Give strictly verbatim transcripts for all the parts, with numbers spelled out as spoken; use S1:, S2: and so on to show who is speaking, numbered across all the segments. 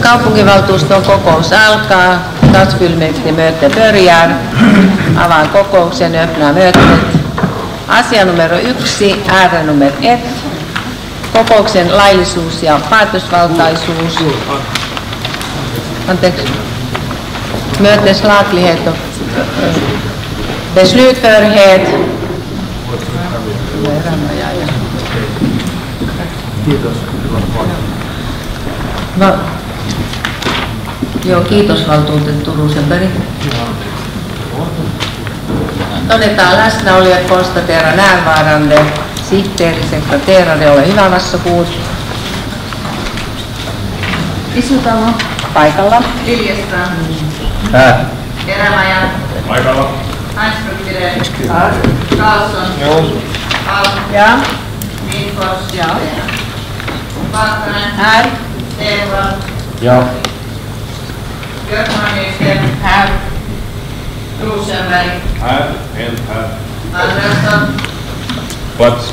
S1: Kaupunginvaltuuston kokous alkaa. Stadsfullmäktige börjar. Avaan kokouksen ja öppnar mötet. Asia numero yksi, ärende nummer ett. Kokouksen laillisuus ja päätösvaltaisuus. Anteeksi. Mötets laglighet och beslutförhet.
S2: Kiitos.
S1: No, joo, kiitos valtuutettu Rosenberg. Todetaan läsnäolijat, konstateera närvarande, sihteeri, sekreterare, ole hyvä vastapuut. Isutalo. Paikalla.
S3: Liljeström.
S2: Här.
S3: Erämaja.
S2: Paikalla.
S3: Hansfruktire. Karlsson.
S2: Joo.
S3: Alm.
S1: Ja.
S3: Lindfors.
S1: Ja.
S3: Pakkanen.
S1: Här.
S3: Stenvall.
S2: Ja.
S3: Björkman Nyström.
S1: Här.
S3: Rosenberg.
S2: Här. En här.
S3: Andersson.
S2: Plats.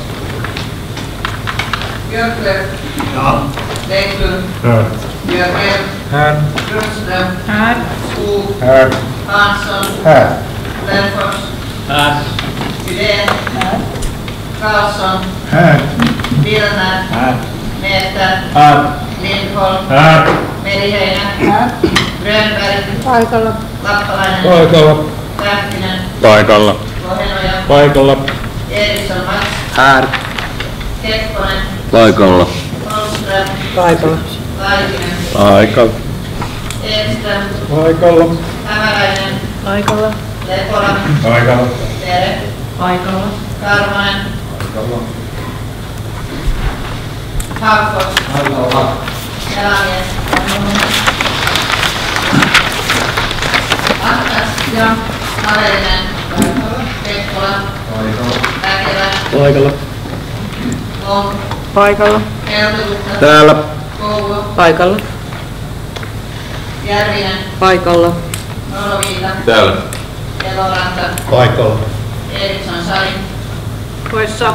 S3: Björklöf.
S2: Ja.
S3: Bäcklund.
S2: Här.
S3: Björkell.
S2: Här.
S3: Grundström.
S1: Här.
S3: Skog.
S2: Här.
S3: Hansson.
S2: Här.
S3: Lennfors.
S2: Här.
S3: Fydén. Karlsson.
S2: Här.
S3: Vilner.
S2: Här.
S3: Näter.
S2: Här.
S3: Lindholm.
S2: Här.
S3: Meriheinen.
S1: Här.
S3: Grönberg.
S1: Paikalla.
S3: Lappalainen.
S2: Paikalla.
S3: Lähtinen.
S2: Paikalla.
S3: Lohenoja.
S2: Paikalla.
S3: Eriksson Mats.
S2: Här.
S3: Kekkonen.
S2: Paikalla.
S3: Holmström.
S1: Paikalla.
S3: Laitinen.
S2: Paikalla.
S3: Edström.
S2: Paikalla.
S3: Hämäräinen.
S1: Paikalla.
S3: Lepola.
S2: Paikalla.
S3: Tere.
S1: Paikalla.
S3: Karvonen.
S2: Paikalla.
S3: Haakfors.
S2: Paikalla.
S3: Jalamies. Ahtas.
S1: Ja.
S3: Averinen. Kekkola.
S2: Paikalla.
S3: Väkevä.
S2: Paikalla.
S3: Long.
S1: Paikalla.
S3: Keltutukka.
S2: Täällä.
S3: Kouvo.
S1: Paikalla.
S3: Järvinen.
S1: Paikalla.
S3: Noloviita.
S2: Täällä.
S3: Eloranta.
S2: Paikalla.
S3: Eriksson Sari.
S1: Poissa.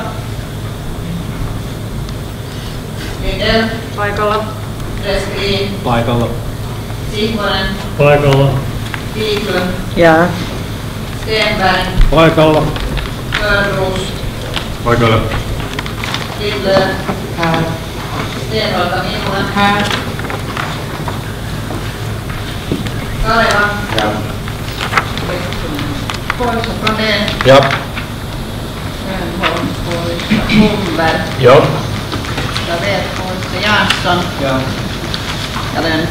S3: Lindell.
S1: Paikalla.
S3: Reskriin.
S2: Paikalla.
S3: Sihvonen.
S2: Paikalla.
S3: Wiklund.
S1: Ja.
S3: Stenberg.
S2: Paikalla.
S3: Törnros.
S2: Paikalla.
S3: Lindler.
S1: Här.
S3: Stenholta Mimmonen.
S1: Här.
S3: Kaleva.
S2: Ja.
S3: Poissa Prodén.
S2: Ja.
S3: Grönholm. Poissa Holmberg.
S2: Joo.
S3: Davet poissa Jansson.
S2: Ja.
S3: Ja Lönn.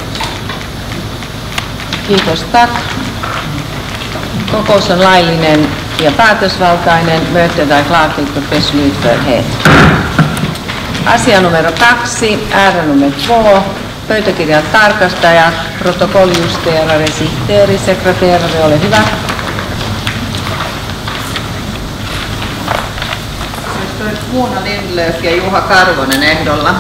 S1: Kiitos, tack. Kokous on laillinen ja päätösvaltainen. Mötet är klart och beslutförhet. Asia numero kaksi, ärende nummer två. Pöytäkirjan tarkastajat, protokolljusterare, sihteeri, sekreterare, ole hyvä.
S3: Muuna Lindlöf ja Juha Karvonen ehdolla.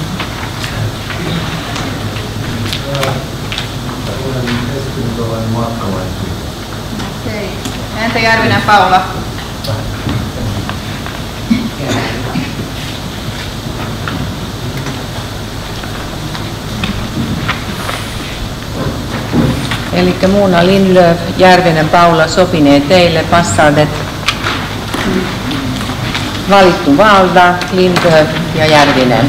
S3: Okei. Entä Järvinen Paula?
S1: Eli Muuna Lindlöf, Järvinen Paula sopinee teille passaadet valittu valda, Lindlöf ja Järvinen.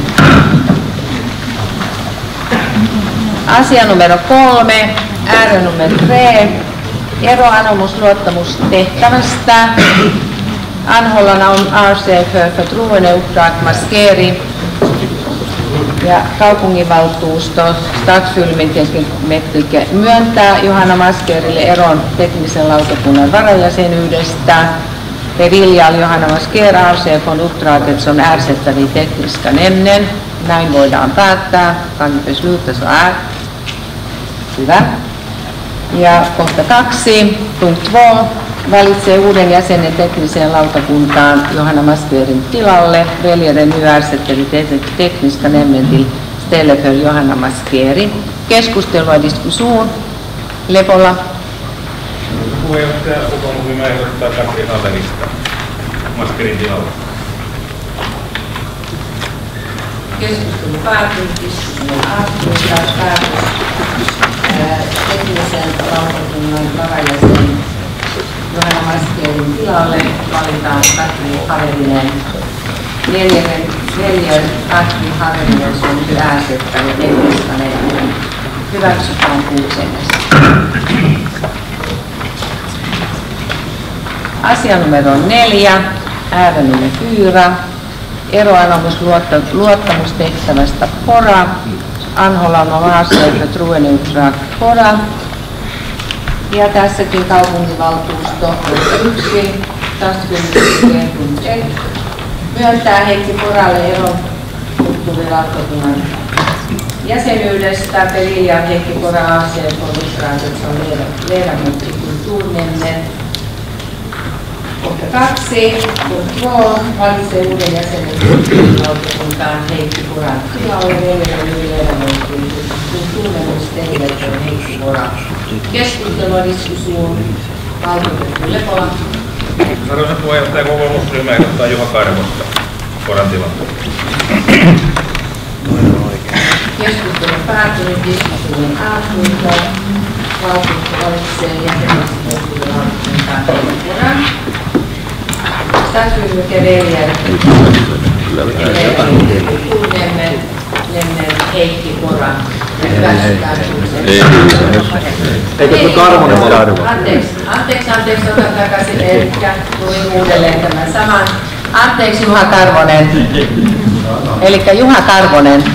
S1: Asia numero kolme, ärende nummer tre, eroanomus luottamustehtävästä. Anhållarna on R C för förtroendeuppdrag Maskeri ja kaupunginvaltuusto Stadsfullmäktige myöntää Johanna Maskerille eron teknisen lautakunnan varajäsenyydestä. Beviljar Johanna Masker R C från uppdraget som ersättare i tekniska nämnden. Näin voidaan päättää. Kan besluta så är. Hyvä. Ja kohta kaksi, punkt två, valitsee uuden jäsenen tekniseen lautakuntaan Johanna Maskerin tilalle. Väljer en ny ersättare i tekniska nämnden till stället för Johanna Maskeri. Keskustelua ja diskussion. Lepola.
S4: Puheenjohtaja kokoontumme ehdottaa Katri Hallerista Maskerin tilalla.
S1: Keskustelu päättyy, keskustelu alkuun, taas päätös teknisen lautakunnan varajäsen Johanna Maskerin tilalle valitaan Katri Haverinen. Neljännen, neljän Katri Haverinen syntyy äästettävä tekniskaneiden. Hyväksytään kuusennes. Asia numero neljä, äärenumme Kyyrä. Eroanomus luottamustehtävästä Pora. Anholama Vaasjoelta Trueneutraak Pora. Ja tässäkin kaupunginvaltuusto yksi, myöntää Heikki Poralle eron kulttuurilautakunnan jäsenyydestä. Pelilja Heikki Pora A C Kondistraatioon Leeramutti Kulttuurnemme. Kohta kaksi. Kontrol valitsee uuden jäsenen kulttuurilautakuntaan Heikki Poran tilalle. Neljännen Leeramutti Kulttuurnemme Heikki Pora. Keskustelua diskusuun. Valtuutettu Lepola.
S4: Arvoisa puheenjohtaja, kokoomusryhmä ehdottaa Juha Karvosta Poran tilalle.
S1: Keskustelu päättynyt, keskustelun alkuunta. Valtuutettu valitsee jäseneksi kulttuurilautakuntaan Heikki Poran. Stadsryhmyke Veljer. Kulttuurnemme Heikki Pora.
S2: Eikö se Karvonen ole?
S1: Anteeksi, anteeksi, anteeksi, otan takaisin, elikkä tulin uudelleen tämän saman. Anteeksi Juha Karvonen. Elikkä Juha Karvonen.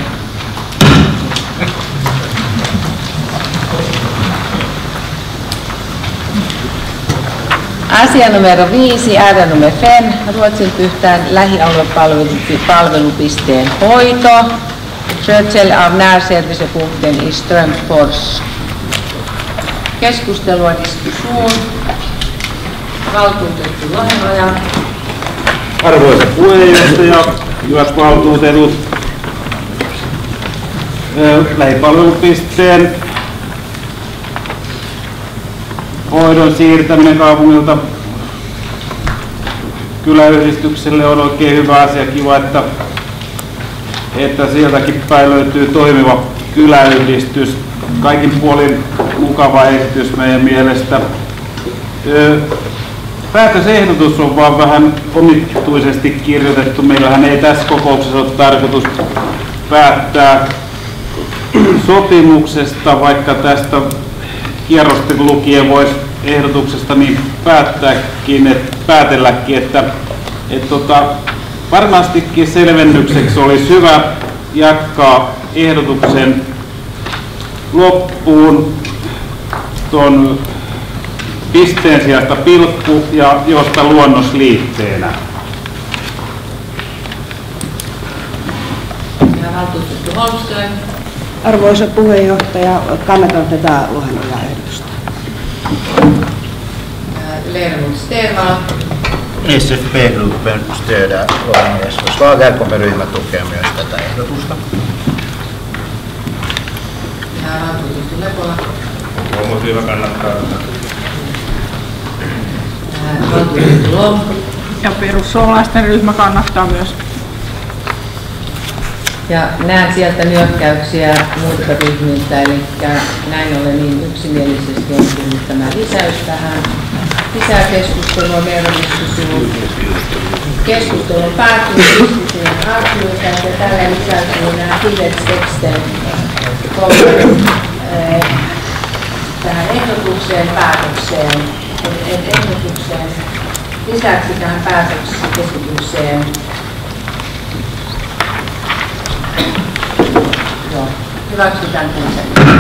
S1: Asia numero viisi, äärenumme Fem, Ruotsin Pyhtään lähialuepalvelupisteen hoito. Skötsel av närservicepunkten i Strömsfors. Keskustelua diskusuun. Valtuutettu Lohenoja.
S5: Arvoisa puheenjohtaja, hyvät valtuutetut. Lähipalvelupisteen hoidon siirtäminen kaupungilta kyläyhdistykselle on oikein hyvä asia. Kiva, että, että sieltäkin päin löytyy toimiva kyläyhdistys. Kaikin puolin mukava esitys meidän mielestä. Päätösehdotus on vaan vähän omituisesti kirjoitettu. Meillähän ei tässä kokouksessa ole tarkoitus päättää sopimuksesta, vaikka tästä kierrosti lukien voisi ehdotuksesta niin päättääkin, että, päätelläkin, että et tota, varmastikin selvennykseksi olisi hyvä jatkaa ehdotuksen loppuun tuon pisteen sijasta pilkku ja josta luonnosliitteenä.
S1: Valtuutettu Holmström.
S6: Arvoisa puheenjohtaja, kannatan tätä Lohenoja-ehdotusta.
S1: Lermut Sterval.
S7: S F P-gruppen stödär Lohenojas förslag. R K M-ryhmä tukee myös tätä ehdotusta.
S1: Ja valtuutettu Lepola.
S4: Kokoomusryhmä kannattaa.
S1: Valtuutettu Lom.
S3: Ja perussuomalaisten ryhmä kannattaa myös.
S1: Ja näen sieltä nyökkäyksiä muilta ryhmiltä, eli näin ollen niin yksimielisesti on tullut tämä lisäys tähän. Lisää keskustelua verran Keskustelu päättyy diskussion arvioita ja tällä lisäytyy nämä tileksteksteen tähän ehdotukseen päätökseen. Ehdotukseen lisäksi tähän päätökseen hyväksytään kuusen.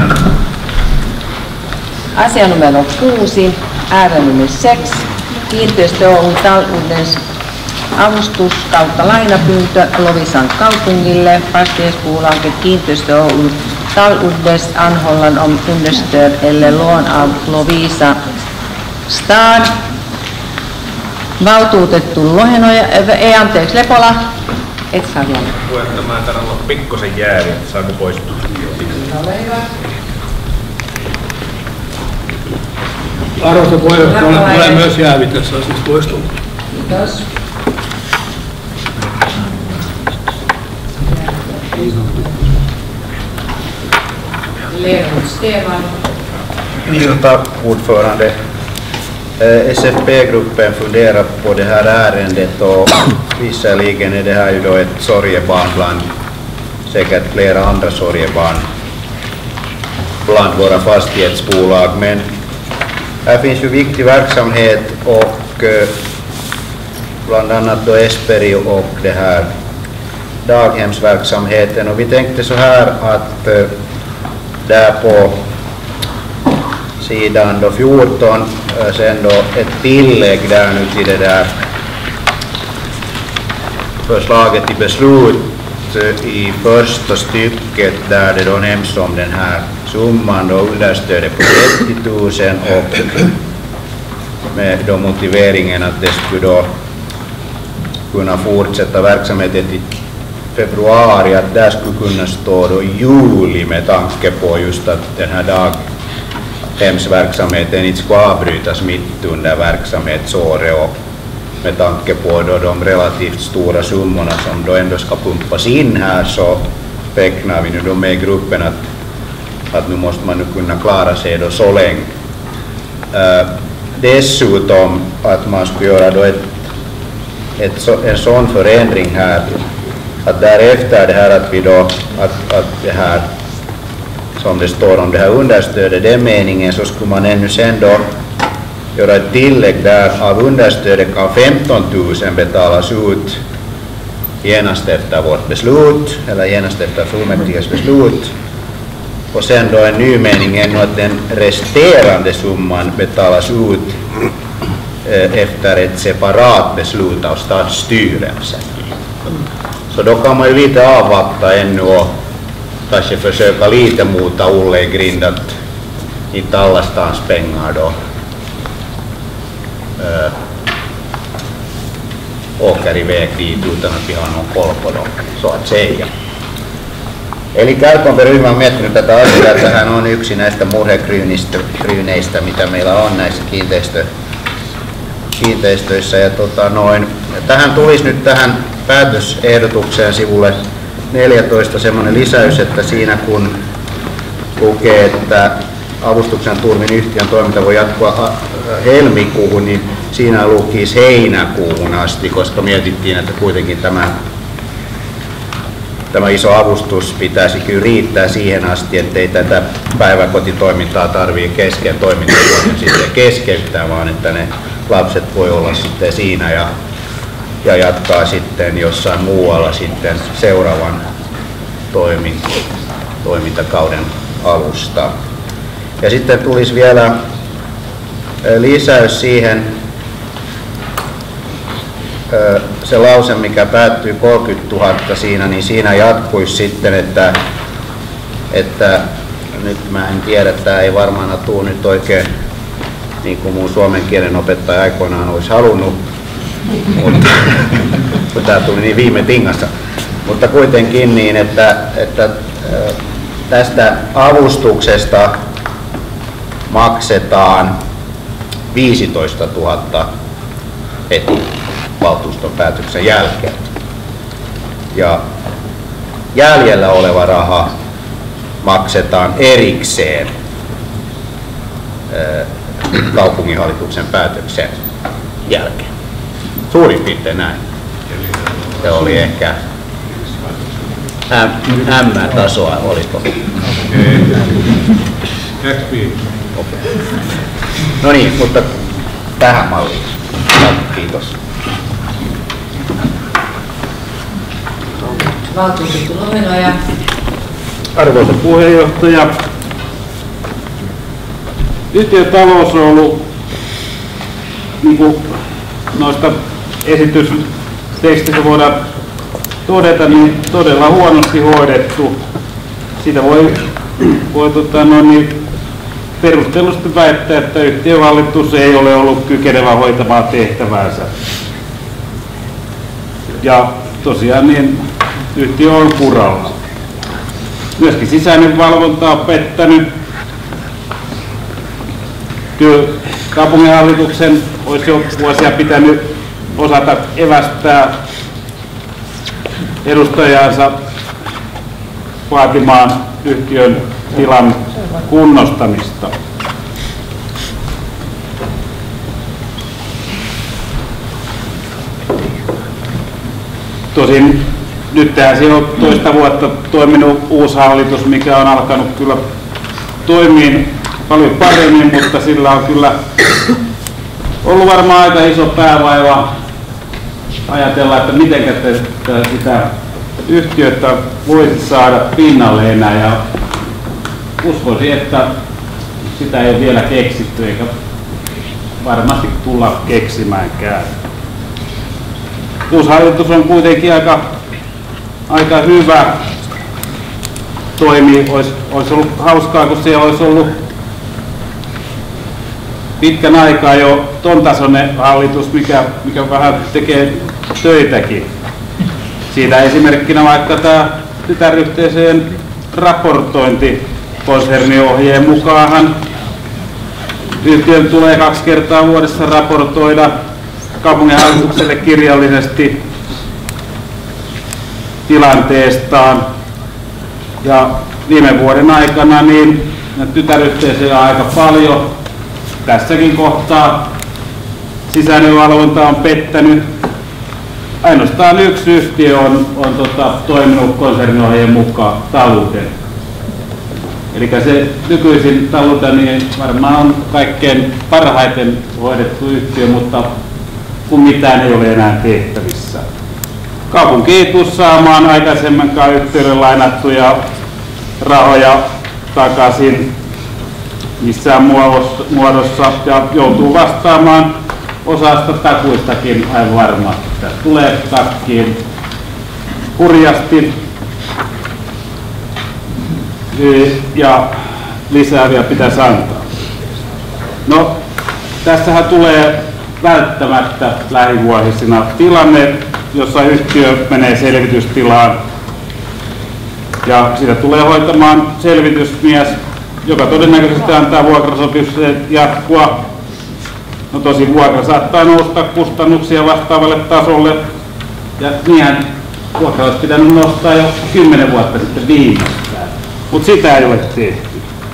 S1: Asia numero kuusi, äärenumme seks, kiinteistö Oyn taloudens avustus kautta lainapyyntö Lovisan kaupungille. Fastighetsbolaget Kiinteistö Oyn taloudens anhållan om understöd eller lån av Lovisa stad. Valtuutettu Lohenoja, ei anteeksi Lepola. Et saa vielä.
S4: Puheenjohtaja, mä täällä olla pikkosen jäävi, saako poistua?
S1: Ole hyvä.
S2: Arvoisa puheenjohtaja, olen myös jäävi tässä asiassa poistunut.
S1: Kiitos. Lerot Stefan.
S7: Ilta, ordförande. S F P-gruppen funderar på det här ärendet och visserligen är det här ju då ett sorgebarn bland säkert flera andra sorgebarn bland våra fastighetsbolag, men här finns ju viktig verksamhet och eh, bland annat då Esperi och det här daghemsverksamheten, och vi tänkte så här att eh, där på sidan då fjorton eh, sen då ett tillägg där nu till det där förslaget till beslut eh, i första stycket där det då nämns om den här summan då understödet på trettio tusen och med då motiveringen att det skulle då kunna fortsätta verksamheten till februari, att där skulle kunna stå då juli med tanke på just att den här daghemsverksamheten inte ska avbrytas mitt under verksamhetsåret, och med tanke på då de relativt stora summorna som då ändå ska pumpas in här så räknar vi nu då med gruppen att, att nu måste man nu kunna klara sig då så länge. Uh, dessutom att man skulle göra då ett, ett, en sån förändring här att därefter det här att vi då att, att det här som det står om det här understödet, den meningen, så skulle man ännu sen då göra ett tillägg där av understödet kan femton tusen betalas ut genast efter vårt beslut eller genast efter fullmäktiges beslut, och sen då en ny mening ännu att den resterande summan betalas ut eh, efter ett separat beslut av stadsstyrelsen. Så då kan man ju lite avvakta ännu och kanske försöka lite mota Olle i grind att inte allastans pengar då äh, åker iväg dit utan att vi har någon koll på dem, så att säga. Eli Kärkonberg-ryhmä on miettinyt tätä asiaa, että hän on yksi näistä murhekryyneistä, mitä meillä on näissä kiinteistö, kiinteistöissä. Ja tota noin, tähän tulisi nyt tähän päätösehdotukseen sivulle neljätoista semmoinen lisäys, että siinä kun lukee, että avustuksen turvin yhtiön toiminta voi jatkua helmikuuhun, niin siinä lukisi heinäkuuhun asti, koska mietittiin, että kuitenkin tämä, tämä iso avustus pitäisi kyllä riittää siihen asti, ettei tätä päiväkotitoimintaa tarvitse kesken toimintavuoden sitten keskeyttää, vaan että ne lapset voi olla sitten siinä ja ja jatkaa sitten jossain muualla sitten seuraavan toimintakauden alusta. Ja sitten tulisi vielä lisäys siihen, se lause, mikä päättyy kolmekymmentätuhatta siinä, niin siinä jatkuisi sitten, että, että nyt mä en tiedä, että tämä ei varmaan tule nyt oikein niin kuin mun suomen kielen opettaja aikoinaan olisi halunnut, mutta kun tämä tuli niin viime tingassa. Mutta kuitenkin niin, että, että tästä avustuksesta maksetaan viisitoista tuhatta heti valtuuston päätöksen jälkeen. Ja jäljellä oleva raha maksetaan erikseen kaupunginhallituksen päätöksen jälkeen. Suurin piirtein näin. Se oli ehkä M-tasoa, olisiko? No niin, mutta tähän malliin. Kiitos.
S1: Valtuutettu Lohenoja.
S5: Arvoisa puheenjohtaja, yhtiön talous on ollut niin kuin noista esitystekstistä voidaan todeta, niin todella huonosti hoidettu. Siitä voi, voi tota, no niin, perustellusti väittää, että yhtiön hallitus ei ole ollut kykenevä hoitamaan tehtäväänsä. Ja tosiaan niin yhtiö on kuralla. Myöskin sisäinen valvonta on pettänyt. Työ, kaupunginhallituksen olisi jo vuosia pitänyt osata evästää edustajansa vaatimaan yhtiön tilan kunnostamista. Tosin nyt siellä on toista vuotta toiminut uusi hallitus, mikä on alkanut kyllä toimia paljon paremmin, mutta sillä on kyllä ollut varmaan aika iso päävaiva ajatella, että miten sitä yhtiötä voisi saada pinnalle enää. Ja uskoisin, että sitä ei ole vielä keksitty eikä varmasti tulla keksimäänkään. Uusi hallitus on kuitenkin aika, aika hyvä toimi. Olisi, olisi ollut hauskaa, kun siellä olisi ollut pitkän aikaa jo ton tasoinen hallitus, mikä, mikä vähän tekee töitäkin. Siitä esimerkkinä vaikka tämä tytäryhteisöjen raportointi konserniohjeen mukaanhan yhtiön tulee kaksi kertaa vuodessa raportoida kaupunginhallitukselle kirjallisesti tilanteestaan. Ja viime vuoden aikana niin tytäryhteisöjä on aika paljon. Tässäkin kohtaa sisäinen valvonta on pettänyt. Ainoastaan yksi yhtiö on, on tota, toiminut konserniohjeen mukaan, Taluden. Eli se nykyisin Taluda niin varmaan on kaikkein parhaiten hoidettu yhtiö, mutta kun mitään ei ole enää tehtävissä. Kaupunki ei tule saamaan aikaisemmankaan yhtiöille lainattuja rahoja takaisin missään muodossa ja joutuu vastaamaan osasta takuistakin aivan varmasti. Tässä tulee takkiin hurjasti ja lisää vielä pitäisi antaa. No, tässähän tulee välttämättä lähivuosina tilanne, jossa yhtiö menee selvitystilaan ja sitä tulee hoitamaan selvitysmies, joka todennäköisesti antaa vuokrasopimuksen jatkua. No tosin vuokra saattaa nousta kustannuksia vastaavalle tasolle ja niinhän vuokra olisi pitänyt nostaa jo kymmenen vuotta sitten viimeistään, mutta sitä ei ole tehty.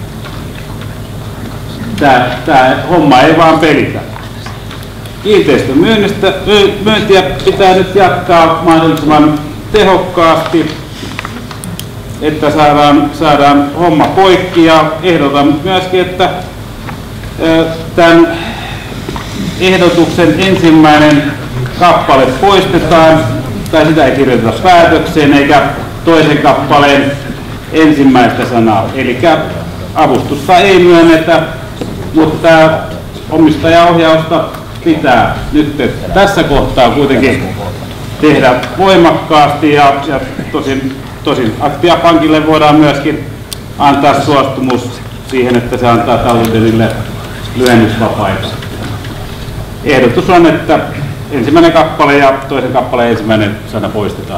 S5: Tämä, tämä homma ei vaan pelitä. Kiinteistön myyntiä pitää nyt jatkaa mahdollisimman tehokkaasti, että saadaan, saadaan homma poikki ja ehdotan myöskin, että tämän ehdotuksen ensimmäinen kappale poistetaan, tai sitä ei kirjoiteta päätökseen, eikä toisen kappaleen ensimmäistä sanaa. Eli avustusta ei myönnetä, mutta omistajaohjausta pitää nyt tässä kohtaa kuitenkin tehdä voimakkaasti ja, ja tosin, tosin Aktia Pankille voidaan myöskin antaa suostumus siihen, että se antaa Taludenille lyhennysvapaita. Ehdotus on, että ensimmäinen kappale ja toisen kappaleen ensimmäinen sana poistetaan.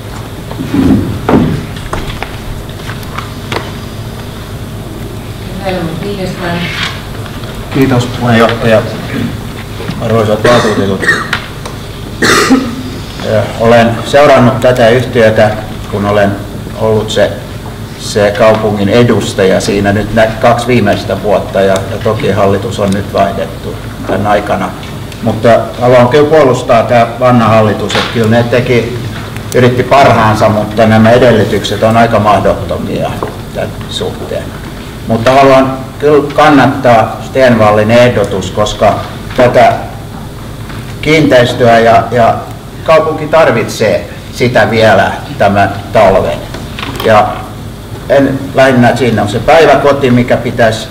S8: Kiitos puheenjohtaja. Arvoisat valtuutetut. Olen seurannut tätä yhtiötä, kun olen ollut se, se kaupungin edustaja siinä nyt kaksi viimeistä vuotta ja, ja toki hallitus on nyt vaihdettu tämän aikana. Mutta haluan kyllä puolustaa tämä vanha hallitus, että kyllä ne teki, yritti parhaansa, mutta nämä edellytykset on aika mahdottomia tämän suhteen. Mutta haluan kyllä kannattaa Stenvallin ehdotus, koska tätä kiinteistöä ja, ja kaupunki tarvitsee sitä vielä tämän talven. Ja en, lähinnä siinä on se päiväkoti, mikä pitäisi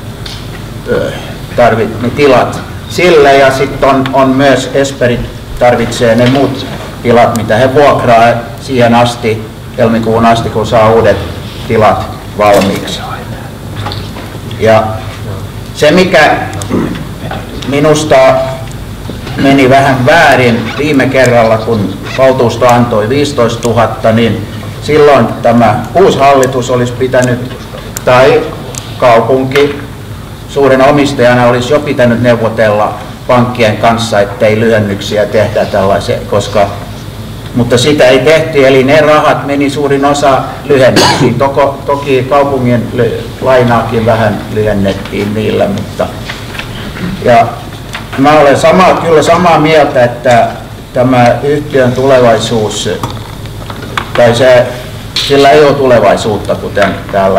S8: tarvita ne tilat sille, ja sitten on, on myös Esperit tarvitsee ne muut tilat, mitä he vuokraa siihen asti, helmikuun asti, kun saa uudet tilat valmiiksi. Ja se, mikä minusta meni vähän väärin viime kerralla, kun valtuusto antoi viisitoistatuhatta, niin silloin tämä uusi hallitus olisi pitänyt, tai kaupunki suurena omistajana olisi jo pitänyt neuvotella pankkien kanssa, ettei lyhennyksiä tehdä tällaisia, koska mutta sitä ei tehty, eli ne rahat meni suurin osa lyhennettiin. Toko, toki kaupungin lainaakin vähän lyhennettiin niillä, mutta ja mä olen sama, kyllä samaa mieltä, että tämä yhtiön tulevaisuus, tai se, sillä ei ole tulevaisuutta, kuten täällä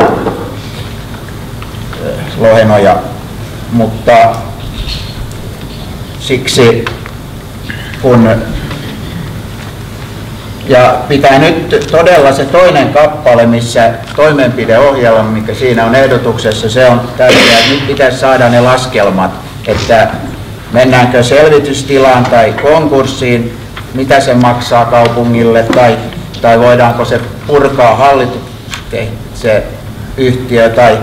S8: Lohenoja, mutta siksi kun ja pitää nyt todella se toinen kappale, missä toimenpideohjelma, mikä siinä on ehdotuksessa, se on tärkeää, että nyt pitäisi saada ne laskelmat, että mennäänkö selvitystilaan tai konkurssiin, mitä se maksaa kaupungille, tai, tai voidaanko se purkaa hallitukseen se yhtiö, tai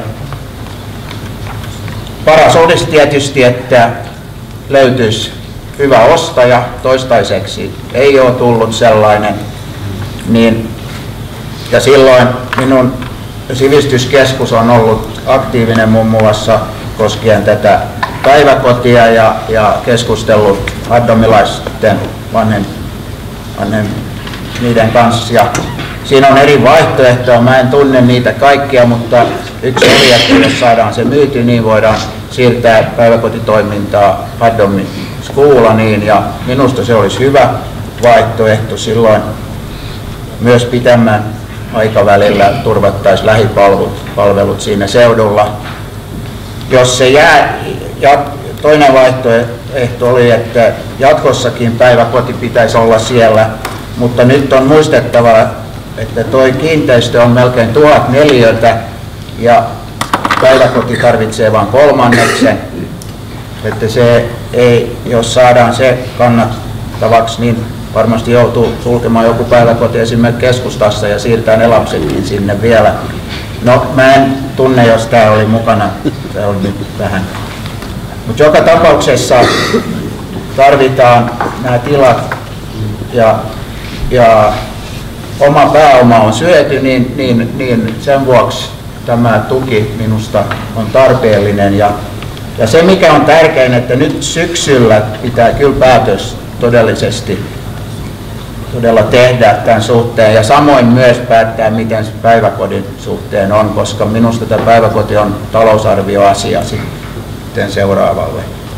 S8: paras olisi tietysti, että löytyisi hyvä ostaja, toistaiseksi ei ole tullut sellainen, niin, ja silloin minun sivistyskeskus on ollut aktiivinen muun muassa koskien tätä päiväkotia ja, ja keskustellut addomilaisten vanhem, vanhem, niiden kanssa. Ja siinä on eri vaihtoehtoja, mä en tunne niitä kaikkia, mutta yksi oli, että jos saadaan se myyty, niin voidaan siirtää päiväkotitoimintaa Addomin Schoolaniin, ja minusta se olisi hyvä vaihtoehto silloin. Myös pitemmän aikavälillä turvattaisiin lähipalvelut siinä seudulla. Jos se jää, ja toinen vaihtoehto oli, että jatkossakin päiväkoti pitäisi olla siellä, mutta nyt on muistettava, että tuo kiinteistö on melkein tuhat neliötä ja päiväkoti tarvitsee vain kolmanneksen. Että se ei, jos saadaan se kannattavaksi, niin varmasti joutuu sulkemaan joku päiväkoti esimerkiksi keskustassa ja siirtää ne lapsetkin sinne vielä. No mä en tunne, jos tää oli mukana, tää on nyt vähän. Mutta joka tapauksessa tarvitaan nämä tilat ja, ja oma pääoma on syöty, niin, niin, niin sen vuoksi tämä tuki minusta on tarpeellinen. Ja, ja se mikä on tärkein, että nyt syksyllä pitää kyllä päätös todellisesti todella tehdä tämän suhteen ja samoin myös päättää, miten se päiväkodin suhteen on, koska minusta tämä päiväkoti on talousarvioasia sitten seuraavalle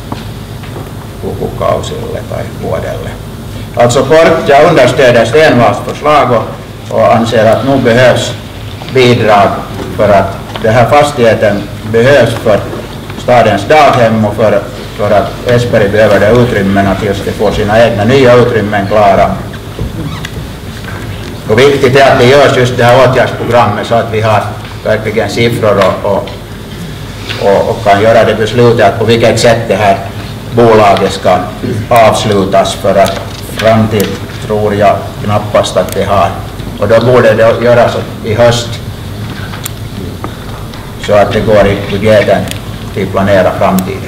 S8: lukukausille tai vuodelle. Alltså kort, jag understöder Stenvalls förslag och anser att nu behövs bidrag för att den här fastigheten behövs för stadens daghem och för, för att Esperi behöver de utrymmena tills de får sina egna nya utrymmen klara. Och viktigt är att det görs just det här åtgärdsprogrammet så att vi har verkligen siffror och, och, och, och kan göra det beslutet att på vilket sätt det här bolaget ska avslutas, för att framtid tror jag knappast att det har. Och då borde det göras i höst så att det går i budgeten till planera framtiden.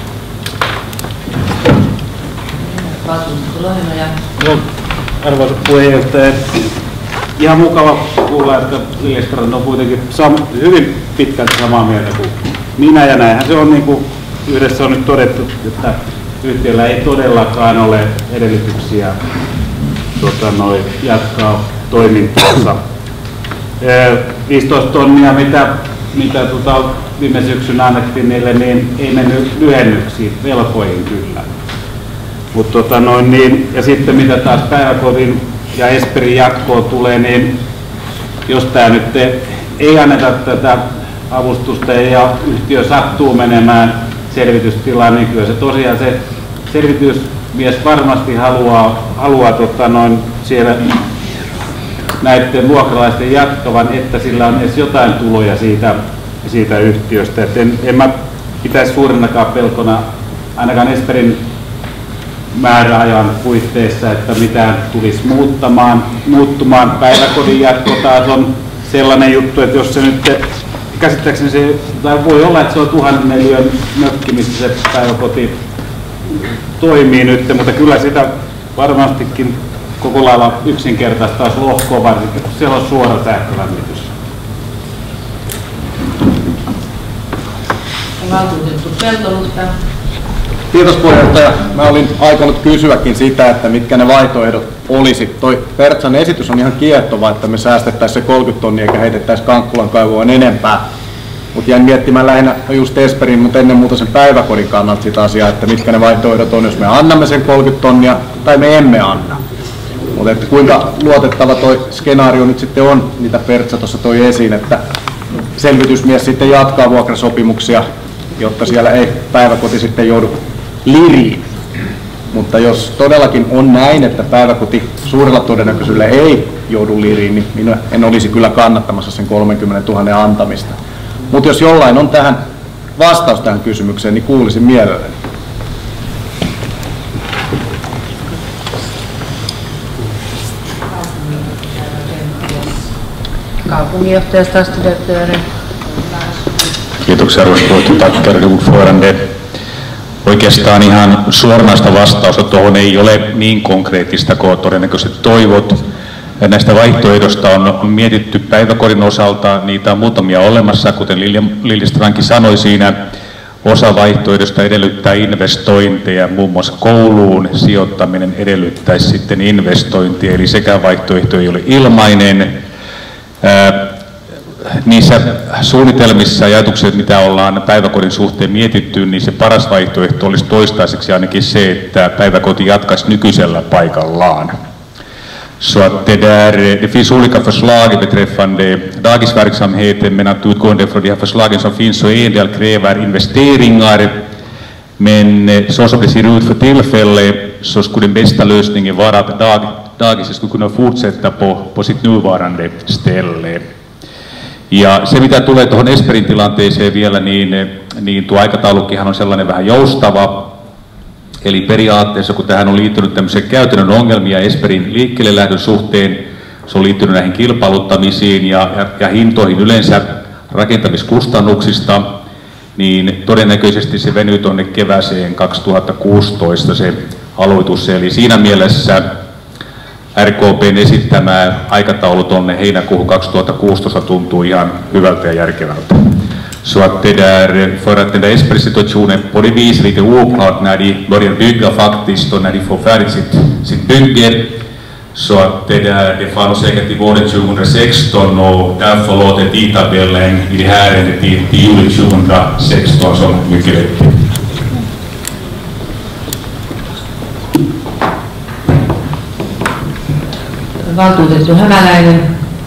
S5: No, arvoisa puheenjohtaja, ihan mukava kuulla, että Liljestrand on kuitenkin sam- hyvin pitkälti samaa mieltä kuin minä, ja näinhän se on, niin kuin yhdessä on nyt todettu, että yhtiöllä ei todellakaan ole edellytyksiä tota, noi, jatkaa toimintaansa. viisitoista tonnia, mitä, mitä tota, viime syksynä annettiin niille, niin ei mennyt lyhennyksiin, velkoihin kyllä. Mut, tota, noin, niin, ja sitten mitä taas päiväkodin ja Esperin jatkoon tulee, niin jos tämä nyt ei anneta tätä avustusta ja yhtiö sattuu menemään selvitystilaan, niin kyllä se tosiaan se selvitysmies varmasti haluaa, haluaa tota, noin, siellä näiden vuokralaisten jatkavan, että sillä on edes jotain tuloja siitä, siitä yhtiöstä. Et en, en mä pitäisi suurennakaan pelkona ainakaan Esperin määräajan puitteissa, että mitään tulisi muuttamaan, muuttumaan. Päiväkodin jatko taas on sellainen juttu, että jos se nyt käsittääkseni se, tai voi olla, että se on tuhannen neliön mökki, missä se päiväkoti toimii nyt, mutta kyllä sitä varmastikin koko lailla yksinkertaista olisi lohkoa, varsinkin kun siellä on suora sähkölämmitys.
S1: Valtuutettu Peltoluhta.
S2: Kiitos puheenjohtaja. Mä olin aikonut kysyäkin sitä, että mitkä ne vaihtoehdot
S9: olisi. Toi Pertsan esitys on ihan kiehtova, että me säästettäisiin se kolmekymmentä tonnia eikä heitettäisiin Kankkulan kaivoon enempää. Mutta jäin miettimään lähinnä just Esperin, mutta ennen muuta sen päiväkodin kannalta sitä asiaa, että mitkä ne vaihtoehdot on, jos me annamme sen kolmekymmentä tonnia tai me emme anna. Mutta että kuinka luotettava toi skenaario nyt sitten on, mitä Pertsa tuossa toi esiin, että selvitysmies sitten jatkaa vuokrasopimuksia, jotta siellä ei päiväkoti sitten joudu liriin. Mutta jos todellakin on näin, että päiväkoti suurella todennäköisyydellä ei joudu liriin, niin minä en olisi kyllä kannattamassa sen kolmekymmentätuhatta antamista. Mutta jos jollain on tähän vastaus tähän kysymykseen, niin kuulisin mielelläni.
S1: Kaupunginjohtaja stadsdirektören.
S10: Kiitoksia arvoisa puheenjohtaja, tackar ordförande. Oikeastaan ihan suoranaista vastausta tuohon ei ole niin konkreettista kuin todennäköisesti toivot. Näistä vaihtoehdoista on mietitty päiväkodin osalta, niitä on muutamia olemassa, kuten Liljestrankin sanoi siinä. Osa vaihtoehdosta edellyttää investointeja, muun muassa kouluun sijoittaminen edellyttäisi sitten investointia, eli sekä vaihtoehto ei ole ilmainen. Niissä suunnitelmissa ja ajatukset, mitä ollaan päiväkodin suhteen mietitty, niin se paras vaihtoehto olisi toistaiseksi ainakin se, että päiväkoti jatkaisi nykyisellä paikallaan. Så att det, där, det finns olika förslag beträffande dagisverksamheten, men att utgående från de här förslagen som finns så en del kräver investeringar. Men så som det ser ut för tillfället så skulle den bästa lösningen vara att dag, dagiset skulle kunna fortsätta på, på sitt nuvarande ställe. Ja se mitä tulee tuohon Esperin tilanteeseen vielä, niin, niin tuo aikataulukinhan on sellainen vähän joustava. Eli periaatteessa, kun tähän on liittynyt tämmöisiä käytännön ongelmia Esperin liikkeelle lähdön suhteen, se on liittynyt näihin kilpailuttamisiin ja, ja, ja hintoihin yleensä rakentamiskustannuksista, niin todennäköisesti se venyy tuonne kevääseen kaksituhattakuusitoista se aloitus. Eli siinä mielessä R K P:n esittämä aikataulu tuonne heinäkuuhun kaksituhattakuusitoista tuntuu ihan hyvältä ja järkevältä. Så att det där, för att den där Esper-situationen på det vis lite oklart när de börjar bygga faktiskt och när de får färdigt sitt, sitt bygge. Så att det där, det får säkert i våren tjugohundrasexton och därför låter tidtabellen i det här ärendet till, till juli tjugohundrasexton som mycket vettigt.
S1: Valtuutettu Hämäläinen.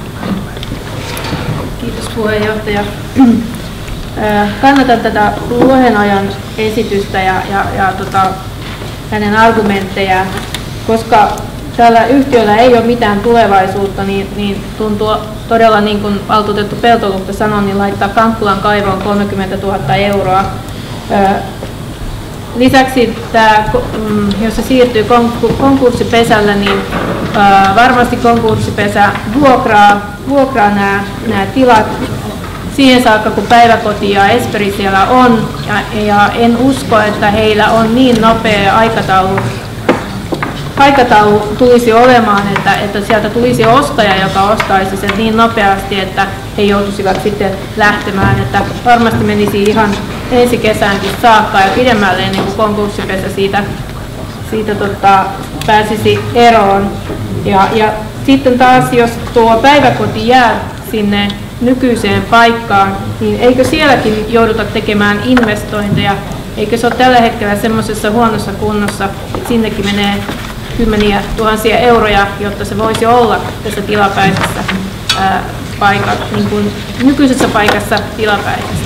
S11: Kiitos puheenjohtaja. Kannatan tätä Lohenojan esitystä ja, ja, ja tota, hänen argumentteja, koska tällä yhtiöllä ei ole mitään tulevaisuutta, niin, niin tuntuu todella, niin kuin valtuutettu Peltolukka sanoi, niin laittaa Kankkulan kaivoon kolmekymmentätuhatta euroa. Lisäksi, tämä, jos se siirtyy konkurssipesälle, niin varmasti konkurssipesä vuokraa, vuokraa nämä, nämä tilat siihen saakka, kun päiväkoti ja Esperi siellä on, ja, ja en usko, että heillä on niin nopea aikataulu, aikataulu tulisi olemaan, että, että sieltä tulisi ostaja, joka ostaisi sen niin nopeasti, että he joutuisivat sitten lähtemään, että varmasti menisi ihan ensi kesäänkin saakka ja pidemmälle ennen kuin konkurssipesä siitä, siitä tota, pääsisi eroon. Ja, ja sitten taas, jos tuo päiväkoti jää sinne nykyiseen paikkaan, niin eikö sielläkin jouduta tekemään investointeja? Eikö se ole tällä hetkellä semmoisessa huonossa kunnossa, että sinnekin menee kymmeniä tuhansia euroja, jotta se voisi olla tässä tilapäisessä ää, paikassa, niin kuin nykyisessä paikassa tilapäisesti.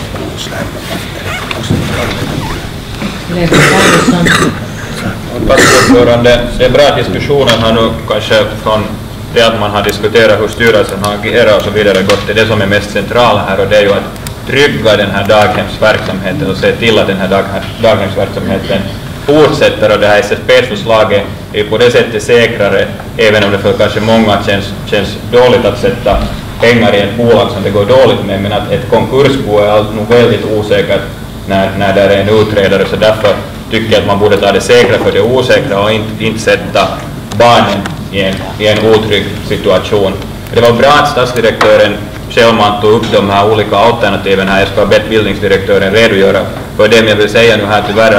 S4: Ordförande, det är bra diskussionen här nu kanske från det att man har diskuterat hur styrelsen har agerat och så vidare gått till det som är mest centrala här, och det är ju att trygga den här daghemsverksamheten och se till att den här dag, daghemsverksamheten fortsätter, och det här S S P-förslaget är på det sättet säkrare, även om det för kanske många känns, känns dåligt att sätta pengar i ett bolag som det går dåligt med, men att ett konkursbo är allt nog väldigt osäkert när, när det är en utredare, så därför tycker jag att man borde ta det säkra för det osäkra och inte, inte sätta barnen i en, i en otrygg situation. Det var bra att stadsdirektören självmant tog upp de här olika alternativen här. Jag ska ha bett bildningsdirektören redogöra för det, men jag vill säga nu här tyvärr att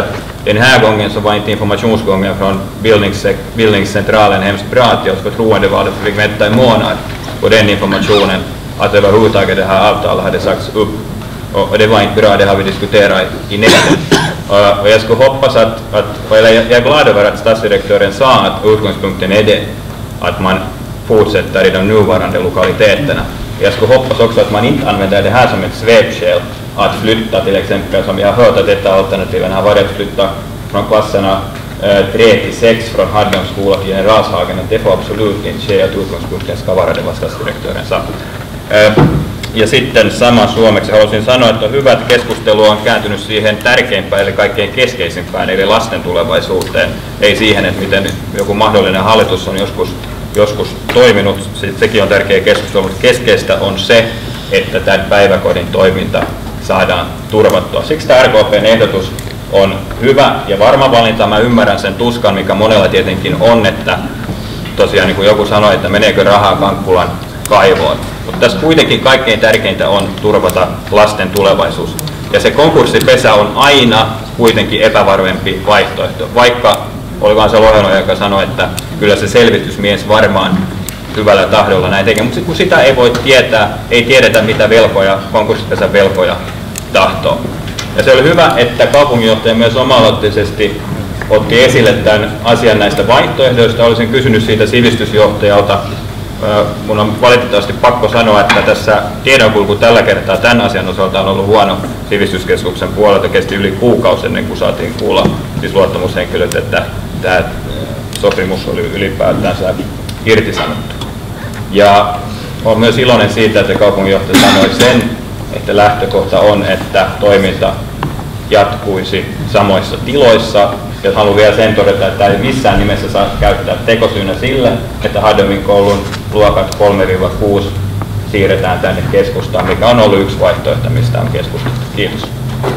S4: Den här gången så var inte informationsgången från bildnings- bildningscentralen hemskt bra till oss förtroendevalda, för vi fick vänta en månad på den informationen att överhuvudtaget det här avtalet hade sagts upp. Och, och det var inte bra, det har vi diskuterat i, i nätet. Och, och jag skulle hoppas att, att och jag, jag är glad över att statsdirektören sa att utgångspunkten är det, att man fortsätter i de nuvarande lokaliteterna. Jag skulle hoppas också att man inte använder det här som ett svepskäl att flytta, till exempel, som jag har hört att detta alternativen har varit att flytta från klasserna eh, tre till sex från Haddams skola till Generalshagen, att det får absolut inte ske, att utgångspunkten ska vara det, vad statsdirektören sa. Eh, ja sitten sama suomeksi haluaisin sanoa, että on hyvä, että keskustelu on kääntynyt siihen tärkeimpään eli kaikkein keskeisimpään eli lasten tulevaisuuteen, ei siihen, että miten joku mahdollinen hallitus on joskus joskus toiminut, sekin on tärkeä keskustelu, mutta keskeistä on se, että tämän päiväkodin toiminta saadaan turvattua. Siksi tämä R K P:n ehdotus on hyvä ja varma valinta. Mä ymmärrän sen tuskan, mikä monella tietenkin on, että tosiaan niin kuin joku sanoi, että meneekö rahaa Kankkulan kaivoon. Mutta tässä kuitenkin kaikkein tärkeintä on turvata lasten tulevaisuus. Ja se konkurssipesä on aina kuitenkin epävarmempi vaihtoehto, vaikka olikohan se Lohenoja, joka sanoi, että kyllä se selvitysmies varmaan hyvällä tahdolla näin tekee, mutta kun sitä ei voi tietää, ei tiedetä mitä velkoja, konkurssipesän velkoja tahtoo. Ja se oli hyvä, että kaupunginjohtaja myös oma-aloitteisesti otti esille tämän asian näistä vaihtoehdoista. Olisin kysynyt siitä sivistysjohtajalta. Mun on valitettavasti pakko sanoa, että tässä tiedonkulku tällä kertaa tämän asian osalta on ollut huono sivistyskeskuksen puolelta. Kesti yli kuukausi ennen kuin saatiin kuulla siis luottamushenkilöt, että tämä sopimus oli ylipäätänsä irtisanottu. Ja olen myös iloinen siitä, että kaupunginjohtaja sanoi sen, että lähtökohta on, että toiminta jatkuisi samoissa tiloissa. Ja haluan vielä sen todeta, että ei missään nimessä saa käyttää tekosyynä sille, että Haddamin koulun luokat kolme kuusi siirretään tänne keskustaan, mikä on ollut yksi vaihtoehto, mistä on keskusteltu. Kiitos.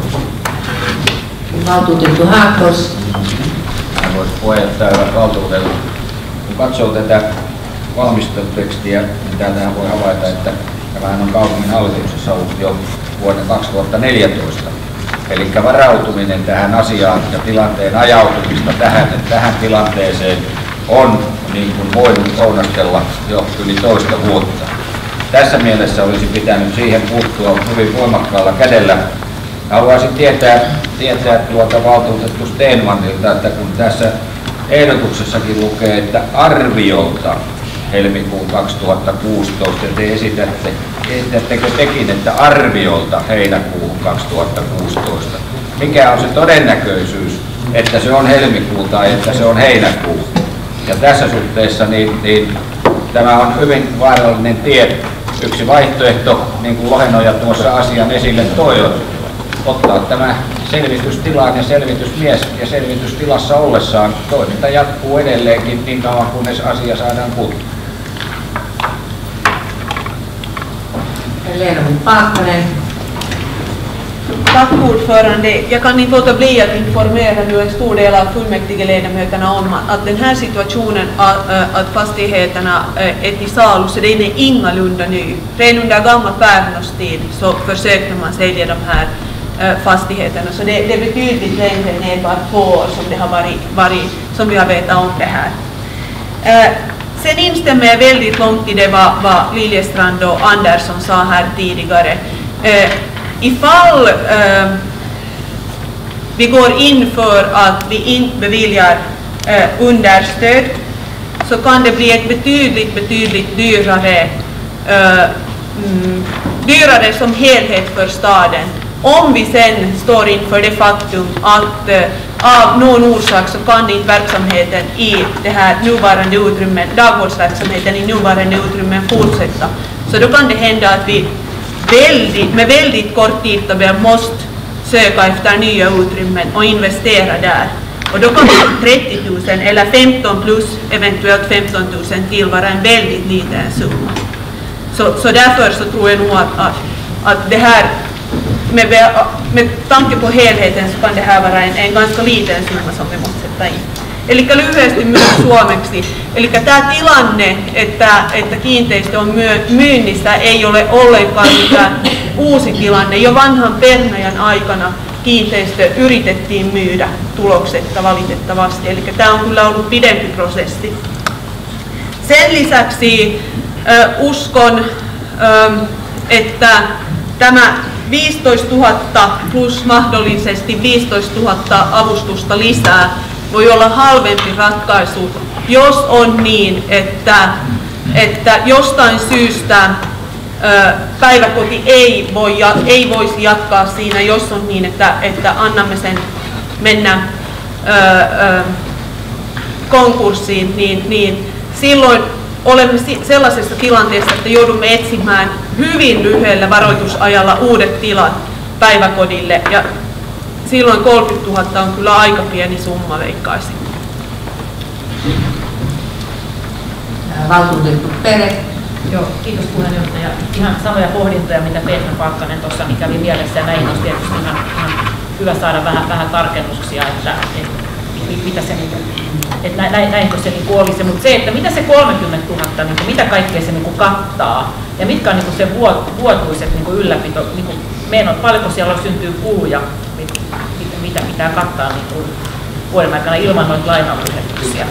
S1: Valtuutettu Haakos.
S12: Arvoisa puheenjohtaja, hyvät valtuutetut. Kun katsoo tätä valmistelutekstiä, niin täältähän voi havaita, että tämähän on kaupungin hallituksessa ollut jo vuoden kaksituhattaneljätoista. Eli varautuminen tähän asiaan ja tilanteen ajautumista tähän, tähän tilanteeseen on niin kuin voinut ounastella jo yli toista vuotta. Tässä mielessä olisi pitänyt siihen puuttua hyvin voimakkaalla kädellä. Haluaisin tietää, tietää tuolta valtuutettu Stenmanilta, että kun tässä ehdotuksessakin lukee, että arviolta helmikuun kaksituhattakuusitoista, ja te esitätte, esitättekö tekin, että arviolta heinäkuun kaksituhattakuusitoista. Mikä on se todennäköisyys, että se on helmikuu tai että se on heinäkuu? Ja tässä suhteessa niin, niin tämä on hyvin vaarallinen tie. Yksi vaihtoehto, niin kuin Lohenoja tuossa asian esille toi, on ottaa tämä selvitystilaan ja selvitysmies ja selvitystilassa ollessaan toiminta jatkuu edelleenkin niin kauan kunnes asia saadaan kuntoon.
S1: Leena Paakkonen.
S3: Tack ordförande. Jag kan inte låta bli att informera nu en stor del av fullmäktigeledamöterna om att den här situationen att, att fastigheterna är till salu, så den är ingalunda ny. Redan under gamla Pärnos tid så försökte man sälja de här fastigheterna, så det, det är betydligt längre än ett par två år som det har varit, varit som vi har vetat om det här. Sen instämmer jag väldigt långt i det vad, vad Liljestrand och Andersson sa här tidigare. Ifall eh, vi går in för att vi inte beviljar eh, understöd, så kan det bli ett betydligt, betydligt dyrare, eh, mm, dyrare som helhet för staden. Om vi sen står inför det faktum att eh, av någon orsak så kan inte verksamheten i det här nuvarande utrymmen, dagvårdsverksamheten i nuvarande utrymmen fortsätta, så då kan det hända att vi Väldigt, med väldigt kort tidtabell måste söka efter nya utrymmen och investera där. Och då kan trettio tusen eller femton plus eventuellt femton tusen till vara en väldigt liten summa. Så, så därför så tror jag nog att, att, att det här, med, med tanke på helheten, så kan det här vara en, en ganska liten summa som vi måste sätta in. Eli lyhyesti myös suomeksi. Eli tämä tilanne, että, että kiinteistö on myynnissä, ei ole ollenkaan mikään uusi tilanne. Jo vanhan Pernajan aikana kiinteistö yritettiin myydä tuloksetta valitettavasti. Eli tämä on kyllä ollut pidempi prosessi. Sen lisäksi ö, uskon, ö, että tämä viisitoistatuhatta plus mahdollisesti viisitoistatuhatta avustusta lisää voi olla halvempi ratkaisu, jos on niin, että, että jostain syystä ö, päiväkoti ei, voi, ei voisi jatkaa siinä, jos on niin, että, että annamme sen mennä ö, ö, konkurssiin, niin, niin silloin olemme sellaisessa tilanteessa, että joudumme etsimään hyvin lyhyellä varoitusajalla uudet tilat päiväkodille, ja silloin kolmekymmentätuhatta on kyllä aika pieni summa, veikkaisin.
S1: Valtuutettu Pere.
S13: Joo, kiitos puheenjohtaja. Ihan samoja pohdintoja, mitä Petra Pakkanen tuossa niin kävi mielessä, ja näihin olisi tietysti ihan, ihan hyvä saada vähän, vähän tarkennuksia, että, että mitä se, että näin, näinkö se niin oli se, mutta se, että mitä se kolmekymmentätuhatta, niin mitä kaikkea se niin kattaa, ja mitkä on niin se vuotuiset niin ylläpito, niin meidän on, paljonko siellä syntyy kuluja, mitä, mitä pitää kattaa niin vuoden aikana ilman noita lainanlyhennyksiä.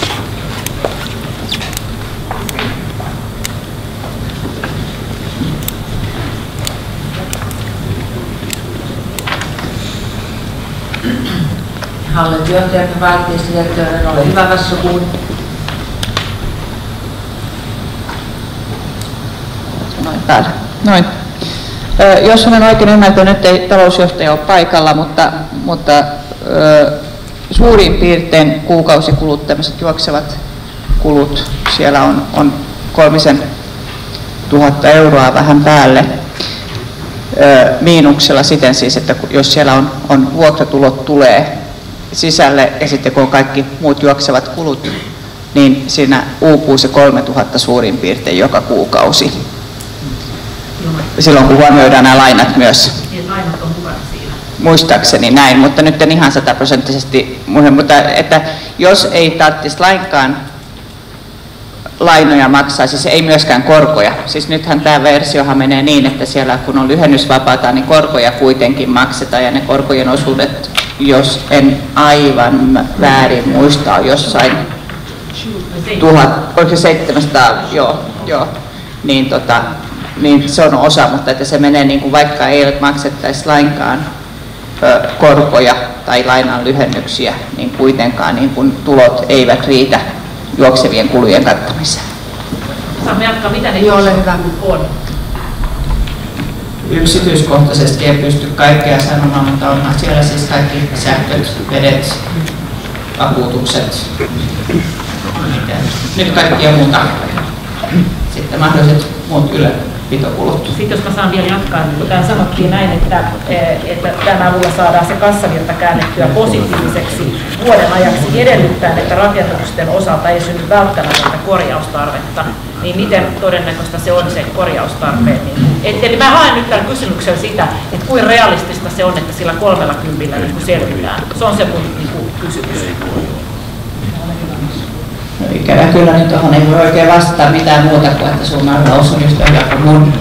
S1: Hallintojohtaja ja valtiosihteeri, ole hyvä Vassukuun.
S14: Noin päällä. Noin. Ö, jos olen oikein ymmärtänyt, nyt ei talousjohtaja ole paikalla, mutta, mutta ö, suurin piirtein kuukausikulut, tämmöiset juoksevat kulut, siellä on, on kolmisen tuhatta euroa vähän päälle. Ö, miinuksella siten siis, että jos siellä on, on vuokratulot tulee sisälle ja sitten kun on kaikki muut juoksevat kulut, niin siinä uupuu se kolmetuhatta suurin piirtein joka kuukausi. Silloin kun huomioidaan nämä lainat myös.
S13: Lainat on mukana siinä.
S14: Muistaakseni näin, mutta nyt en ihan sataprosenttisesti muista, mutta että jos ei tarvitsisi lainkaan lainoja maksaa, siis ei myöskään korkoja. Siis nythän tämä versiohan menee niin, että siellä kun on lyhennysvapaata, niin korkoja kuitenkin maksetaan ja ne korkojen osuudet, jos en aivan väärin muista, on jossain tuhat, oliko seitsemänsataa, joo, joo, niin, tota, niin se on osa, mutta että se menee niin kuin vaikka ei maksettaisi lainkaan ö, korkoja tai lainan lyhennyksiä, niin kuitenkaan niin kuin tulot eivät riitä juoksevien kulujen kattamiseen.
S13: Saamme jatkaa, mitä ne
S1: Joo, ole hyvä.
S13: on?
S14: Yksityiskohtaisesti ei pysty kaikkea sanomaan, mutta onhan siellä siis kaikki sähköt, vedet, vakuutukset, nyt kaikkia muuta. Sitten mahdolliset muut ylläpitokulut.
S13: Sitten jos mä saan vielä jatkaa, niin täällä sanottiin näin, että, että tämän avulla saadaan se kassavirta käännettyä positiiviseksi vuoden ajaksi edellyttäen, että rakennusten osalta ei synny välttämätöntä korjaustarvetta. Niin miten todennäköistä se on se korjaustarpeen? Niin, eli mä haen nyt tällä kysymyksellä sitä, että kuinka realistista se on, että sillä kolmella kympillä niin selvitään. Se on se mun niin kuin, kysymys.
S14: No, ikävä kyllä, niin tuohon ei voi oikein vastata mitään muuta kuin, että suunnalla osuudesta on jako mun.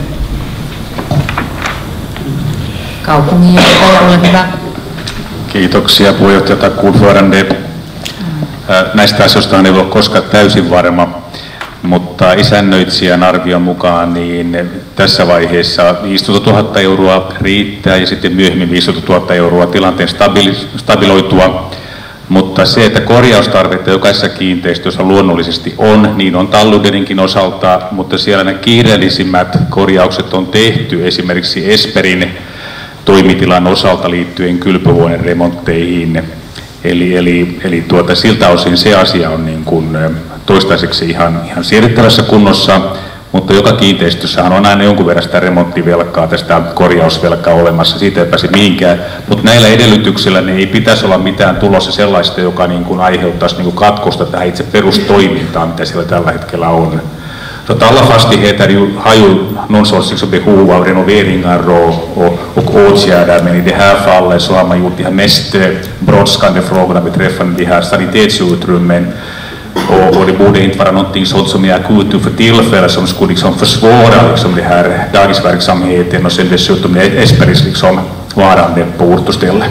S1: Kaupungin johtaja, ole hyvä.
S10: Kiitoksia puheenjohtaja Takkuudvuorande. Näistä asioista ei ole koskaan täysin varma, mutta isännöitsijän arvion mukaan niin tässä vaiheessa viisitoistatuhatta euroa riittää ja sitten myöhemmin viisitoistatuhatta euroa tilanteen stabiloitua. Mutta se, että korjaustarvetta jokaisessa kiinteistössä luonnollisesti on, niin on Talludeninkin osalta, mutta siellä ne kiireellisimmät korjaukset on tehty esimerkiksi Esperin toimitilan osalta liittyen kylpyhuoneen remontteihin. Eli, eli, eli tuota, siltä osin se asia on niin kuin toistaiseksi ihan, ihan siedettävässä kunnossa, mutta joka kiinteistössähän on aina jonkun verran sitä remonttivelkaa, tästä korjausvelkaa olemassa, siitä ei pääse mihinkään. Mutta näillä edellytyksillä ne ei pitäisi olla mitään tulossa sellaista, joka niin kuin aiheuttaisi niin kuin katkosta tähän itse perustoimintaan, mitä siellä tällä hetkellä on. Så att alla fastigheter har ju någon sorts liksom behov av renoveringar och, och, och åtgärder, men i det här fallet så har man gjort de här mest brådskande frågorna beträffande de här sanitetsutrymmen. Och, och det borde inte vara någonting sånt som är akut för tillfället som skulle liksom försvåra liksom det här dagisverksamheten och sen dessutom Esperis liksom varande på ort och ställe.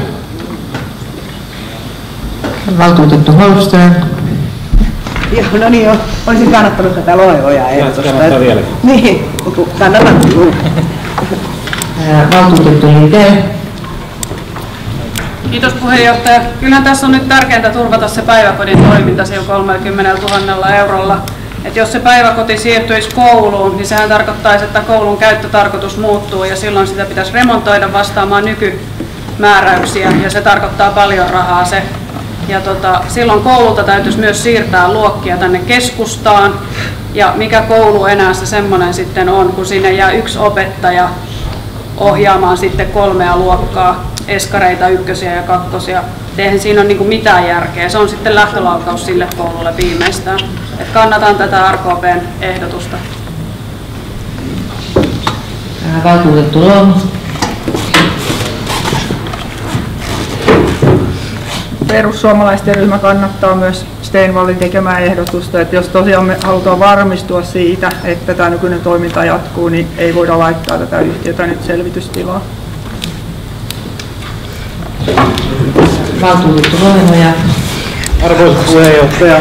S1: Valtuutettu Holmström.
S6: Joo, no niin, jo. Olisin kannattanut tätä Loheojaa ehdotusta.
S2: Kannattaa vielä.
S6: Niin, kannatan.
S1: Valtuutettu Lindell.
S15: Kiitos puheenjohtaja. Kyllähän tässä on nyt tärkeintä turvata se päiväkodin toiminta sillä kolmellakymmenellätuhannella eurolla. Et jos se päiväkoti siirtyisi kouluun, niin sehän tarkoittaisi, että koulun käyttötarkoitus muuttuu ja silloin sitä pitäisi remontoida vastaamaan nykymääräyksiä ja se tarkoittaa paljon rahaa se. Ja tota, silloin koululta täytyisi myös siirtää luokkia tänne keskustaan ja mikä koulu enää se semmoinen sitten on, kun sinne jää yksi opettaja ohjaamaan sitten kolmea luokkaa, eskareita, ykkösiä ja kakkosia. Eihän siinä ole niin kuin mitään järkeä. Se on sitten lähtölaukaus sille koululle viimeistään. Et kannatan tätä R K P:n ehdotusta.
S1: Valtuutettu Loom.
S16: Perussuomalaisten ryhmä kannattaa myös Steinvallin tekemää ehdotusta, että jos tosiaan me halutaan varmistua siitä, että tämä nykyinen toiminta jatkuu, niin ei voida laittaa tätä yhtiötä nyt selvitystilaan.
S1: Valtuutettu Lohemoja.
S5: Arvoisa puheenjohtaja,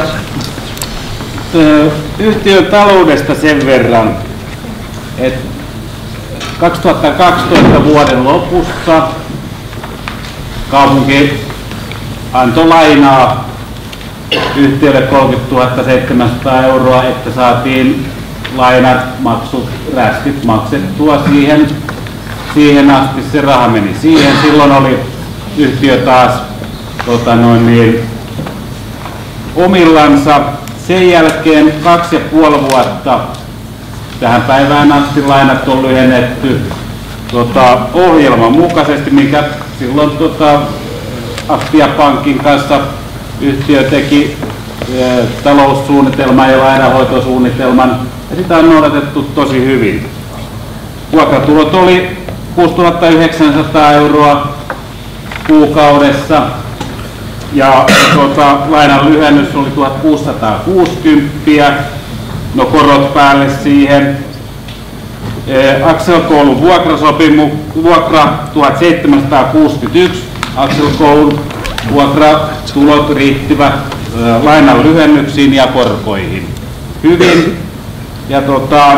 S5: yhtiön taloudesta sen verran, että kaksituhattakaksitoista vuoden lopussa kaupunki antoi lainaa yhtiölle kolmekymmentätuhatta seitsemänsataa euroa, että saatiin lainat, maksut, rästit maksettua siihen. Siihen asti se raha meni siihen. Silloin oli yhtiö taas tota noin niin, omillansa. Sen jälkeen kaksi ja puoli vuotta tähän päivään asti lainat on lyhennetty tota, ohjelman mukaisesti, minkä silloin tota, Aktia Pankin kanssa yhtiö teki e, taloussuunnitelman ja lainanhoitosuunnitelman ja sitä on noudatettu tosi hyvin. Vuokratulot oli kuusituhatta yhdeksänsataa euroa kuukaudessa ja tuota, lainan lyhennys oli tuhatkuusisataakuusikymmentä, no korot päälle siihen. E, Akselkoulun vuokrasopimu, vuokra tuhatseitsemänsataakuusikymmentäyksi, Akselkoulun vuokratulot riittivät e, lainan lyhennyksiin ja korkoihin hyvin. Ja tota,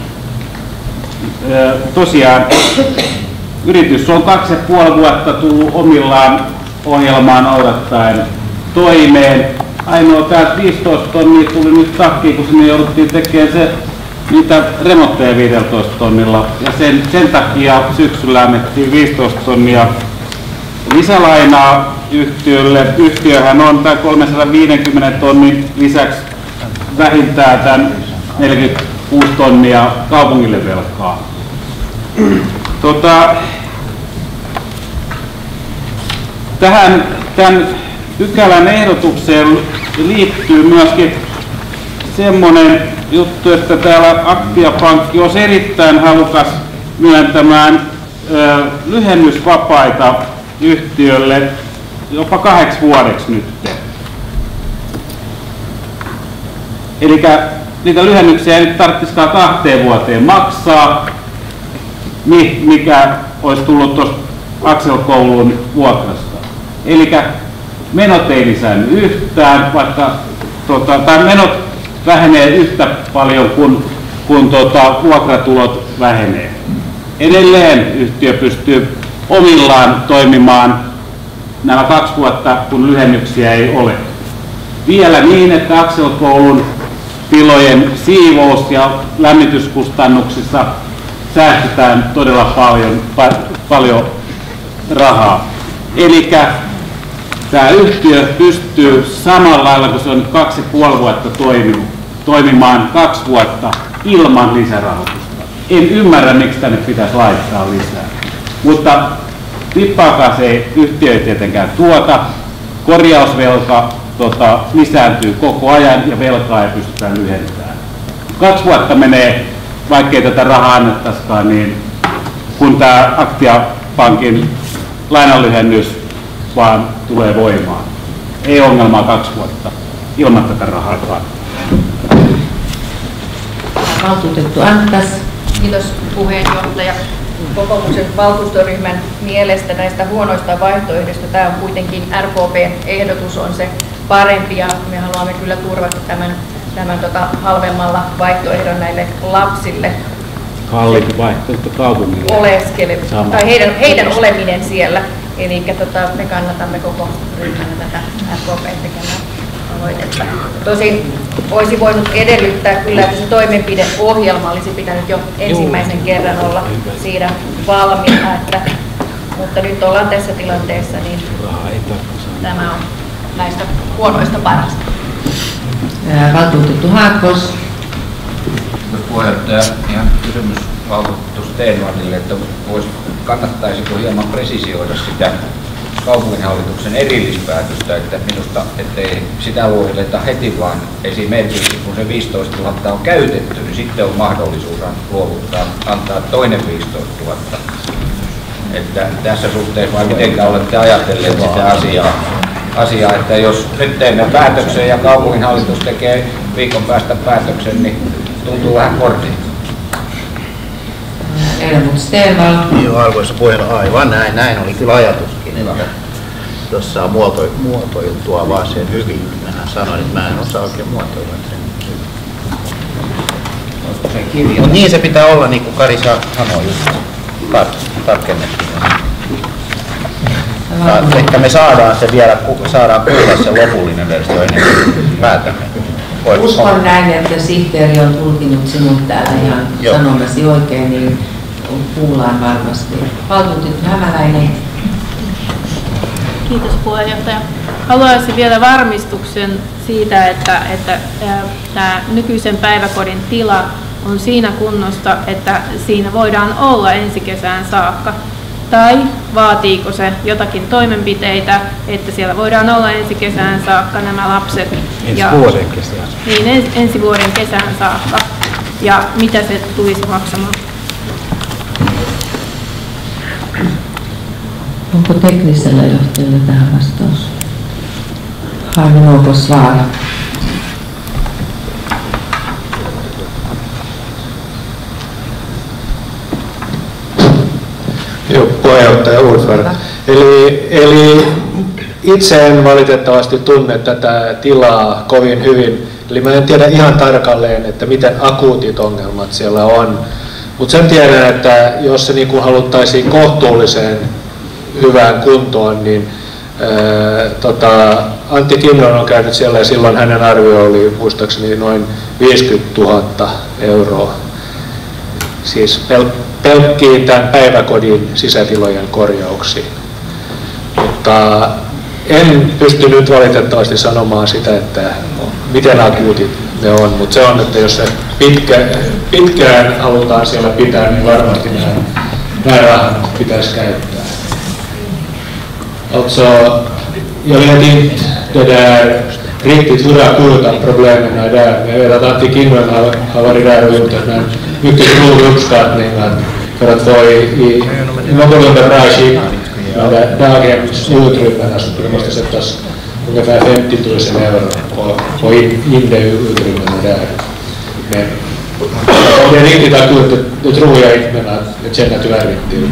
S5: e, tosiaan yritys on kaksi ja puoli vuotta tullut omillaan ohjelmaa noudattaen toimeen. Ainoa täältä viisitoista tonnia tuli nyt takkiin, kun sinne jouduttiin tekemään se, niitä remontteja viisitoista tonnilla. Ja sen, sen takia syksyllä annettiin viisitoista tonnia lisälainaa yhtiölle. Yhtiöhän on tämän kolmesataaviisikymmentä tonnin lisäksi vähintään tämän neljäkymmentäkuusi tonnia kaupungille velkaa. Tota, tähän tämän pykälän ehdotukseen liittyy myöskin semmoinen juttu, että täällä Aktia Pankki olisi erittäin halukas myöntämään ö, lyhennysvapaita yhtiölle jopa kahdeksi vuodeksi nyt. Eli niitä lyhennyksiä ei nyt tarvitsisikaan kahteen vuoteen maksaa, mikä olisi tullut tuosta Akselkoulun vuokrasta. Eli menot ei lisäänny yhtään, vaikka tota, tai menot vähenee yhtä paljon kuin kun tota, vuokratulot vähenee. Edelleen yhtiö pystyy omillaan toimimaan nämä kaksi vuotta, kun lyhennyksiä ei ole. Vielä niin, että Akselkoulun tilojen siivous- ja lämmityskustannuksissa säästetään todella paljon, pa, paljon rahaa. Eli tämä yhtiö pystyy samalla lailla, kun se on nyt kaksi ja puoli vuotta toiminut, toimimaan kaksi vuotta ilman lisärahoitusta. En ymmärrä, miksi tänne pitäisi laittaa lisää. Mutta tippaakaan se yhtiö ei tietenkään tuota. Korjausvelka tota, lisääntyy koko ajan ja velkaa ei pystytä lyhentämään. Kaksi vuotta menee, vaikkei tätä rahaa annettaisikaan, niin kun tämä Aktia Pankin lainanlyhennys vaan tulee voimaan. Ei ongelmaa kaksi vuotta ilman tätä rahaakaan.
S1: Valtuutettu Antas.
S17: Kiitos puheenjohtaja. kokoomuksen valtuustoryhmän mielestä näistä huonoista vaihtoehdoista tämä on kuitenkin R K P-ehdotus on se parempi ja me haluamme kyllä turvata tämän, tämän tota halvemmalla vaihtoehdon näille lapsille.
S5: Kalliimpi vaihtoehto kaupungille.
S17: Oleskele, tai heidän, heidän oleminen siellä. Eli tota, me kannatamme koko ryhmänä tätä R K P:n tekemää aloitetta. Tosin olisi voinut edellyttää kyllä, että se toimenpideohjelma olisi pitänyt jo ensimmäisen kerran olla siinä valmiina, että, mutta nyt ollaan tässä tilanteessa, niin tämä on näistä huonoista parasta.
S1: Valtuutettu Haakkos.
S12: Puheenjohtaja, ihan kysymys valtuutettu Stenvallille, että vois, kannattaisiko hieman presisioida sitä kaupunginhallituksen erillispäätöstä, että minusta ettei sitä luovuteta heti, vaan esimerkiksi kun se viisitoistatuhatta on käytetty, niin sitten on mahdollisuus luovuttaa, antaa toinen viisitoistatuhatta. Että tässä suhteessa vai mitenkä olette ajatelleet sitä asiaa, asiaa, että jos nyt teemme päätöksen ja kaupunginhallitus tekee viikon päästä päätöksen, niin tuntuu vähän korkealta.
S1: Helmut Stenvall.
S8: Joo, arvoisa puheenjohtaja, aivan näin, näin oli kyllä ajatuskin, että tuossa on muoto, muotoiltua vaan sen hyvin. Mähän sanoin, että mä en osaa oikein muotoilla sen hyvin. Mutta niin se pitää olla, niin kuin Kari sanoi, just tar- tarkennettu. Ehkä me saadaan se vielä, saadaan kuulla se lopullinen versio ennen kuin päätämme.
S1: Uskon näin, että sihteeri on tulkinut sinut täällä ihan Joo. sanomasi oikein, niin kuullaan varmasti. Valtuutettu Hämäläinen.
S11: Kiitos puheenjohtaja. Haluaisin vielä varmistuksen siitä, että, että tämä nykyisen päiväkodin tila on siinä kunnossa, että siinä voidaan olla ensi kesään saakka. Tai vaatiiko se jotakin toimenpiteitä, että siellä voidaan olla ensi kesään saakka nämä lapset?
S5: Ensi
S11: ja,
S5: vuoden kesään.
S11: Niin, ens, ensi vuoden kesään saakka. Ja mitä se tulisi maksamaan?
S1: Onko teknisellä johtajalla tähän vastaus? Harmi Vaara.
S2: Joo, puheenjohtaja Ulfver. Eli, eli itse en valitettavasti tunne tätä tilaa kovin hyvin. Eli mä en tiedä ihan tarkalleen, että miten akuutit ongelmat siellä on. Mutta sen tiedän, että jos se niin kuin haluttaisiin kohtuulliseen hyvään kuntoon, niin ää, tota, Antti Kinnon on käynyt siellä ja silloin hänen arvio oli muistaakseni noin viisikymmentätuhatta euroa. Siis pel- pelkkiin tämän päiväkodin sisätilojen korjauksiin. Mutta en pysty nyt valitettavasti sanomaan sitä, että miten akuutit ne on, mutta se on, että jos se pitkä, pitkään halutaan siellä pitää, niin varmasti nämä, nämä rahat pitäisi käyttää. Alltså, jag vet inte det där riktigt hur akuta problemen är där. Jag vet att Antti Kinnunen har, har varit där och gjort en mycket stor uppskattning för att få i, i någorlunda bra skick med daghemsutrymmena så det måste sättas ungefär femtio tusen euro på, på in, inneutrymmena där. Men om det är riktigt akut, det, det tror jag inte, men att jag känner tyvärr inte till.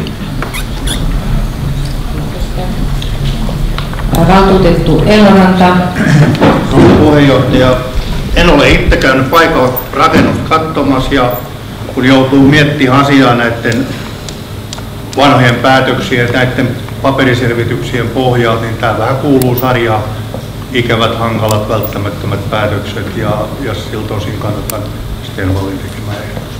S1: Valtuutettu Eloranta.
S18: Puheenjohtaja, en ole itse käynyt paikalla rakennusta katsomassa ja kun joutuu miettimään asiaa näiden vanhojen päätöksien ja näiden paperiselvityksien pohjalta, niin tämä vähän kuuluu sarjaan ikävät, hankalat, välttämättömät päätökset ja, ja siltä osin kannatan Stenvallin tekemää ehdotusta.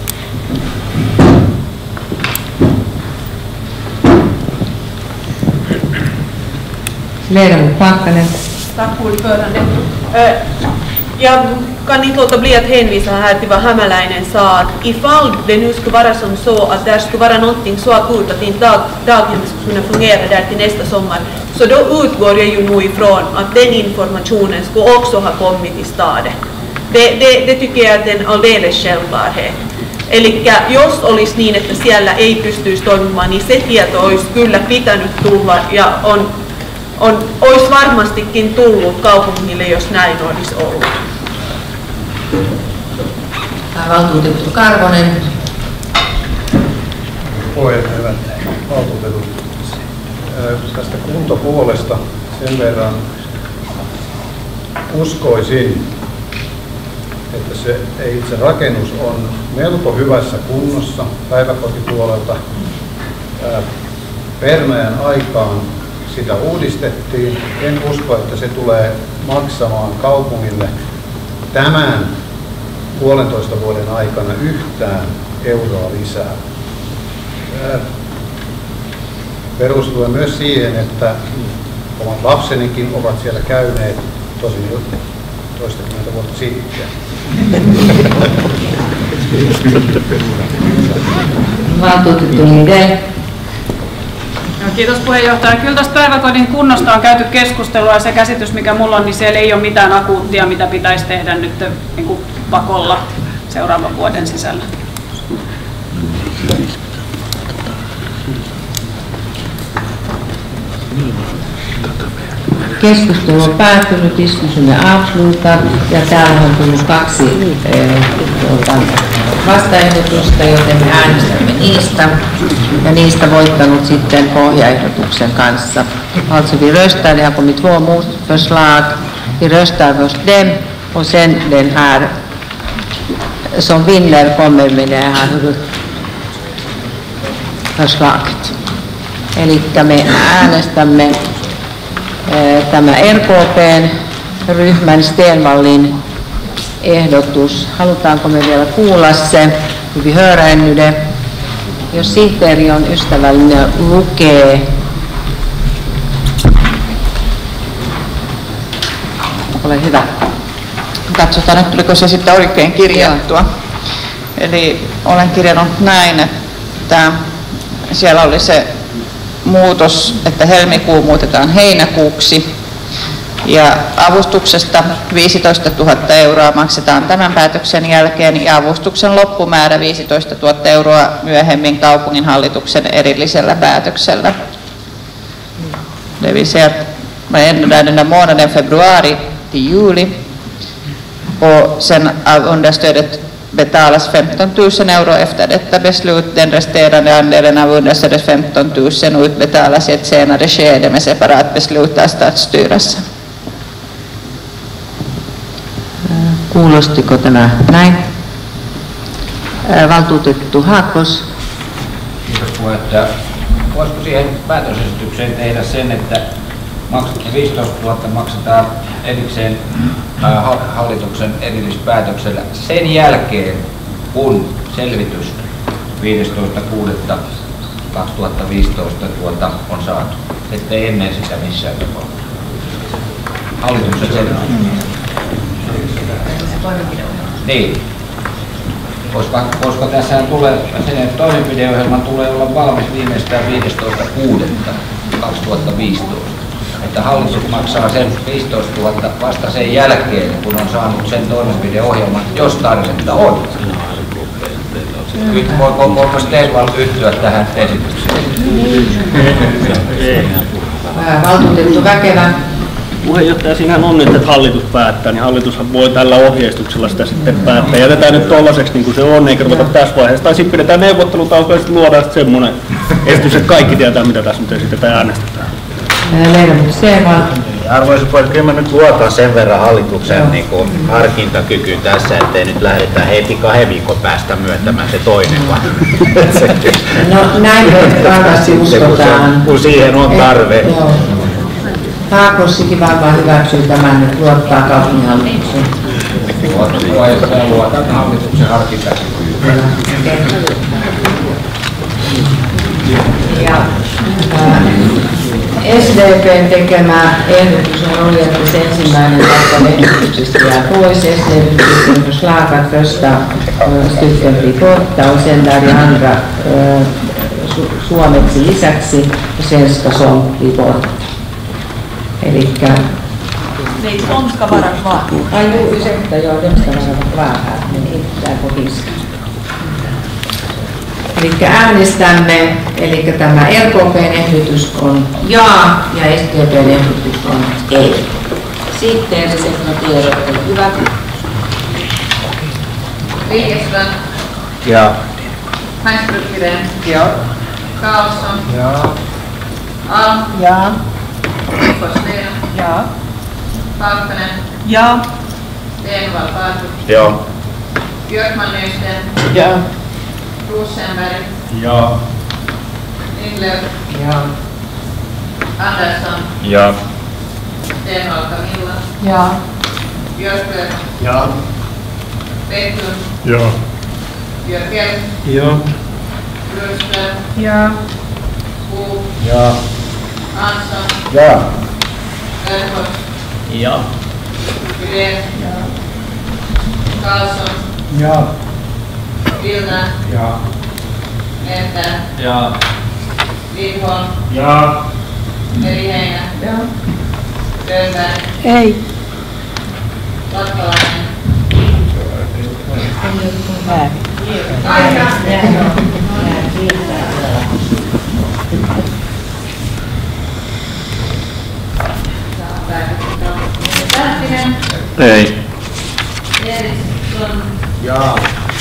S1: Ledamot Pakkanen.
S3: Tack ordförande. Jag kan inte låta bli att hänvisa här till vad Hämäläinen sa, att ifall det nu skulle vara som så att det skulle vara någonting så akut att inte dag, daghemmet skulle kunna fungera där till nästa sommar, så då utgår jag ju nog ifrån att den informationen skulle också ha kommit till staden. Det, det, det tycker jag är en alldeles självklarhet. Eli jos olisi niin, että siellä ei pystyisi toimimaan, niin se tieto olisi kyllä pitänyt tulla ja on On, olisi varmastikin tullut kaupungille, jos näin olisi ollut.
S1: Valtuutettu Karvonen.
S19: puheenjohtaja, hyvät valtuutetut. Tästä kuntopuolesta sen verran uskoisin, että se itse rakennus on melko hyvässä kunnossa päiväkotipuolelta. Pernojan aikaan sitä uudistettiin. En usko, että se tulee maksamaan kaupungille tämän puolentoista vuoden aikana yhtään euroa lisää. Perustuen myös siihen, että omat lapsenikin ovat siellä käyneet tosin jo toistakymmentä vuotta sitten.
S1: Valtuutettu Lindell.
S15: Kiitos puheenjohtaja. Kyllä tästä päiväkodin kunnosta on käyty keskustelua ja se käsitys, mikä mulla on, niin siellä ei ole mitään akuuttia, mitä pitäisi tehdä nyt niin kuin pakolla seuraavan vuoden sisällä.
S1: Keskustelu on päättynyt, diskussione avslutat ja täällä on tullut kaksi eh, tuota, vastaehdotusta, joten me äänestämme niistä ja niistä voittanut sitten pohjaehdotuksen kanssa. Alltså vi röstar, det har kommit två motförslag, vi röstar först dem och sen den här som vinner kommer med det här huvudförslaget. Eli me äänestämme tämä R K P:n ryhmän Stenvallin ehdotus. Halutaanko me vielä kuulla se? Vi hör ännu det. Jos sihteeri on ystävällinen, lukee.
S14: Ole hyvä. Katsotaan nyt, tuliko se sitten oikein kirjattua. Eli olen kirjannut näin, että siellä oli se muutos, että helmikuu muutetaan heinäkuuksi ja avustuksesta viisitoista tuhatta euroa maksetaan tämän päätöksen jälkeen ja avustuksen loppumäärä viisitoista tuhatta euroa myöhemmin kaupunginhallituksen erillisellä päätöksellä. Det vill säga att man ändrar den där månaden februari till juli och sen av understödet betalas femton tusen euro efter detta beslut. Den resterande andelen av understödet femton tusen utbetalas i ett senare skede med separat beslut av stadsstyrelsen.
S1: Kuulostiko tämä näin? Valtuutettu Haakos.
S12: Kiitos puheenjohtaja. Voisiko siihen päätösesitykseen tehdä sen, että viisitoista tuhatta maksetaan erikseen hallituksen erillispäätöksellä sen jälkeen, kun selvitys viidestoista kuudetta kaksituhattaviisitoista tuota on saatu, ettei ennen sitä missään tapauksessa. Hallituksen selvitys. Niin. Koska, koska tässä tulee, sen toimenpideohjelman tulee olla valmis viimeistään viidestoista kuudetta kaksituhattaviisitoista. Että hallitus maksaa sen viisitoista tuhatta vasta sen jälkeen, kun on saanut sen toimenpideohjelman, jos tarvetta on. Nyt voiko Stenvall yhtyä tähän esitykseen?
S1: Valtuutettu Väkevä.
S20: Puheenjohtaja, siinähän on nyt, että hallitus päättää, niin hallitushan voi tällä ohjeistuksella sitä sitten päättää. Jätetään nyt tollaiseksi niin kuin se on, eikä ruveta tässä vaiheessa. Tai sitten pidetään neuvottelutauko ja sitten luodaan sitten semmoinen esitys, että kaikki tietää, mitä tässä nyt esitetään ja äänestetään.
S7: Arvoisa puhemies, kyllä mä nyt luotan sen verran hallituksen niin kuin harkintakykyyn tässä, ettei nyt lähdetään heti kahden viikon päästä myöntämään se toinen vaan.
S1: No näin varmasti uskotaan.
S7: Kun siihen on tarve.
S1: Haakossikin varmaan hyväksyy tämän, nyt luottaa kaupunginhallitukseen.
S12: Luotan hallituksen harkintakykyyn.
S1: Ja S D P:n tekemä ehdotus oli, että se ensimmäinen tästä ehdotuksesta jää pois. S D P:n förslag att första stycken blir borta och sen där i andra su suomeksi lisäksi och svenska som blir borta. Elikkä...
S3: Nej, de ska vara kvar.
S1: Ai juu, ursäkta, joo, de ska vara kvar här, men inte där på finska. Eli äänestämme, eli tämä R K P:n ehdotus on ja ja S D P:n ehdotus on ei. Sihteeriset tiedot on hyvä. Viljestrand.
S8: Ja.
S1: Heinz Brückgren.
S6: Ja.
S17: Karlsson.
S6: Ja.
S17: Alm.
S6: Ja.
S17: Forsén.
S6: Ja.
S17: Pakkanen.
S15: Ja.
S17: Stenvall Paatu.
S7: Ja.
S17: Björkman Nysten.
S6: Ja.
S17: Rosenberg.
S9: Ja.
S17: Lindlöf.
S6: Ja.
S17: Andersson.
S4: Ja.
S17: Stenvall Camilla.
S6: Ja.
S17: Björklöf.
S9: Ja.
S17: Bäcklund.
S9: Ja.
S17: Björkell.
S9: Ja.
S17: Lundström.
S6: Ja.
S17: Skog.
S9: Ja.
S17: Hansson.
S9: Ja.
S17: Lönnfors.
S20: Ja.
S17: Gren.
S6: Ja.
S17: Karlsson.
S9: Ja.
S17: Vilna.
S9: Ja.
S17: Lentää.
S20: Ja.
S17: Lindholm.
S9: Ja.
S17: Meriheinä.
S6: Ja.
S17: Lönnberg.
S6: Ei.
S17: Lappalainen.
S6: Aika.
S17: Tähtinen.
S4: Ei.
S17: Eriksson.
S9: Ja.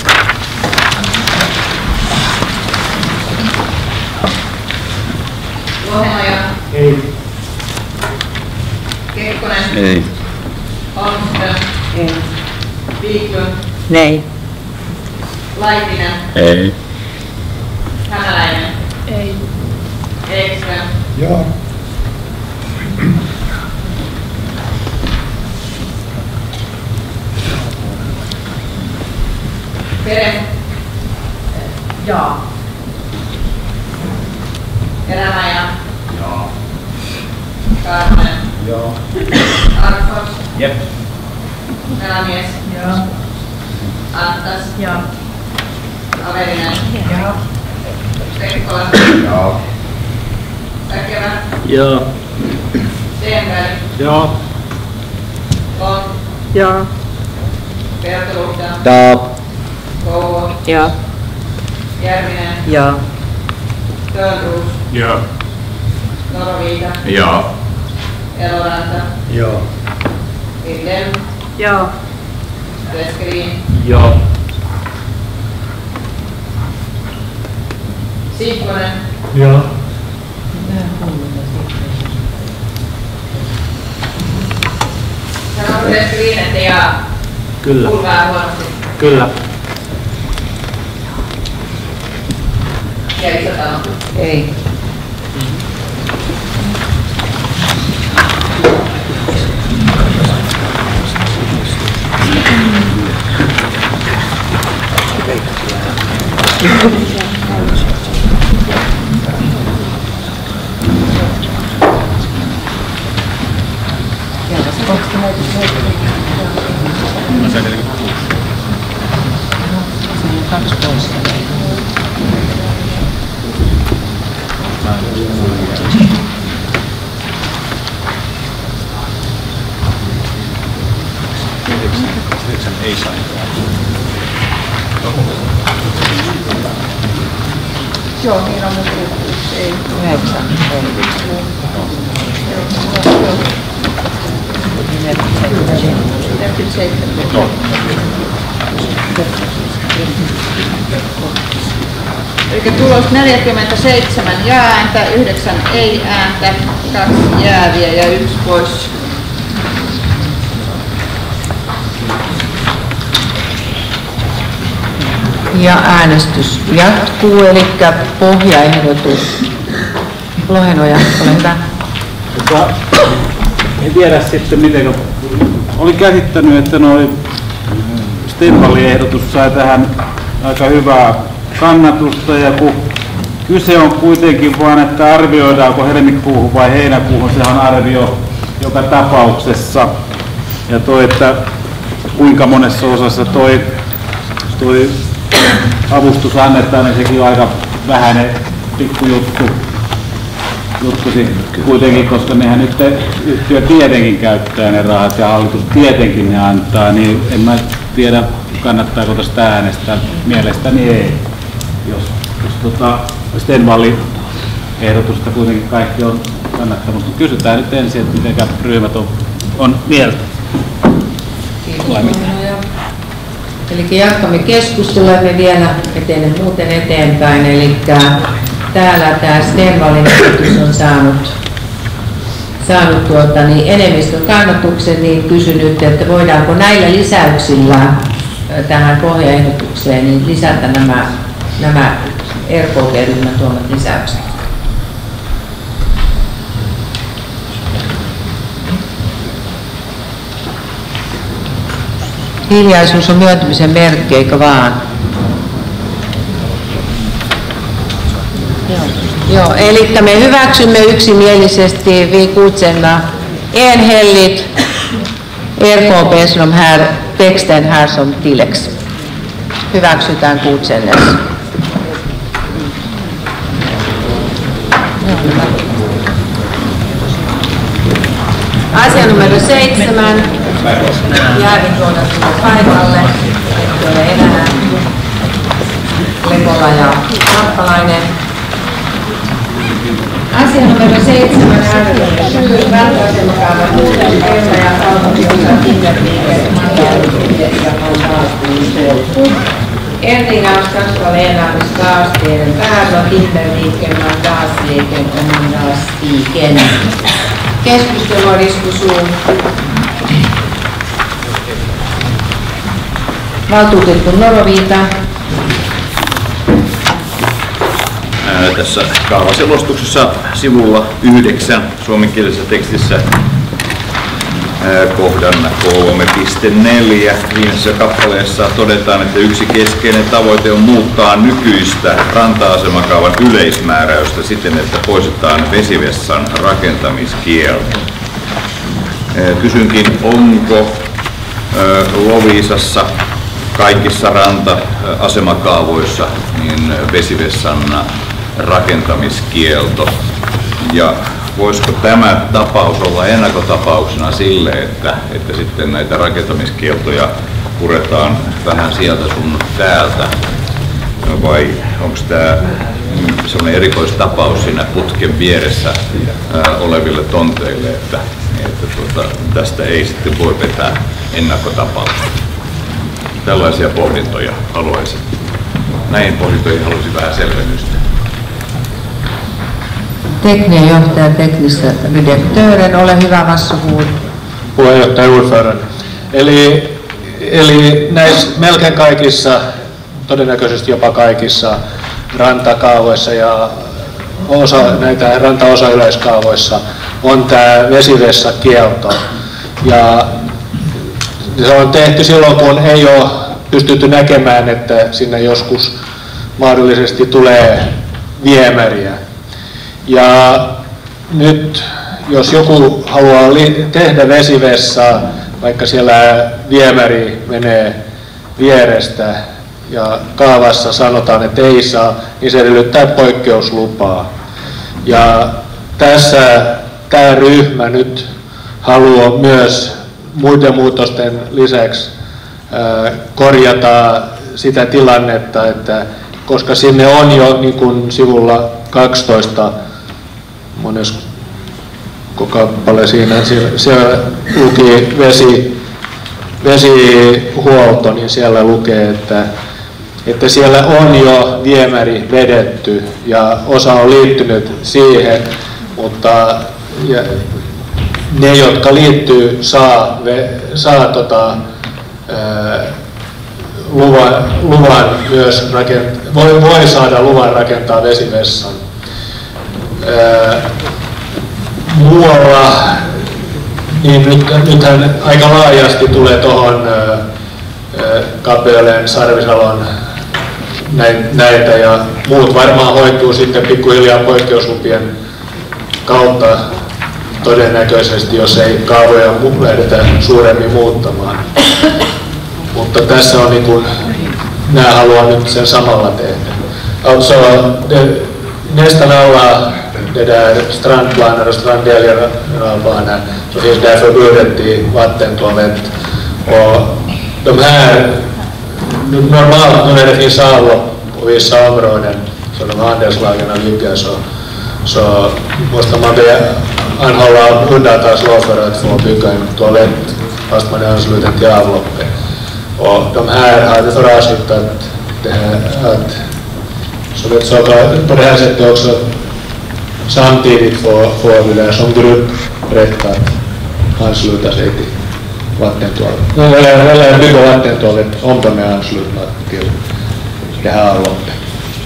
S17: Lohenoja.
S9: Ei.
S17: Kekkonen.
S4: Ei.
S17: Holmström.
S6: Ei.
S17: Wiklund.
S6: Nei.
S17: Laitinen.
S4: Ei.
S17: Hämäläinen.
S11: Ei.
S17: Ekström.
S9: Ja.
S17: Pere.
S13: Ja.
S17: Erämaja.
S9: Ja.
S17: Karmonen.
S9: Ja.
S17: Arfors.
S20: Jep.
S17: Melamies.
S6: Ja.
S17: Antas.
S13: Ja.
S17: Averinen.
S6: Ja.
S17: Pekkola.
S9: Ja.
S17: Väkevä.
S20: Ja.
S17: Stenberg.
S20: Ja.
S17: Lund.
S6: Ja.
S17: Peltoluhta.
S8: Ja.
S17: Kouvo.
S6: Ja.
S17: Järvinen.
S6: Ja.
S17: Törnruus.
S9: Ja.
S17: Noroviita.
S9: Ja.
S17: Eloranta.
S9: Ja.
S17: Lindell.
S15: Ja.
S17: Westgreen.
S20: Ja.
S17: Sikkonen.
S9: Ja.
S17: Sanoo Westgreen, että jaa.
S20: Kyllä.
S17: Kuulkaa huonosti.
S20: Kyllä.
S17: Ja Isotalo.
S6: Ei. Kaksi poissa.
S10: Yhdeksän ei saa.
S6: Joo, niin on nyt yksi, ei. Yhdeksän, ei.
S10: No.
S14: Eli tulos neljäkymmentäseitsemän jää-ääntä, yhdeksän ei-ääntä, kaksi jääviä ja yksi pois.
S1: Ja äänestys jatkuu, eli pohjaehdotus. Lohenoja, ole hyvä.
S5: Tota, en tiedä sitten miten, kun olin käsittänyt, että noi Stenvallin ehdotus sai tähän aika hyvää kannatusta, ja kun kyse on kuitenkin vain, että arvioidaanko helmikuuhun vai heinäkuuhun, sehän on arvio joka tapauksessa. Ja toi, että kuinka monessa osassa toi, toi avustus annetaan, niin sekin on aika vähäinen pikkujuttu. Juttu kuitenkin, koska nehän nyt yhtiö tietenkin käyttää ne rahat ja hallitus tietenkin ne antaa, niin en mä tiedä kannattaako tästä äänestää. Mielestäni ei. Jos, jos tota Stenvallin ehdotusta kuitenkin kaikki on kannattanut, mutta kysytään nyt ensin, että miten ryhmät on, on mieltä.
S1: Eli jatkamme keskustelua, me vielä etenen muuten eteenpäin. Eli täällä tämä Stenvallin esitys on saanut, saanut tuota, niin enemmistön kannatuksen, niin kysyn nyt, että voidaanko näillä lisäyksillä tähän pohjaehdotukseen niin lisätä nämä, nämä R K P-ryhmän tuomat lisäykset. Hiljaisuus on myöntymisen merkki, eikö vaan? Joo, eli me hyväksymme yksimielisesti vi godkänner enhälligt R K P som här, texten här som tilläggs. Hyväksytään godkännes. Asia numero seitsemän. Jäävin tuoda tulla paikalle. Ei ole enää Lepola ja Kappalainen. Asia numero seitsemän äänestämme välttämättömäkään muuten Elsa ja kaupunkiosa Timmerliike, Mandaaliike ja Mandaaliike. Ändringar ska ska lämnas Garsdelen Värlo, Timmerliike, Mandaaliike ja Mandaaliike. Keskustelua, diskussion. Valtuutettu Noroviita.
S21: Tässä kaavaselostuksessa sivulla yhdeksän suomenkielisessä tekstissä kohdan kolme piste neljä viimeisessä kappaleessa todetaan, että yksi keskeinen tavoite on muuttaa nykyistä ranta-asemakaavan yleismääräystä siten, että poistetaan vesivessan rakentamiskielto. Kysynkin, onko Loviisassa kaikissa ranta-asemakaavoissa niin vesivessan rakentamiskielto, ja voisiko tämä tapaus olla ennakkotapauksena sille, että, että sitten näitä rakentamiskieltoja puretaan vähän sieltä sun täältä, vai onko tämä sellainen erikoistapaus siinä putken vieressä ää, oleville tonteille, että, että tuota, tästä ei sitten voi vetää ennakkotapausta? Tällaisia pohdintoja haluaisin. Näihin pohdintoihin haluaisin vähän selvennystä.
S1: Tekninen johtaja teknissä redaktören, ole hyvä Vassavaara.
S2: Puheenjohtaja ordförande. Eli, eli näissä melkein kaikissa, todennäköisesti jopa kaikissa rantakaavoissa ja osa, näitä rantaosa-yleiskaavoissa on tämä vesivessakielto. Ja se on tehty silloin, kun ei ole pystytty näkemään, että sinne joskus mahdollisesti tulee viemäriä. Ja nyt, jos joku haluaa tehdä vesivessaa, vaikka siellä viemäri menee vierestä ja kaavassa sanotaan, että ei saa, niin se edellyttää poikkeuslupaa. Ja tässä tämä ryhmä nyt haluaa myös muiden muutosten lisäksi korjata sitä tilannetta, että koska sinne on jo niin kuin sivulla kaksitoista mones kappale siinä, siellä luki vesi, vesihuolto, niin siellä lukee, että, että siellä on jo viemäri vedetty ja osa on liittynyt siihen, mutta ja ne, jotka liittyy, saa, saa tota, ää, luvan, luvan myös rakentaa, voi, voi saada luvan rakentaa vesivessan. Ää, muualla, niin nyt, nythän aika laajasti tulee tuohon Kapealeen, Sarvisalon näitä, ja muut varmaan hoituu sitten pikkuhiljaa poikkeuslupien kautta todennäköisesti, jos ei kaavoja lähdetä suuremmin muuttamaan. Mutta tässä on niin kuin, nämä haluaa nyt sen samalla tehdä. Alltså, det, nästan alla det där strandplaner och stranddelgeneralplaner så finns där förbudet i vattentoalett. Och de här, normalt nu när det finns avlopp på vissa områden så de handelslagarna ligger så, så måste man be, anhålla om undantagslov för att få bygga en toalett fast man är ansluten till avloppet. Och de här hade för avsikt att, det här, att Så vet så på det här sättet också samtidigt får, får vi där som grupp rätt att ansluta sig till vattentoalett. Eller, eller bygga vattentoalett om de är anslutna till det här avloppet.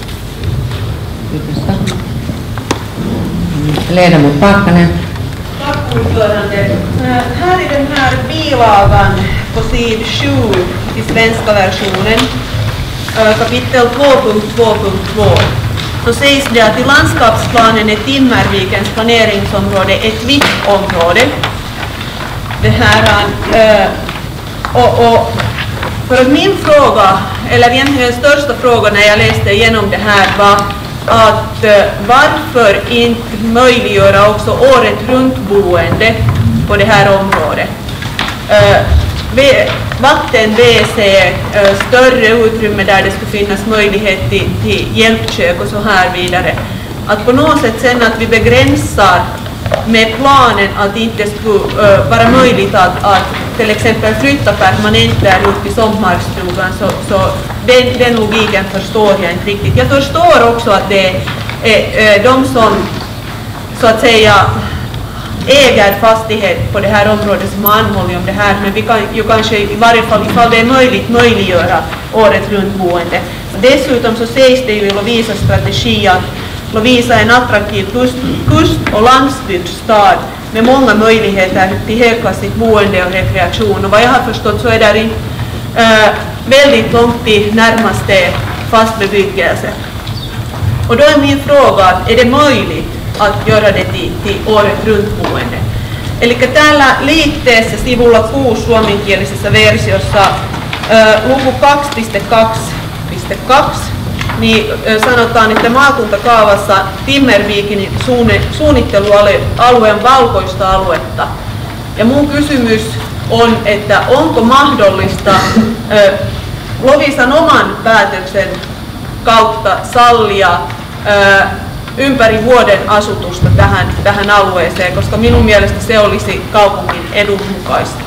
S1: Ledamot Pakkanen.
S3: Tack ordförande. Här i den här bilagan på sid sju i svenska versionen, kapitel två punkt två punkt två, så sägs det att i landskapsplanen är Timmervikens planeringsområde ett vitt område. Det här, och, och för att min fråga, eller egentligen den största frågan när jag läste igenom det här var att varför inte möjliggöra också året runt boende på det här området. Vatten, W C, större utrymme där det skulle finnas möjlighet till, till hjälpkök och så här vidare. Att på något sätt sen att vi begränsar med planen att det inte skulle uh, vara möjligt att, att till exempel flytta permanent där upp i sommarstugan, så, så den, den logiken förstår jag inte riktigt. Jag förstår också att det är uh, de som så att säga äger fastighet på det här området som har anhållit om det här, men vi kan ju kanske i varje fall, ifall det är möjligt, möjliggöra året runt boende. Dessutom så sägs det ju i Lovisas strategi att Lovisa är en attraktiv kust, kust- och landsbygdsstad med många möjligheter till högklassigt boende och rekreation. Och vad jag har förstått så är det in, äh, väldigt långt till närmaste fast bebyggelse. Och då är min fråga, är det möjligt att göra det till, till året runt boende? Eli täällä liitteessä sivulla kuusi suomenkielisessä versiossa äh, luku kaksi piste kaksi piste kaksi niin sanotaan, että maakuntakaavassa Timmervikin suunnittelualue on valkoista aluetta. Ja mun kysymys on, että onko mahdollista ö, Lovisan oman päätöksen kautta sallia ö, ympäri vuoden asutusta tähän, tähän alueeseen, koska minun mielestä se olisi kaupungin edun mukaista.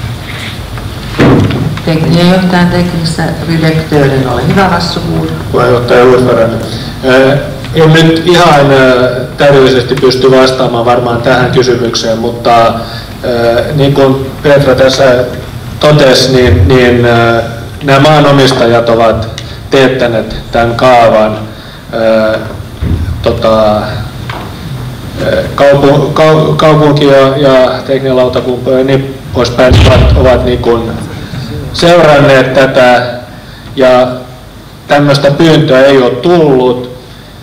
S1: Teknijanjohtajan teknissä redaktöörin, ole hyvä vastuvuus.
S2: Puheenjohtaja ordförande. En nyt ihan täydellisesti pysty vastaamaan varmaan tähän kysymykseen, mutta niin kuin Petra tässä totesi, niin, niin nämä maanomistajat ovat teettäneet tämän kaavan tota, kaupu, kau, kaupunki ja, ja tekninen lautakunta ja niin poispäin ovat, ovat niin kuin seuranneet tätä ja tämmöistä pyyntöä ei ole tullut.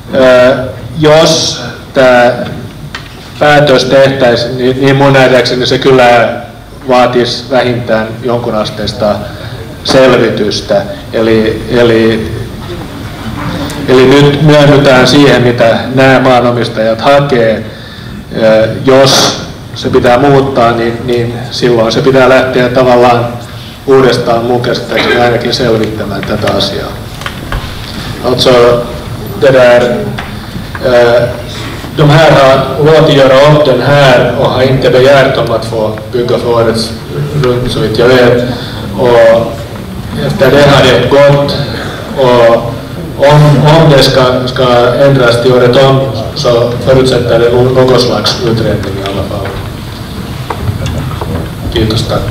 S2: Jos tämä päätös tehtäisiin, niin, niin mun nähdäkseni se kyllä vaatisi vähintään jonkun asteista selvitystä. Eli, eli, eli nyt myönnytään siihen, mitä nämä maanomistajat hakee. Jos se pitää muuttaa, niin, niin silloin se pitää lähteä tavallaan uudestaan mun käsittääkseni ainakin selvittämään tätä asiaa. Alltså, det där, eh, de här har låtit göra om den här och har inte begärt om att få bygga för årets runt så vitt jag vet. Och efter det har det gått och om, om det ska, ska ändras till året om så förutsätter det någon slags utredning i alla fall. Kiitos, tack.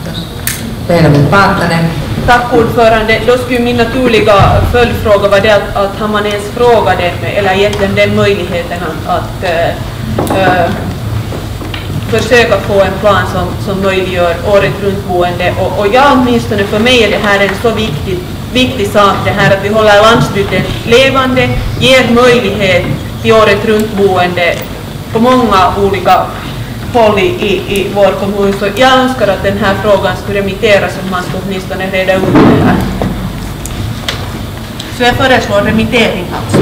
S3: Tack ordförande. Då skulle min naturliga följdfråga vara det att, att har man ens frågat det, eller gett dem den möjligheten att, att äh, försöka få en plan som, som möjliggör året runt boende. Och, och jag åtminstone, för mig är det här en så viktig, viktig sak, det här att vi håller landsbygden levande, ger möjlighet till året runt boende på många olika håll i, i, i vår kommun. Så jag önskar att den här frågan skulle remitteras, om man skulle åtminstone reda ut det här. Så jag föreslår remittering alltså.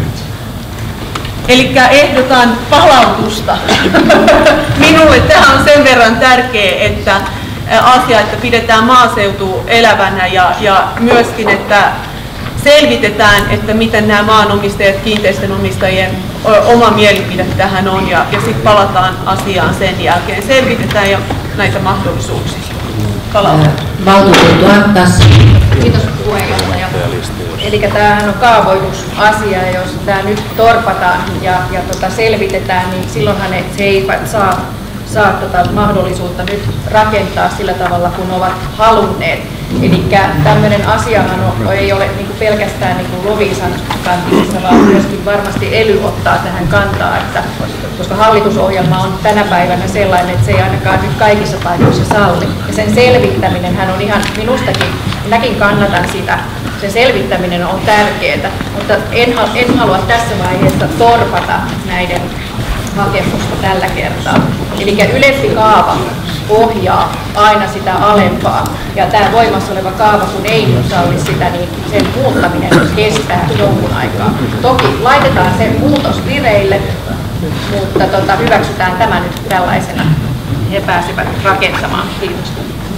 S3: Eli ehdotan palautusta. Minulle tämä on sen verran tärkeä että asia, että pidetään maaseutu elävänä ja, ja myöskin, että selvitetään, että miten nämä maanomistajat, kiinteistönomistajien oma mielipide tähän on ja, ja sitten palataan asiaan sen jälkeen. Selvitetään ja näitä mahdollisuuksia. palautetta.
S1: Valtuutettu Antas.
S17: Kiitos puheenjohtaja. Eli tämähän on kaavoitusasia, ja jos tämä nyt torpataan ja, ja tota selvitetään, niin silloinhan ne, se eivät saa, saa tota mahdollisuutta nyt rakentaa sillä tavalla, kun ovat halunneet. Eli tämmöinen asiahan on, ei ole niin kuin pelkästään niin kuin Loviisan kantissa, vaan myöskin varmasti E L Y ottaa tähän kantaa, että, koska hallitusohjelma on tänä päivänä sellainen, että se ei ainakaan nyt kaikissa paikoissa salli. Ja sen selvittäminen hän on ihan minustakin, minäkin kannatan sitä, sen selvittäminen on tärkeää, mutta en, en halua tässä vaiheessa torpata näiden hakemusta tällä kertaa. Eli ylempi kaava ohjaa aina sitä alempaa. Ja tämä voimassa oleva kaava, kun ei nyt salli sitä, niin sen muuttaminen kestää jonkun aikaa. Toki laitetaan se muutos vireille, mutta tota, hyväksytään tämä nyt tällaisena. He pääsevät rakentamaan. Kiitos.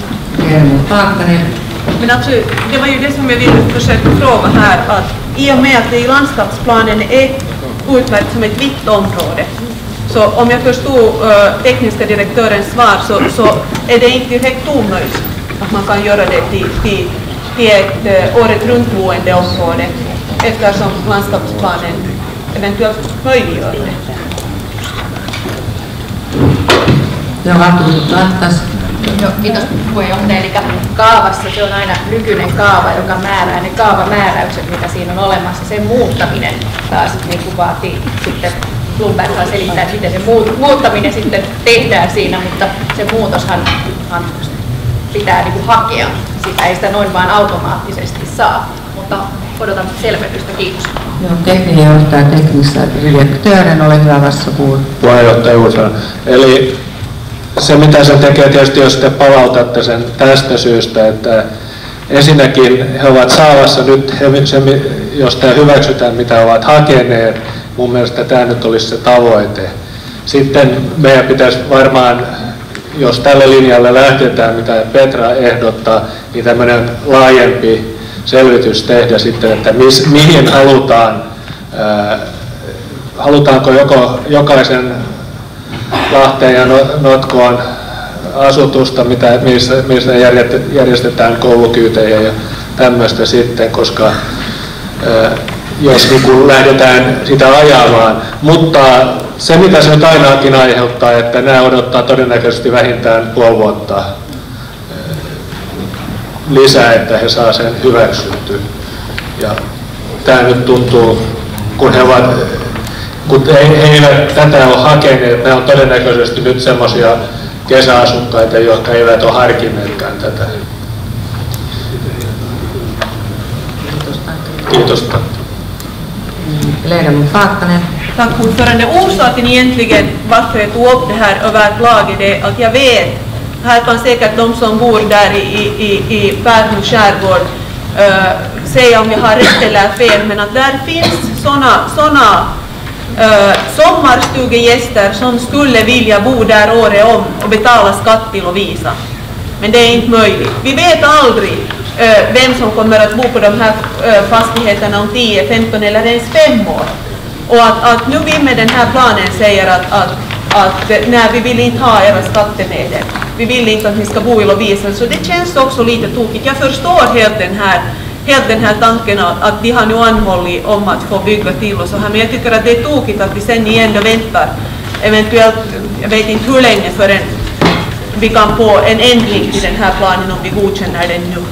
S3: Men alltså, det var ju det som jag ville försöka fråga här, att i och med att det i landskapsplanen är utmärkt som ett vitt område, så om jag förstod uh, tekniska direktörens svar, så, så är det inte direkt omöjligt att man kan göra det till, till, till ett uh, året runt boende område, eftersom landskapsplanen eventuellt möjliggör det.
S1: Ja valtuutettu Antas.
S17: Joo, kiitos puheenjohtaja. Eli kaavassa se on aina nykyinen kaava, joka määrää ne kaavamääräykset, mitä siinä on olemassa. Sen muuttaminen taas niin kuin vaatii sitten, Blomberg saa selittää, että miten se muuttaminen sitten tehdään siinä, mutta se muutoshan pitää niin kuin hakea. Sitä ei sitä noin vaan automaattisesti saa, mutta odotan selvennystä. Kiitos.
S1: Joo, tekninen johtaja teknistä direktöören, ole hyvä vastapuhua.
S2: Puheenjohtaja Uusala. Eli se mitä se tekee tietysti, jos te palautatte sen tästä syystä, että ensinnäkin he ovat saavassa nyt, se, jos tämä hyväksytään mitä ovat hakeneet, mun mielestä tämä nyt olisi se tavoite. Sitten meidän pitäisi varmaan, jos tälle linjalle lähdetään, mitä Petra ehdottaa, niin tämmöinen laajempi selvitys tehdä sitten, että mis, mihin halutaan, ää, halutaanko joko, jokaisen Lahteen ja Notkoon asutusta, mitä, missä, missä järjestetään koulukyytejä ja tämmöistä sitten, koska ää, jos niin kuin lähdetään sitä ajamaan. Mutta se mitä se nyt ainakin aiheuttaa, että nämä odottaa todennäköisesti vähintään puoli vuotta ää, lisää, että he saa sen hyväksytty. Ja tämä nyt tuntuu, kun he ovat kun he eivät tätä ole hakeneet, nämä on todennäköisesti nyt semmoisia kesäasukkaita, jotka eivät ole harkinneetkaan tätä. Kiitos.
S1: Ledamot Paakkanen.
S3: Tack ordförande. Orsaken egentligen varför jag tog upp det här överlag är det att jag vet, här kan säkert de som bor där i, i, i Pärnu skärgård uh, säga om jag har rätt eller fel, men att där finns såna, såna Uh, sommarstugegäster som skulle vilja bo där året om och betala skatt till Lovisa. Men det är inte möjligt. Vi vet aldrig uh, vem som kommer att bo på de här uh, fastigheterna om tio, femton eller ens fem år. Och att, att nu vi med den här planen säger att, att, att nej, vi vill inte ha era skattemedel. Vi vill inte att ni ska bo i Lovisa. Så det känns också lite tokigt. Jag förstår helt den här Helt den här tanken att, att de har nu anhållit om att få bygga till och så här, men jag tycker att det är tokigt att vi sen igen väntar eventuellt, jag vet inte hur länge förrän vi kan få en ändring till den här planen om vi godkänner den nu.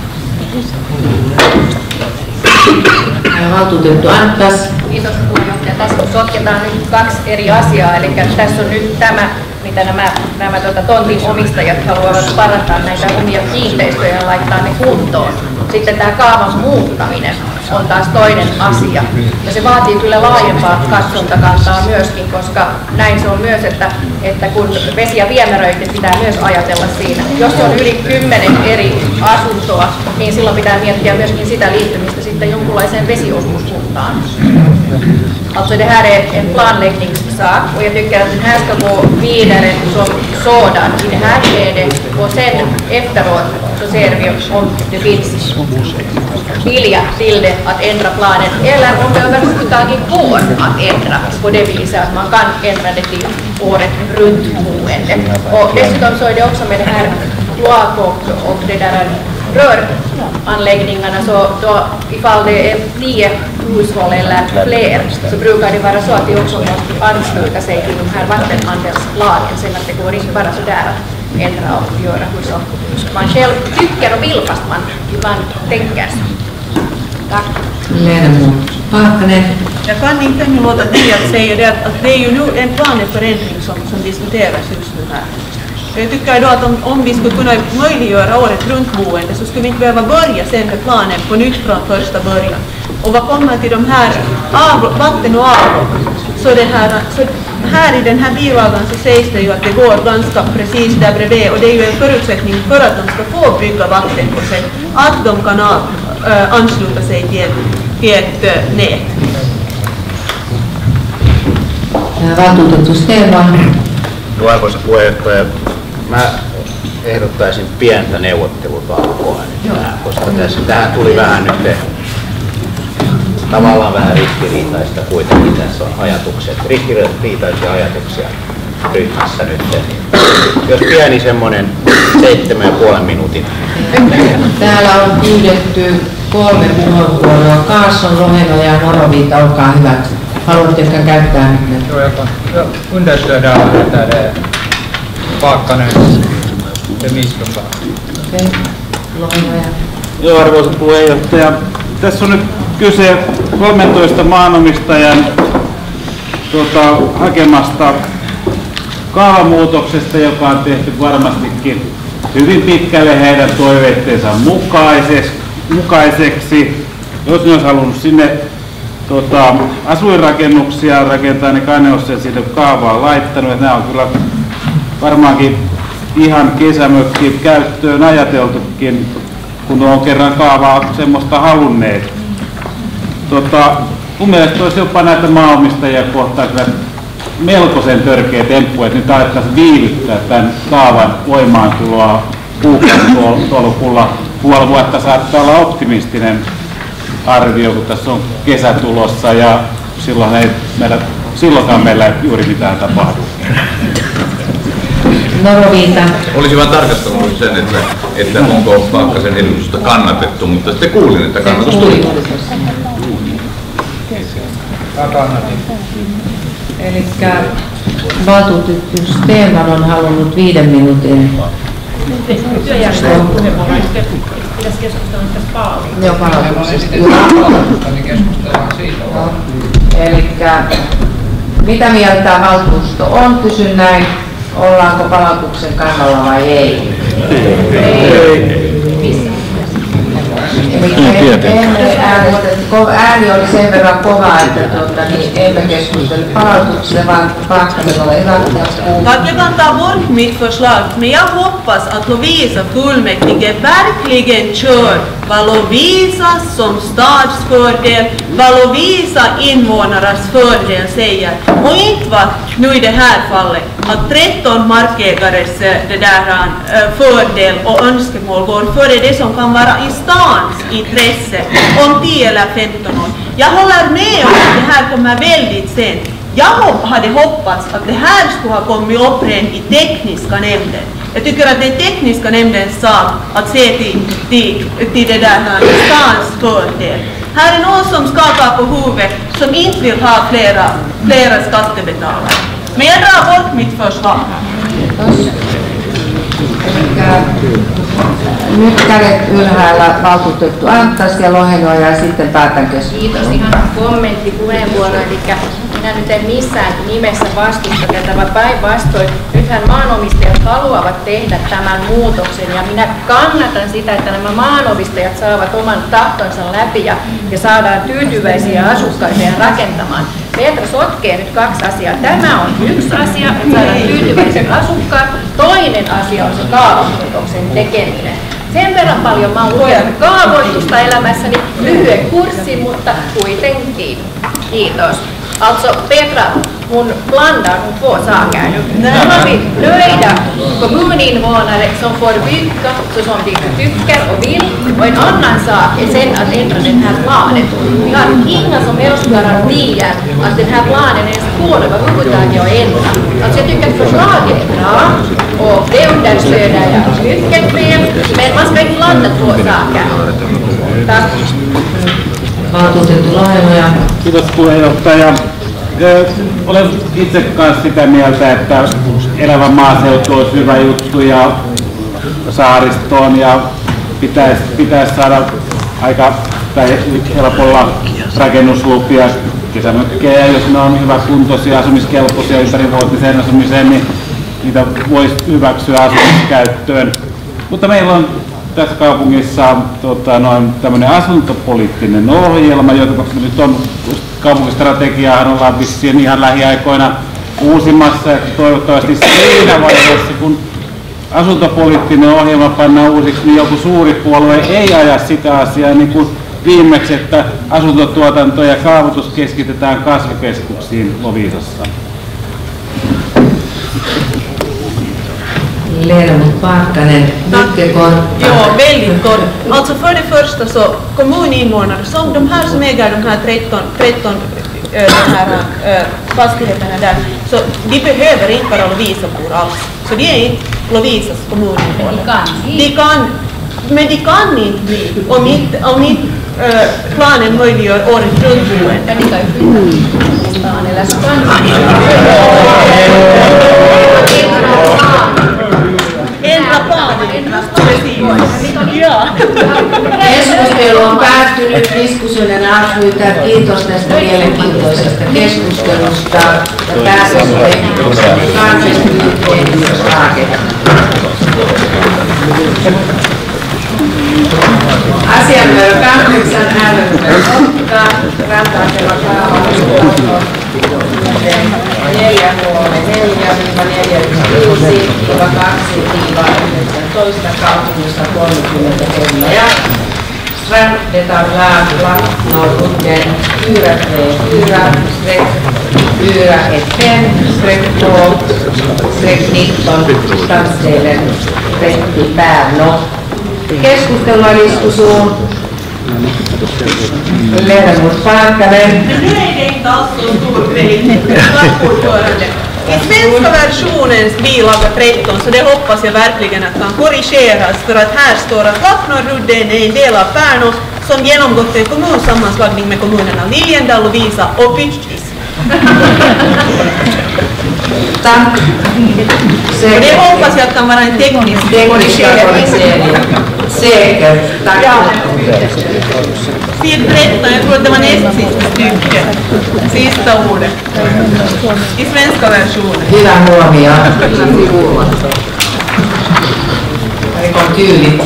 S1: Valtuutettu Antas.
S17: Kiitos puheenjohtaja. Tässä sotketaan nyt kaksi eri asiaa, eli tässä on nyt tämä, mitä nämä, nämä tuota, tontin omistajat haluavat parantaa näitä omia kiinteistöjä ja laittaa ne kuntoon. Sitten tämä kaavan muuttaminen on taas toinen asia. Ja se vaatii kyllä laajempaa katsontakantaa myöskin, koska näin se on myös, että, että kun vesi- ja viemäröinti pitää myös ajatella siinä. Jos on yli kymmenen eri asuntoa, niin silloin pitää miettiä myöskin sitä liittymistä sitten jonkunlaiseen vesiosuuskuntaan. Alltså det här är en planläggningssak och jag tycker att den här ska gå vidare som sådan i det här skedet och sen efteråt så ser vi om det finns vilja till det att ändra planen eller om det överhuvudtaget går att ändra på det viset att man kan ändra det till året runt boende. Och dessutom så är det också med det här kloak och, och det där röranläggningarna, så då, ifall det är tio hushåll eller fler, så brukar det vara så att de också måste ansluta sig till de här vattenhandelslagen, sen att det går inte bara sådär att ändra och göra hur som man själv tycker och vill, fast man ibland tänker så. Tack.
S3: Jag kan inte låta bli att säga det att, att det är ju nu en planeförändring som, som diskuteras just nu här. Jag tycker då att om, om vi skulle kunna möjliggöra året runt boende, så skulle vi inte behöva börja sen med planen på nytt från första början. Och vad kommer till de här av, vatten och avlopp, så, det här, så här i den här bilagan så sägs det ju att det går ganska precis där bredvid, och det är ju en förutsättning för att de ska få bygga vattenprojekt, att de kan av, äh, ansluta sig till ett, till ett äh, nät.
S1: Valtuutettu Stenvall.
S7: Arvoisa puheenjohtaja, mä ehdottaisin pientä neuvottelutaukoa nyt tähän, koska tässä, tähän tuli vähän nyt tavallaan vähän ristiriitaista kuitenkin tässä on ajatukset, ristiriitaisia ajatuksia ryhmässä nyt. Jos pieni semmoinen seitsemän ja puolen minuutin.
S1: Täällä on pyydetty kolme puheenvuoroa. Kaasson, Loheno ja Noroviita, olkaa hyvät. Haluatteko käyttää nyt ne?
S16: Joo, jag understöder det Pakkanen ja Miskonsa.
S1: Okei, Loheno ja...
S5: Joo, arvoisa puheenjohtaja. Tässä on nyt kyse kolmentoista maanomistajan tuota, hakemasta kaavamuutoksesta, joka on tehty varmastikin hyvin pitkälle heidän toiveittensa mukaiseksi. Jos ne olisi halunnut sinne tuota, asuinrakennuksia rakentaa, niin kai ne olisi siitä kaavaa laittanut. Että nämä on kyllä varmaankin ihan kesämökkiin käyttöön ajateltukin, kun on kerran kaavaa semmoista halunneet. Tota, mun mielestä olisi jopa näitä maanomistajia kohtaan kyllä melkoisen törkeä temppu, että nyt alettaisiin viivyttää tämän kaavan voimaantuloa kuukausitolkulla. Puoli vuotta saattaa olla optimistinen arvio, kun tässä on kesä tulossa, ja silloin ei meillä, silloinkaan meillä ei juuri mitään tapahdu.
S1: Noroviita.
S21: Olisi vain tarkastellut sen, että, että onko Pakkasen ehdotusta kannatettu, mutta sitten kuulin, että kannatus tuli.
S1: Eli valtuutettu Stenvall on halunnut viiden minuutin.
S13: Pitäisi keskustella tästä palautuksesta.
S1: Joo, palautuksesta. Eli mitä mieltä valtuusto on? Kysyn näin. Ollaanko palautuksen kannalla vai ei? Ei. Ääni oli sen verran kova, että tuota, niin emme keskustele palautukselle, vaan Pakkanen ole hyvä.
S3: Att jag kan ta bort mitt förslag, men jag hoppas att Lovisa fullmäktige verkligen kör vad Lovisa som stadsfördel, vad Lovisa invånares fördel säger. Och inte vad nu i det här fallet att tretton markägares det där, fördel och önskemål går före det som kan vara i stans intresse om tio eller femton år. Jag håller med om att det här kommer väldigt sent. Jag hade hoppats att det här skulle ha kommit upp redan i tekniska nämnden. Jag tycker att det är tekniska nämndens sak att se till, till, till det där stans fördel. Här är någon som skakar på huvudet som inte vill ha flera, flera skattebetalare. Men jag drar bort mitt förslag.
S1: Nyt kädet ylhäällä valtuutettu Antas ja Loheno ja sitten päätän keskustelun.
S17: Kiitos, ihan kommentti puheenvuoro. Eli minä nyt en missään nimessä vastusta tätä, vaan päinvastoin. Nythän maanomistajat haluavat tehdä tämän muutoksen ja minä kannatan sitä, että nämä maanomistajat saavat oman tahtonsa läpi ja, ja saadaan tyytyväisiä asukkaita ja rakentamaan. Petra sotkee nyt kaksi asiaa. Tämä on yksi asia, että saadaan tyytyväiset asukkaat. Toinen asia on se kaavamuutoksen tekeminen. Sen verran paljon mä oon lukenut kaavoitusta elämässäni, lyhyen kurssin, mutta kuitenkin. Kiitos. Alltså Petra, hon blandar de två saker. Nu har vi nöjda kommuninvånare som får bygga så som de tycker och vill. Och en annan sak är sen att ändra den här planen. Vi har inga som helst garantier att den här planen ens går överhuvudtaget att ändra. Alltså jag tycker att förslaget är bra och det understöder jag mycket väl. Men man ska inte blanda två saker. Tack.
S5: Kiitos puheenjohtaja. Olen itse kanssa sitä mieltä, että elävä maaseutu olisi hyvä juttu ja saaristoon ja pitäisi, pitäisi saada aika tai helpolla rakennuslupia kesämökkejä, jos ne on hyväkuntoisia, asumiskelpoisia ympärivuotiseen asumiseen, niin niitä voisi hyväksyä asumiskäyttöön. Mutta meillä on tässä kaupungissa tota, noin tämmöinen asuntopoliittinen ohjelma, jota nyt on kaupunkistrategiaahan ollaan vissiin ihan lähiaikoina uusimassa, että toivottavasti siinä vaiheessa, kun asuntopoliittinen ohjelma pannaan uusiksi, niin joku suuri puolue ei aja sitä asiaa niin kuin viimeksi, että asuntotuotanto ja kaavoitus keskitetään kasvukeskuksiin Loviisassa.
S1: Ledamot Parkkanen, mycket kort.
S3: Ja, väldigt kort. Alltså för det första så kommuninvånare, som de här som äger de här tretton, tretton äh, de här, äh, fastigheterna där, så de behöver inte vara Lovisabor alls. Så de är inte Lovisas kommuninvånare. De kan, men de kan inte bli om inte, om inte äh, planen möjliggör året runt boende.
S17: Ja, de kan ju flytta stan eller så kan
S3: Ändra planen. Ja.
S1: Keskustelu on päättynyt, diskussionen avslutar. Kiitos tästä mielenkiintoisesta keskustelusta. Ja päätösehdotuksen kahdeskymmenes förslaget. Asia numero kahdeksan, äänen numero åtta, rantaisella kaavalla neljä kolme neljä neljä kuusi kaksi yhdeksäntoista kaupungista kolmekymmentäkolme ja Stranddetar lag Norrbotten fyra tre fyra streck fyra ett fem streck två streck nitton stadsdelen trettio Pärnu. Keskustelua diskusuun. Ledamot Parkkanen.
S3: Nu är det inte alls så stor grej. Ordförande. I svenska versionens bilaga tretton, så det hoppas jag verkligen att kan korrigeras, för att här står att Lappnorrudden är en del av Pärnu som genomgått en kommunsammanslagning med kommunerna Liljendal, Lovisa och Pyttis.
S1: Tack.
S3: Och det hoppas jag kan vara en teknisk korrigering.
S1: Säkert. Tack.
S3: Ja. Sid tretton, jag tror att det var näst sista stycke. Sista ordet. I svenska versionen.
S1: Hyvä huomio. Aika on tyylit.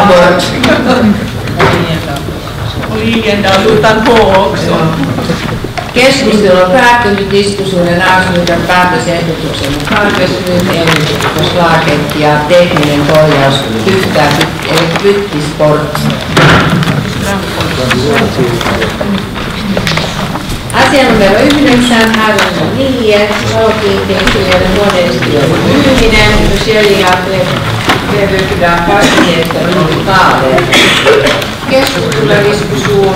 S3: Och Liljendal utan H också.
S1: Keskustelu on päättynyt, diskussionen avslutar, päätösehdotuksen mukaan beslut förslaget ja tekninen korjaus yhtään, eli Pyttisport. Asia numero yhdeksän, äänen neljä, talokiinteistöjen huoneistojen myyminen, sosiaaliaatteet, levyydään fastigheter och lokaler. Keskustelu ja diskusuun.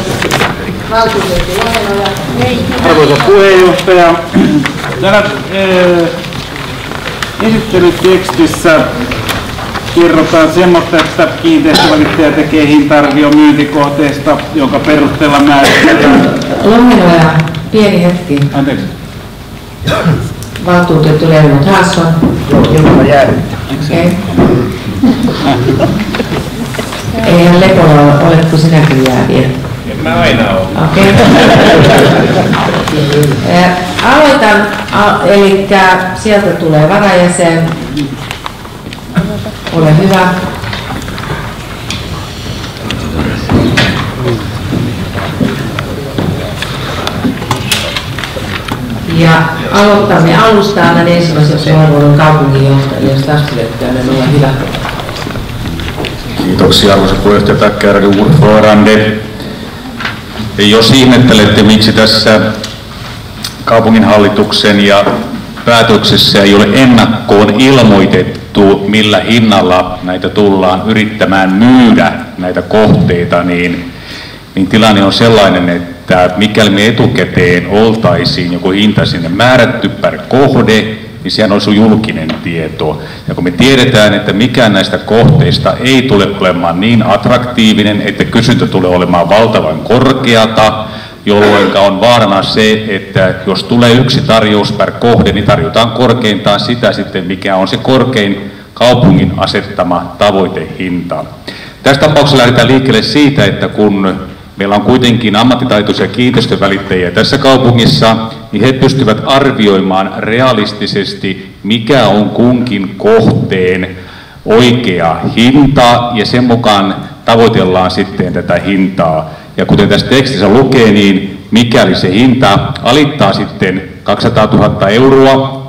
S5: Arvoisa puheenjohtaja, täällä ee, esittelytekstissä kerrotaan semmoista, että kiinteistövalittaja tekee hinta-arvion myyntikohteesta, jonka perusteella määritellään.
S1: Lohenoja, pieni hetki.
S5: Anteeksi.
S1: Valtuutettu Ledamot Hansson.
S8: Ilman jäädyttä.
S1: Okei. Eihän Lepola ole, kun sinäkin jääviä.
S21: Mä aina oon.
S1: Okei. Okay. Aloitan, eli sieltä tulee varajäsen. Ole hyvä. Ja aloitamme alusta, annan ensimmäisen puheenvuoron kaupunginjohtajalle, jos taskulettyönen, ole hyvä.
S10: Kiitoksia arvoisa puheenjohtaja, tackar ordförande. Jos ihmettelette, miksi tässä kaupunginhallituksen ja päätöksessä ei ole ennakkoon ilmoitettu, millä hinnalla näitä tullaan yrittämään myydä, näitä kohteita, niin, niin tilanne on sellainen, että mikäli me etukäteen oltaisiin joku hinta sinne määrätty per kohde, niin sehän olisi julkinen tieto. Ja kun me tiedetään, että mikään näistä kohteista ei tule olemaan niin attraktiivinen, että kysyntä tulee olemaan valtavan korkeata, jolloin on vaarana se, että jos tulee yksi tarjous per kohde, niin tarjotaan korkeintaan sitä sitten, mikä on se korkein kaupungin asettama tavoitehinta. Tässä tapauksessa lähdetään liikkeelle siitä, että kun meillä on kuitenkin ammattitaitoisia kiinteistövälittäjiä tässä kaupungissa, niin he pystyvät arvioimaan realistisesti, mikä on kunkin kohteen oikea hinta, ja sen mukaan tavoitellaan sitten tätä hintaa. Ja kuten tässä tekstissä lukee, niin mikäli se hinta alittaa sitten kaksisataatuhatta euroa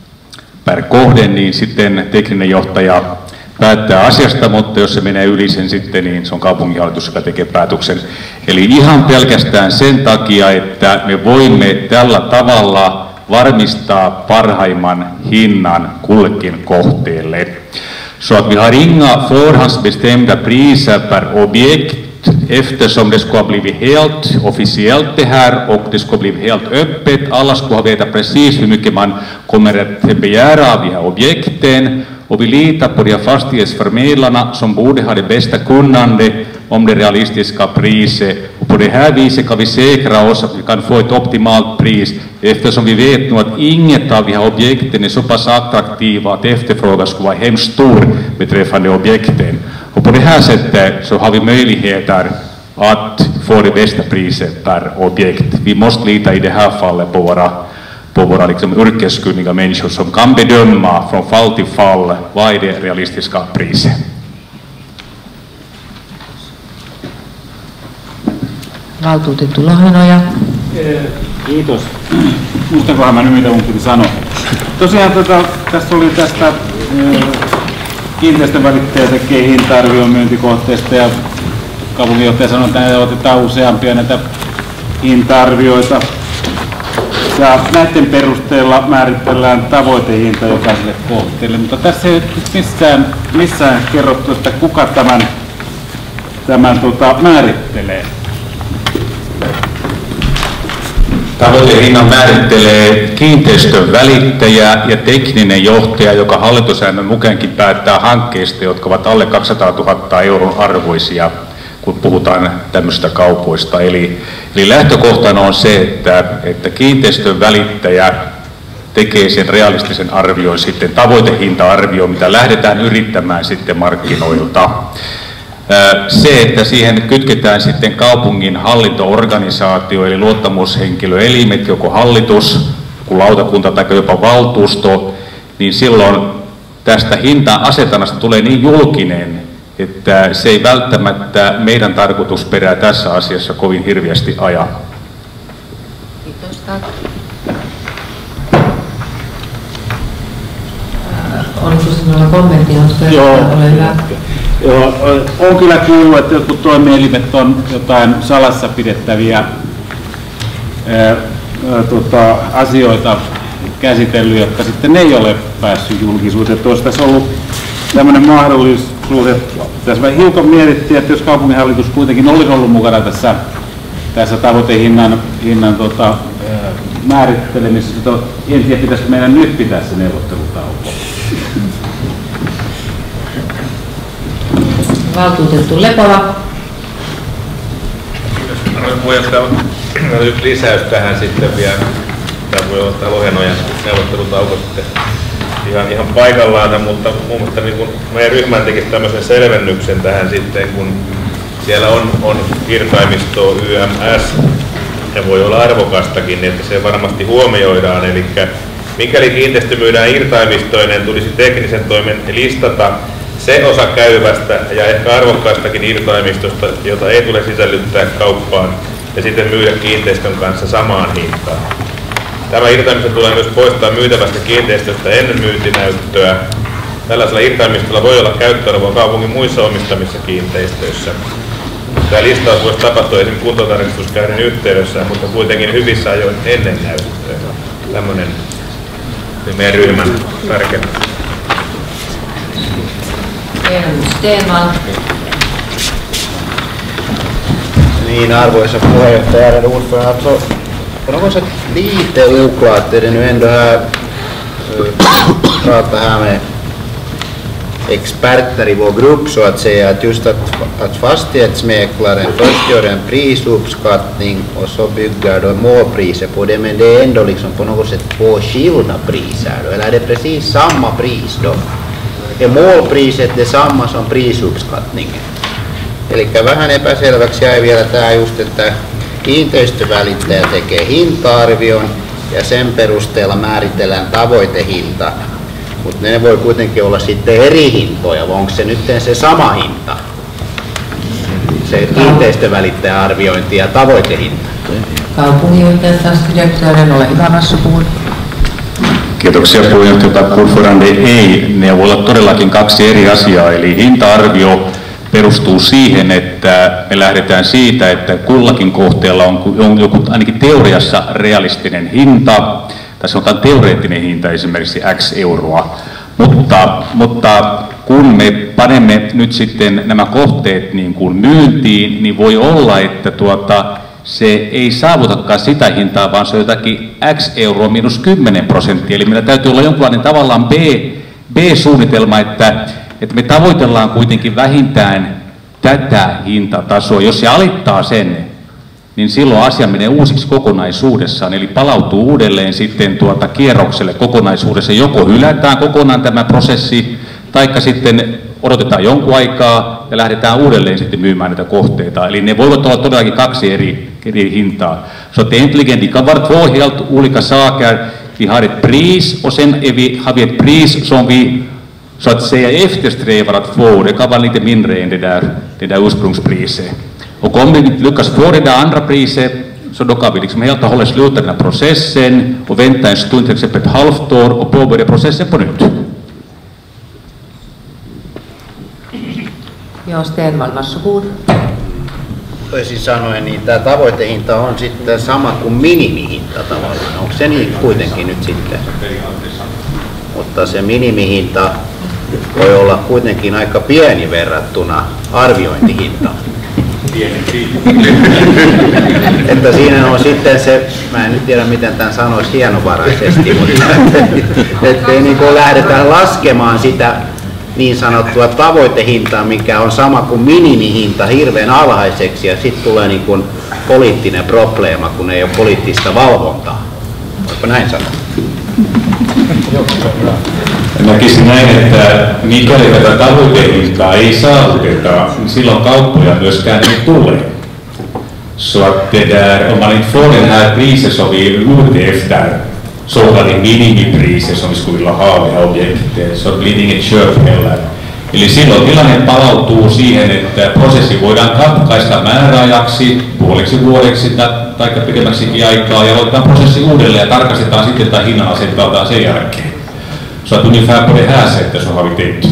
S10: per kohde, niin sitten tekninen johtaja päättää asiasta, mutta jos se menee yli sen sitten, niin se on kaupunginhallitus, joka tekee päätöksen. Eli ihan pelkästään sen takia, että me voimme tällä tavalla varmistaa parhaimman hinnan kullekin kohteelle. Så att vi har inga förhandsbestämda priser per objekt, eftersom det skulle ha blivit helt officiellt det här och det skulle ha blivit helt öppet. Alla skulle ha vetat precis hur mycket man kommer att begära av de här objekten. Och vi litar på de här fastighetsförmedlarna som borde ha det bästa kunnande om det realistiska priset. Och på det här viset kan vi säkra oss att vi kan få ett optimalt pris, eftersom vi vet nu att inget av de här objekten är så pass attraktiva att efterfrågan skulle vara hemskt stor beträffande objekten. Och på det här sättet så har vi möjligheter att få det bästa priset per objekt. Vi måste lita i det här fallet på våra på våra liksom yrkeskunniga människor som kan bedöma från fall till fall vad är det realistiska priset.
S1: Valtuutettu Lohenoja.
S5: Kiitos. Muistankohan mä nyt mitä mun piti sanoa. Tosiaan tota, tässä oli tästä äh, kiinteistönvälittäjä tekee hinta-arvion myyntikohteesta ja kaupunginjohtaja sanoi, että näitä otetaan useampia näitä hinta-arvioita. Ja näiden perusteella määritellään tavoitehinta jokaiselle kohteelle, mutta tässä ei missään, missään kerrottu, että kuka tämän, tämän tota, määrittelee.
S10: Tavoitehinnan määrittelee kiinteistön välittäjä ja tekninen johtaja, joka hallitussäännön mukaankin päättää hankkeista, jotka ovat alle kaksisataatuhatta euron arvoisia, kun puhutaan tämmöistä kaupoista. Eli, eli lähtökohtana on se, että, että kiinteistön välittäjä tekee sen realistisen arvion, sitten tavoitehinta-arvio, mitä lähdetään yrittämään sitten markkinoilta. Se, että siihen kytketään sitten kaupungin hallinto-organisaatio, eli luottamushenkilöelimet, joko hallitus, joku lautakunta tai jopa valtuusto, niin silloin tästä hinta-asetannasta tulee niin julkinen, että se ei välttämättä meidän tarkoitusperää tässä asiassa kovin hirveästi aja.
S1: Kiitos. Oliko sinulla kommentti?
S5: Joo. Ole hyvä. Joo, on kyllä kuullut, että jotkut toimielimet on jotain salassa pidettäviä ää, ää, tota, asioita käsitellyt, jotka sitten ei ole päässyt julkisuuteen. Olisi tässä ollut tämmöinen mahdollisuus, että tässä hiukan mietittiin, että jos kaupunginhallitus kuitenkin olisi ollut mukana tässä, tässä tavoitehinnan hinnan, tota, ää, määrittelemisessä, en tiedä, pitäisikö meidän nyt pitää se neuvottelutauko.
S1: Valtuutettu Lepola.
S18: Arvoisa puheenjohtaja, nyt lisäys tähän sitten vielä. Tämä voi olla tämä Lohenojan neuvottelutauko sitten ihan, ihan paikallaan, mutta muun muassa niin kun meidän ryhmän tekisi tämmöisen selvennyksen tähän sitten, kun siellä on, on irtaimisto Y M S ja voi olla arvokastakin, niin että se varmasti huomioidaan. Eli mikäli kiinteistö myydään irtaimistoineen, tulisi teknisen toimen listata se osa käyvästä ja ehkä arvokkaistakin irtaimistosta, jota ei tule sisällyttää kauppaan ja sitten myydä kiinteistön kanssa samaan hintaan. Tämä irtaimisto tulee myös poistaa myytävästä kiinteistöstä ennen myyntinäyttöä. Tällaisella irtaimistolla voi olla käyttöarvoa kaupungin muissa omistamissa kiinteistöissä. tämä listaus voisi tapahtua esimerkiksi kuntotarkastuskäynnin yhteydessä, mutta kuitenkin hyvissä ajoin ennen näyttöä. Tämmöinen meidän ryhmän tärkeä.
S17: Stenman.
S7: Niin, arvoisa puheenjohtaja, ärade ordförande. Alltså, på något sätt lite oklart är det nu ändå här, prata här med experter i vår grupp så att säga, att just att, att fastighetsmäklaren först gör en prisuppskattning och så bygger då målpriset på det, men det är ändå liksom på något sätt två skilda priser då, eller är det precis samma pris då? Är målpriset detsamma som prisuppskattningen? Eli vähän epäselväksi jäi vielä tämä just, että kiinteistövälittäjä tekee hinta-arvion ja sen perusteella määritellään tavoitehinta. Mutta ne voi kuitenkin olla sitten eri hintoja, vai onko se nyt se sama hinta? Se kiinteistövälittäjän arviointi ja tavoitehinta.
S1: Kaupunginjohtaja Taskidirektören, ole hyvä, Massu puhun.
S10: Kiitoksia puheenjohtaja Kurfurande. Ei, ne voi olla todellakin kaksi eri asiaa, eli hinta-arvio perustuu siihen, että me lähdetään siitä, että kullakin kohteella on joku ainakin teoriassa realistinen hinta, tai sanotaan teoreettinen hinta esimerkiksi X euroa, mutta, mutta kun me panemme nyt sitten nämä kohteet niin kuin myyntiin, niin voi olla, että tuota, se ei saavutakaan sitä hintaa, vaan se on jotakin X euroa miinus kymmenen prosenttia, eli meillä täytyy olla jonkinlainen tavallaan B, B-suunnitelma, että että me tavoitellaan kuitenkin vähintään tätä hintatasoa. Jos se alittaa sen, niin silloin asia menee uusiksi kokonaisuudessaan, eli palautuu uudelleen sitten tuota kierrokselle kokonaisuudessa. Joko hylätään kokonaan tämä prosessi, taikka sitten odotetaan jonkun aikaa ja lähdetään uudelleen sitten myymään näitä kohteita. Eli ne voivat olla todellakin kaksi eri, eri hintaa. Så att egentligen, de kan vara två helt olika saker. Vi har ett pris och sen är vi, har vi ett pris som vi så att säga eftersträvar att få, det kan vara lite mindre än det där, det där ursprungspriset. Och om vi lyckas få det där andra priset, så då kan vi liksom helt och hållet sluta den här processen och vänta en stund, till exempel ett halvt år, och påbörja processen på nytt.
S1: Joo, Stenman, varsågod.
S7: Toisin sanoen, niin tämä tavoitehinta on sitten sama kuin minimihinta tavallaan. Onko se niin kuitenkin nyt sitten? Mutta se minimihinta voi olla kuitenkin aika pieni verrattuna arviointihintaan. Että siinä on sitten se, mä en nyt tiedä miten tämän sanoisi hienovaraisesti, mutta ettei niin kuin lähdetään laskemaan sitä niin sanottua tavoitehintaa, mikä on sama kuin minimihinta hirveän alhaiseksi, ja sitten tulee niin kuin poliittinen probleema, kun ei ole poliittista valvontaa. Voiko näin sanoa?
S10: Näkisin näin, että mikäli tätä tavoitehintaa ei saavuteta, niin silloin kauppoja myöskään ei tule. Så att det där, om man inte får den här priset som vi är ute efter, så har det minimipriset som vi skulle vilja ha det här objektet, så blir det inget köp heller. Eli silloin tilanne palautuu siihen, että prosessi voidaan katkaista määräajaksi, puoliksi vuodeksi tai pidemmäksikin aikaa, ja aloitetaan prosessi uudelleen ja tarkastetaan sitten tätä hinnan asettautaan sen jälkeen. Så att ungefär på det här sättet så har vi tänkt.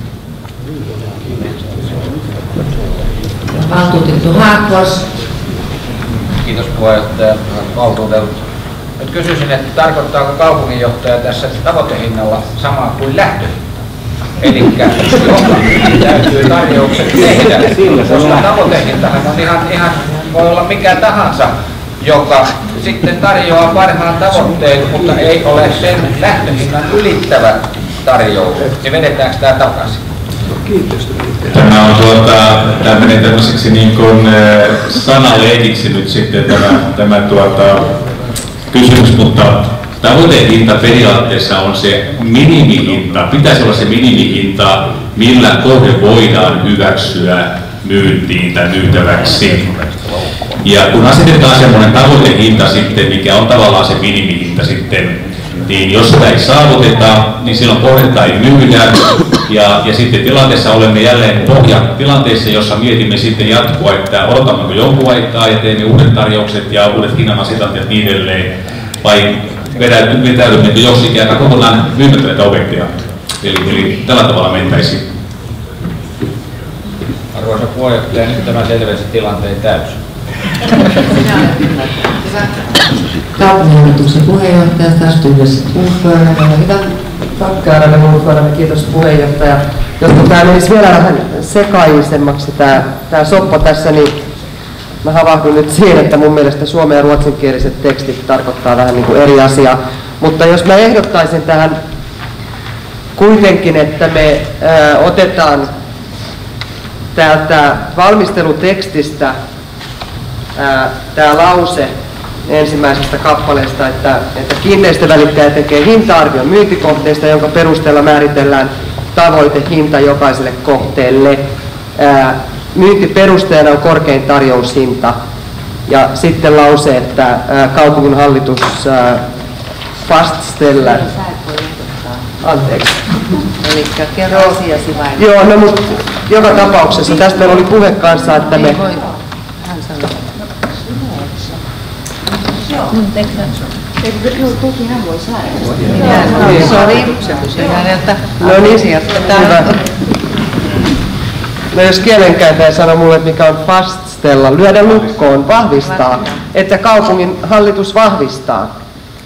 S1: Valtuutettu Haakvos.
S12: Kiitos puheenjohtaja valtuutettu. Nyt kysyisin, että tarkoittaako kaupunginjohtaja tässä tavoitehinnalla samaa kuin lähtöhinta? Eli täytyy tarjoukset tehdä, koska tavoitehintahan on ihan, ihan, voi olla mikä tahansa, joka sitten tarjoaa parhaan tavoitteen, mutta ei ole sen lähtöhinnan ylittävä tarjous. Ja vedetäänkö tämä takaisin?
S10: Tämä on tuota, tämmöinen tämmöiseksi niin kuin äh, sanaleikiksi nyt sitten tämä, tämä tuota, kysymys, mutta tavoitehinta periaatteessa on se minimihinta, pitäisi olla se minimihinta, millä kohde voidaan hyväksyä myyntiin tai myytäväksi. Ja kun asetetaan semmoinen tavoitehinta sitten, mikä on tavallaan se minimihinta sitten, niin jos sitä ei saavuteta, niin silloin kohdetta ei myydä. Ja, ja sitten tilanteessa olemme jälleen pohjatilanteessa, jossa mietimme sitten jatkoa, että odotammeko jonkun aikaa ja teemme uudet tarjoukset ja uudet hinnanasetat ja niin edelleen. Vai vetäydymmekö joksikin aika kokonaan myymättä näitä objekteja. Eli, eli tällä tavalla mentäisiin.
S12: arvoisa puheenjohtaja, nyt tämä selvensi tilanteen täysin.
S19: Kaupunginhallituksen puheenjohtaja, stadstyrelsens ordförande, ole hyvä.
S22: Tack ärade ordförande, kiitos puheenjohtaja. Jotta tämä menisi vielä vähän sekaisemmaksi tämä, tämä soppa tässä, niin mä havahdun nyt siihen, että mun mielestä suomen ja ruotsinkieliset tekstit tarkoittaa vähän niin kuin eri asiaa. Mutta jos mä ehdottaisin tähän kuitenkin, että me ää, otetaan täältä valmistelutekstistä ää, tämä lause ensimmäisestä kappaleesta, että, että kiinteistövälittäjä tekee hinta-arvion myyntikohteesta, jonka perusteella määritellään tavoitehinta jokaiselle kohteelle. Ää, myyntiperusteena on korkein tarjoushinta. Ja sitten lause, että ää, kaupunginhallitus ää, fastställer. Anteeksi.
S19: Eli kerro asiasi vain.
S22: Joo, no mutta joka tapauksessa tästä meillä oli puhe kanssa, että me...
S19: Hän sanoi. Joo, toki hän voi saada. Sori, se kysyi häneltä.
S22: No niin, hyvä. No jos kielenkäyttäjä sanoo mulle, että mikä on faststella, lyödä lukkoon, vahvistaa, että kaupungin hallitus vahvistaa,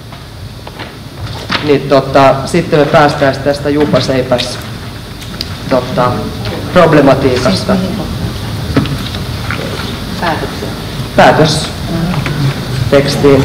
S22: niin tota, sitten me päästään tästä jupaseipäs tota, problematiikasta.
S19: Päätöksiä.
S22: Päätös. Tekstiin.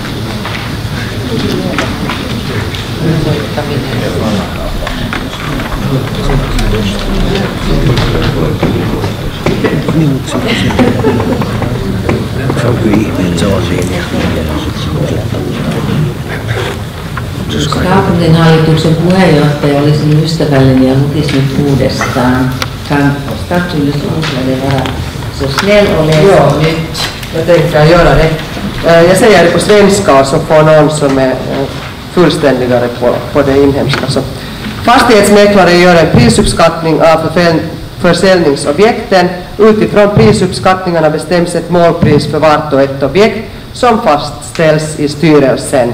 S19: Jos kaupunginhallituksen puheenjohtaja olisi niin ystävällinen ja lukisi nyt uudestaan Stadstyrelsens ordförande vara så snäll och läs nytt.
S22: Jag tänker göra det. Jag säger det på svenska så får någon som är fullständigare på, på det inhemska. Så fastighetsmäklare gör en prisuppskattning av försäljningsobjekten. Utifrån prisuppskattningarna bestäms ett målpris för vart och ett objekt som fastställs i styrelsen.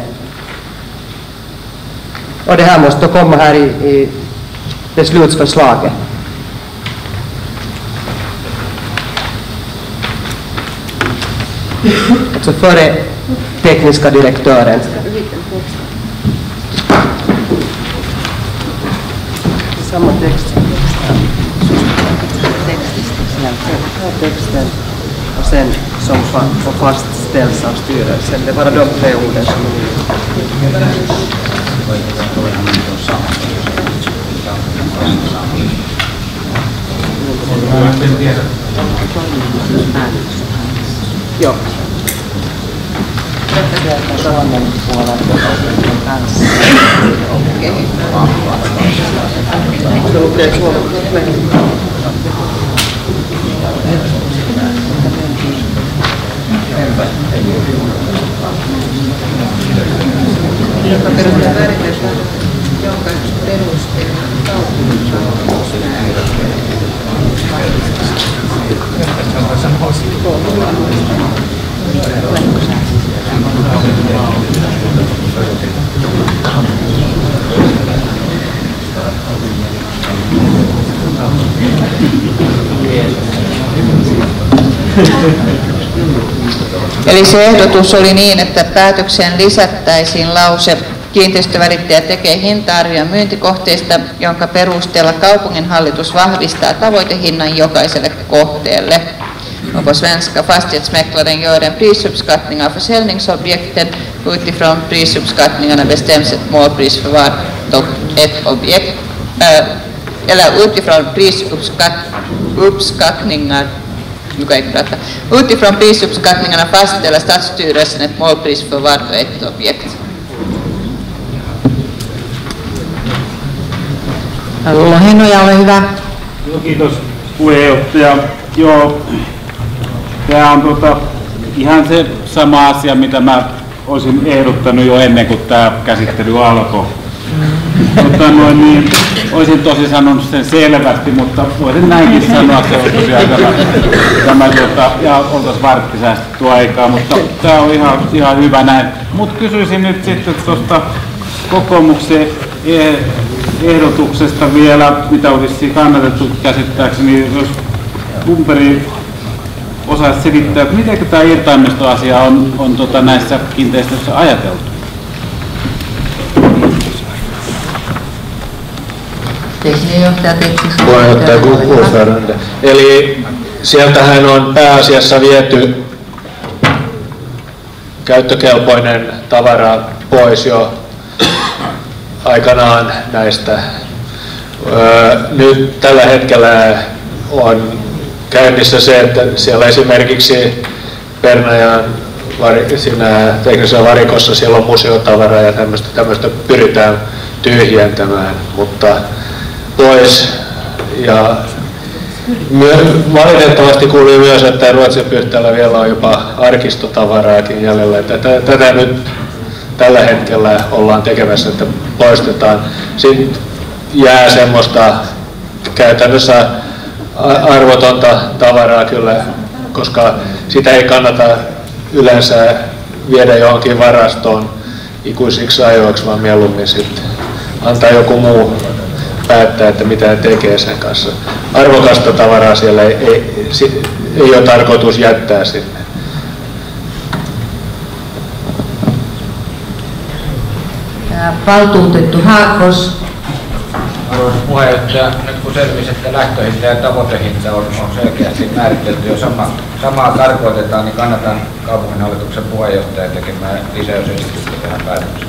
S22: Och det här måste komma här i, i beslutsförslaget. Alltså före tekniska direktören. Samma text. Texten och sen som fastställs av styrelsen. Det var de tre orden som Joo.
S19: Suomen puolella kanssa. Okei.
S22: Se lukee suomeksi.
S19: Joka perusteella määritellään jokaisen perusteella kaupunginhallitus
S14: Eli se ehdotus oli niin, että päätökseen lisättäisiin lause kiinteistövälittäjä tekee hinta-arvion myyntikohteista, jonka perusteella kaupunginhallitus vahvistaa tavoitehinnan jokaiselle kohteelle. Och på svenska, fastighetsmäklaren gör en prisuppskattning av försäljningsobjekten. Utifrån prisuppskattningarna bestäms ett målpris för vart och ett objekt. Äh, eller utifrån prisuppskattningar Utifrån prisuppskattningarna fastställer Stadsstyrelsen ett målpris för vart och ett objekt.
S1: Lohenoja, ole hyvä.
S5: Kiitos puheenjohtaja. Joo, tämä on tota, ihan se sama asia, mitä mä olisin ehdottanut jo ennen kuin tämä käsittely alkoi. Mutta noin, niin, olisin tosi sanonut sen selvästi, mutta voisin näinkin sanoa, se on tosiaan tämä, tämä tuota, ja oltaisiin vartti säästetty aikaa, mutta tämä on ihan, ihan hyvä näin. Mutta kysyisin nyt sitten tuosta kokoomuksen ehdotuksesta vielä, mitä olisi kannatettu käsittääkseni, jos Kumperi osaisi selittää, että miten tämä irtaimistoasia on, on tota, näissä kiinteistöissä ajateltu?
S19: Teknijohtaja, teknisk-
S2: Puheenjohtaja Kuusvärande. Eli sieltähän on pääasiassa viety käyttökelpoinen tavara pois jo aikanaan näistä. Öö, nyt tällä hetkellä on käynnissä se, että siellä esimerkiksi Pernajan siinä teknisessä varikossa siellä on museotavaraa ja tämmöistä, tämmöistä pyritään tyhjentämään, mutta pois. Ja valitettavasti kuuluu myös, että Ruotsin Pyhtäällä vielä on jopa arkistotavaraakin jäljellä. Tätä, tätä nyt tällä hetkellä ollaan tekemässä, että poistetaan. Sitten jää semmoista käytännössä arvotonta tavaraa kyllä, koska sitä ei kannata yleensä viedä johonkin varastoon ikuisiksi ajoiksi, vaan mieluummin sitten antaa joku muu päättää, että mitä tekee sen kanssa. Arvokasta tavaraa siellä ei, ei, ei ole tarkoitus jättää sinne.
S19: Valtuutettu Haakos.
S12: Arvoisa puheenjohtaja, nyt kun selvisi, että lähtöhinta ja tavoitehinta on, on selkeästi määritelty jo sama, samaa tarkoitetaan, niin kannatan kaupunginhallituksen puheenjohtajan tekemään lisäysesitystä tähän päätökseen.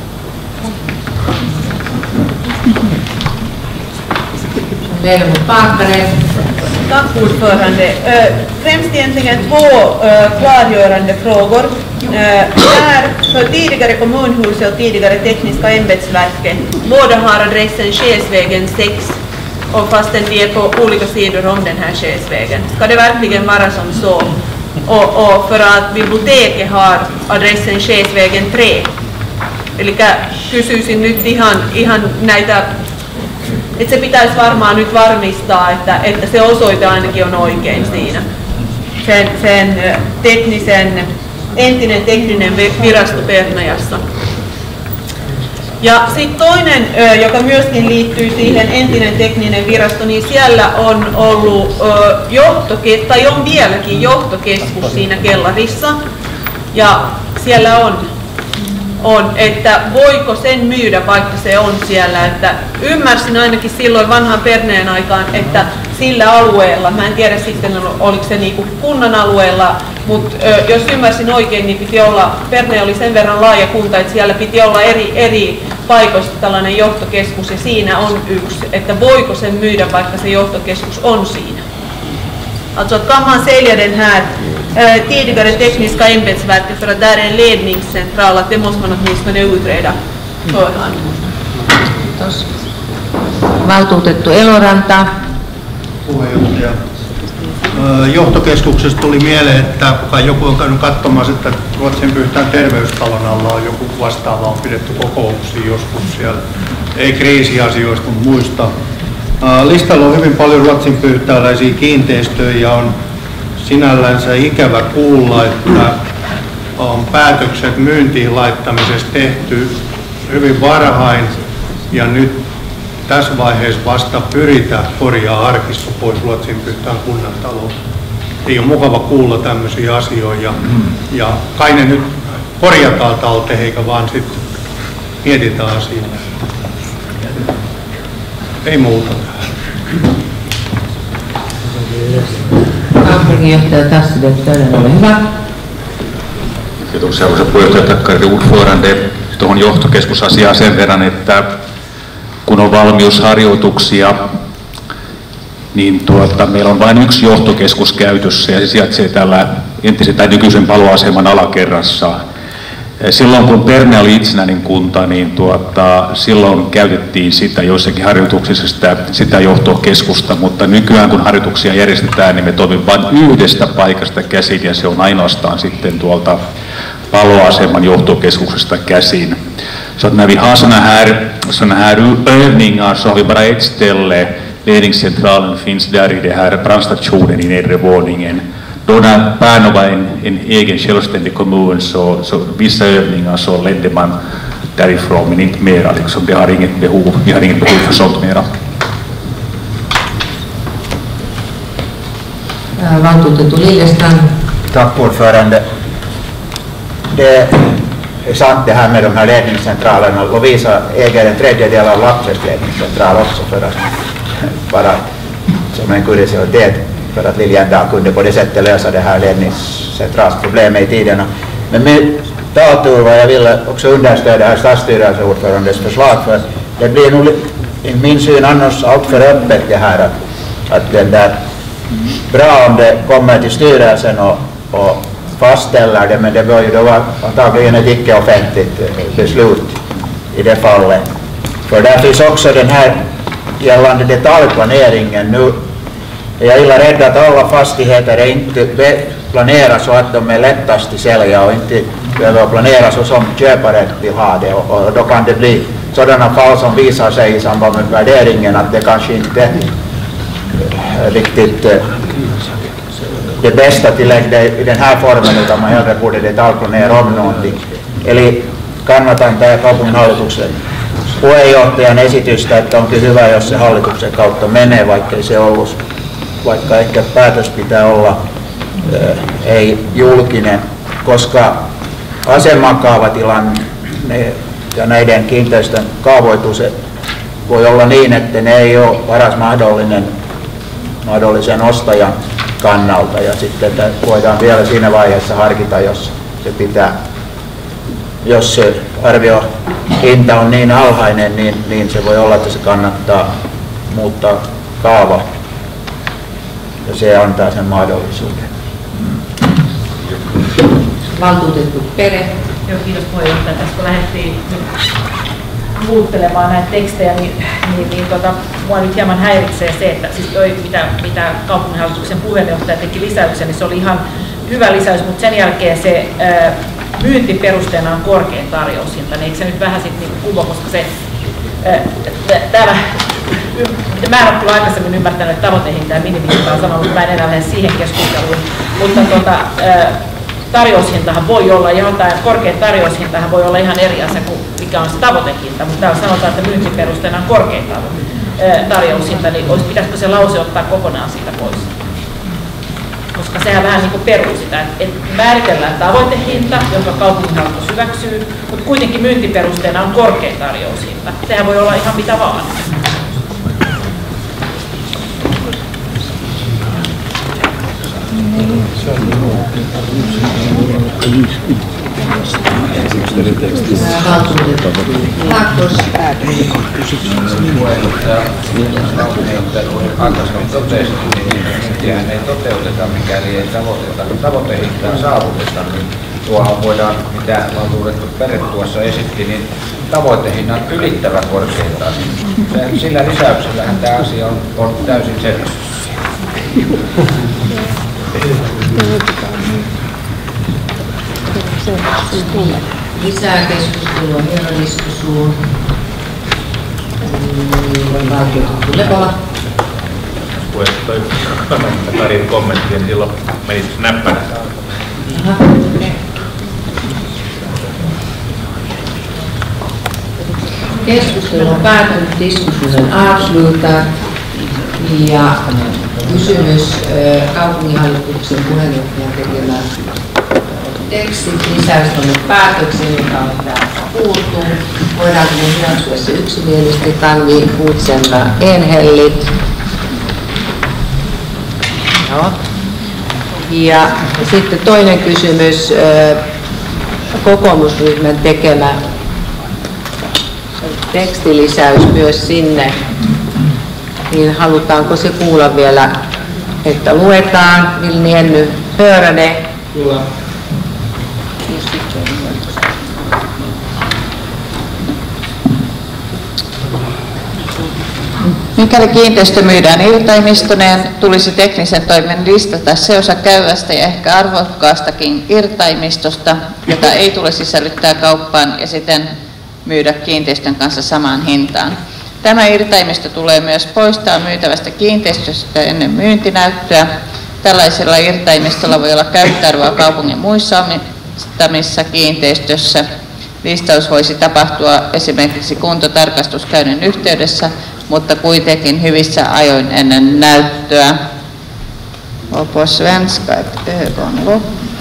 S19: Ledamot Paakkanen.
S3: Tack ordförande. Eh, Främst egentligen två eh, klargörande frågor. Eh, Där för tidigare kommunhuset och tidigare tekniska ämbetsverket, båda har adressen Skäsvägen sex, och fastän vi är på olika sidor om den här Skäsvägen. Ska det verkligen vara som så? Och, och för att biblioteket har adressen Skäsvägen tre. Eli kysyisin nyt ihan, ihan näitä, että se pitäisi varmaan nyt varmistaa, että, että se osoite ainakin on oikein siinä. Sen, sen teknisen, entinen tekninen virasto Pernajassa. Ja sitten toinen, joka myöskin liittyy siihen entinen tekninen virasto, niin siellä on ollut johtokeskus, tai on vieläkin johtokeskus siinä kellarissa. Ja siellä on on, että voiko sen myydä, vaikka se on siellä. Että ymmärsin ainakin silloin vanhan Perneen aikaan, että sillä alueella, mä en tiedä sitten oliko se niinku kunnan alueella, mutta jos ymmärsin oikein, niin piti olla, Perne oli sen verran laaja kunta, että siellä piti olla eri, eri paikoista tällainen johtokeskus, ja siinä on yksi, että voiko sen myydä, vaikka se johtokeskus on siinä. Alltså kan man sälja den här eh, tidigare tekniska ämbetsverket för att där är en ledningscentral, att det måste man åtminstone utreda förhand.
S19: Kiitos. Valtuutettu Eloranta.
S4: Puheenjohtaja. Johtokeskuksesta tuli mieleen, että kai joku on käynyt katsomassa, että Ruotsin Pyhtään terveystalon alla on joku vastaava, on pidetty kokouksia joskus siellä. Ei kriisiasioista, mutta muista. Listalla on hyvin paljon Ruotsin pyhtääläisiä kiinteistöjä ja on sinällänsä ikävä kuulla, että on päätökset myyntiin laittamisesta tehty hyvin varhain ja nyt tässä vaiheessa vasta pyritään korjaa arkisto pois Ruotsin Pyhtään kunnantaloon. Ei ole mukava kuulla tämmöisiä asioita ja, ja kai ne nyt korjataan talteen eikä vaan sitten mietitään asiaa. Ei muuta.
S19: Kaupunginjohtaja Tassi Töllön, ole hyvä.
S10: Kiitoksia arvoisa puheenjohtaja Takkari ordförande. Tuohon johtokeskusasiaan sen verran, että kun on valmiusharjoituksia, niin tuota, meillä on vain yksi johtokeskus käytössä ja se sijaitsee täällä entisen tai nykyisen paloaseman alakerrassa. Silloin kun Perne oli itsenäinen kunta, niin tuota, silloin käytettiin sitä joissakin harjoituksissa sitä, sitä johtokeskusta, mutta nykyään kun harjoituksia järjestetään, niin me toimimme vain yhdestä paikasta käsin ja se on ainoastaan sitten tuolta paloaseman johtokeskuksesta käsin. Så att när vi har såna här, såna här övningar så har vi bara ett ställe, ledningscentralen finns där i det här brandstationen i nedre våningen. Då när Pärnu var en, en egen självständig kommun så, så vissa övningar så ledde man därifrån men inte mera. Liksom, det har inget behov, vi har inget behov för sånt mera.
S19: Valtuutettu Liljestrand.
S8: Tack ordförande. Det är sant det här med de här ledningscentralerna. Lovisa äger en tredjedel av Lappes ledningscentral också för att bara som en kuriositet för att Liljendal kunde på det sättet lösa det här ledningscentralsproblemet i tiderna. Men med dator vad jag ville också understödja här stadsstyrelseordförandes förslag för det blir nog i min syn annars allt för öppet det här att, att den där bra om det kommer till styrelsen och, och fastställer det, men det bör ju då vara antagligen ett icke-offentligt beslut i det fallet. För där finns också den här gällande detaljplaneringen. Nu är jag illa rädd att alla fastigheter är inte planeras så att de är lättast att sälja och inte behöver planera så som köparen vill ha det. Och, och då kan det bli sådana fall som visar sig i samband med värderingen att det kanske inte är riktigt det bästa tillägg i den här formen, utan man hellre borde detaljplanera om någonting. Eli kannatan tämä kaupunginhallituksen puheenjohtajan esitystä, että onkin hyvä, jos se hallituksen kautta menee, vaikka se ollut, vaikka ehkä päätös pitää olla äh, ei julkinen, koska asemakaavatilanne ja näiden kiinteistön kaavoitus voi olla niin, että ne ei ole paras mahdollinen mahdollisen ostajan kannalta, ja sitten voidaan vielä siinä vaiheessa harkita, jos se pitää, jos se arviohinta on niin alhainen, niin, niin se voi olla, että se kannattaa muuttaa kaava, ja se antaa sen mahdollisuuden.
S19: Valtuutettu Pere.
S13: Joo, kiitos puheenjohtaja. Tässä kun lähdettiin muuttelemaan näitä tekstejä, niin, niin, niin tota, mua nyt hieman häiritsee se, että siis toi, mitä, mitä kaupunginhallituksen puheenjohtaja teki lisäyksen, niin se oli ihan hyvä lisäys, mutta sen jälkeen se ää, myyntiperusteena on korkein tarjoushinta, niin eikö se nyt vähän sitten niin kuva, koska se ää, täällä, mä en ole kyllä aikaisemmin ymmärtänyt, että tavoitehinta ja minimihinta on sanonut, että mä en enää lähde siihen keskusteluun, mutta tota, ää, tarjoushintahan voi olla, jotain korkein tarjoushintahan voi olla ihan eri asia kuin mikä on se tavoitehinta, mutta täällä sanotaan, että myyntiperusteena on korkein tarjoushinta, niin olisi, pitäisikö se lause ottaa kokonaan siitä pois? Koska sehän vähän niin kuin peruu sitä, että määritellään tavoitehinta, jonka kaupunginhallitus hyväksyy, mutta kuitenkin myyntiperusteena on korkein tarjoushinta. Sehän voi olla ihan mitä vaan.
S12: Aikaisemmin totesi, niin sehän ei toteuteta, mikäli ei tavoiteta. Kun tavoitehintaa saavuteta, niin tuohon voidaan, mitä valtuutettu Pere tuossa esitti, niin tavoitehinnan ylittävä korkeintaan. Sillä lisäyksellähän tämä asia on, on täysin selvä.
S19: Lisää keskustelua, vielä diskusuun. Valtuutettu Lepola.
S18: Toi Karin kommentti, niin silloin meni näppänä.
S19: Keskustelu on päättynyt, diskussioon avslutat. Ja kysymys kaupunginhallituksen puheenjohtajan tekemä tekstit lisäys on nyt päätöksen, joka on täällä kuultu. Voidaanko me hyväksyä se yksimielisesti? Tanvi Kuutsenna enhellit. Joo. Ja sitten toinen kysymys, kokoomusryhmän tekemä tekstilisäys myös sinne. Niin halutaanko se kuulla vielä, että luetaan, vill ni ännu höra det? Kyllä.
S14: Mikäli kiinteistö myydään irtaimistoneen, tulisi teknisen toimen listata se osa käyvästä ja ehkä arvokkaastakin irtaimistosta, jota ei tule sisällyttää kauppaan ja siten myydä kiinteistön kanssa samaan hintaan. Tämä irtaimisto tulee myös poistaa myytävästä kiinteistöstä ennen myyntinäyttöä. Tällaisella irtaimistolla voi olla käyttöarvoa kaupungin muissa omistamissa kiinteistössä. Listaus voisi tapahtua esimerkiksi kuntotarkastuskäynnin yhteydessä, mutta kuitenkin hyvissä ajoin ennen näyttöä. och på svenska ett ögonlock.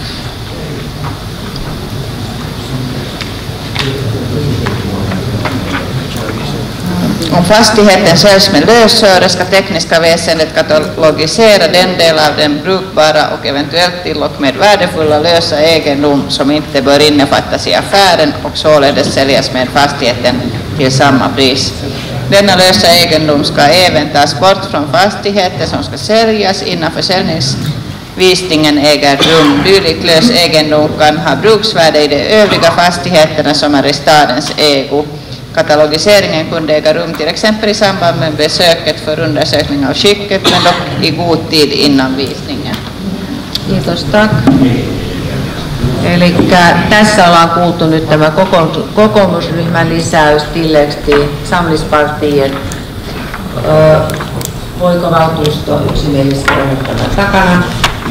S14: Om fastigheten säljs med lösöre ska tekniska väsendet katalogisera den del av den brukbara och eventuellt till och med värdefulla lösa egendom som inte bör innefattas i affären och således säljas med fastigheten till samma pris. Denna lösa egendom ska även tas bort från fastigheter som ska säljas innan försäljningsvisningen äger rum. Dylik lös egendom kan ha bruksvärde i de övriga fastigheterna som är i stadens ägo. Katalogiseringen kunde äga rum till exempel i samband med besöket för undersökning av skicket, men dock i god tid innan visningen.
S1: Kiitos, tack. Eli tässä ollaan kuultu nyt tämä kokoomusryhmän lisäys tilläksi Samlingspartiet. Voiko valtuusto yksimielisesti olla tämän takana?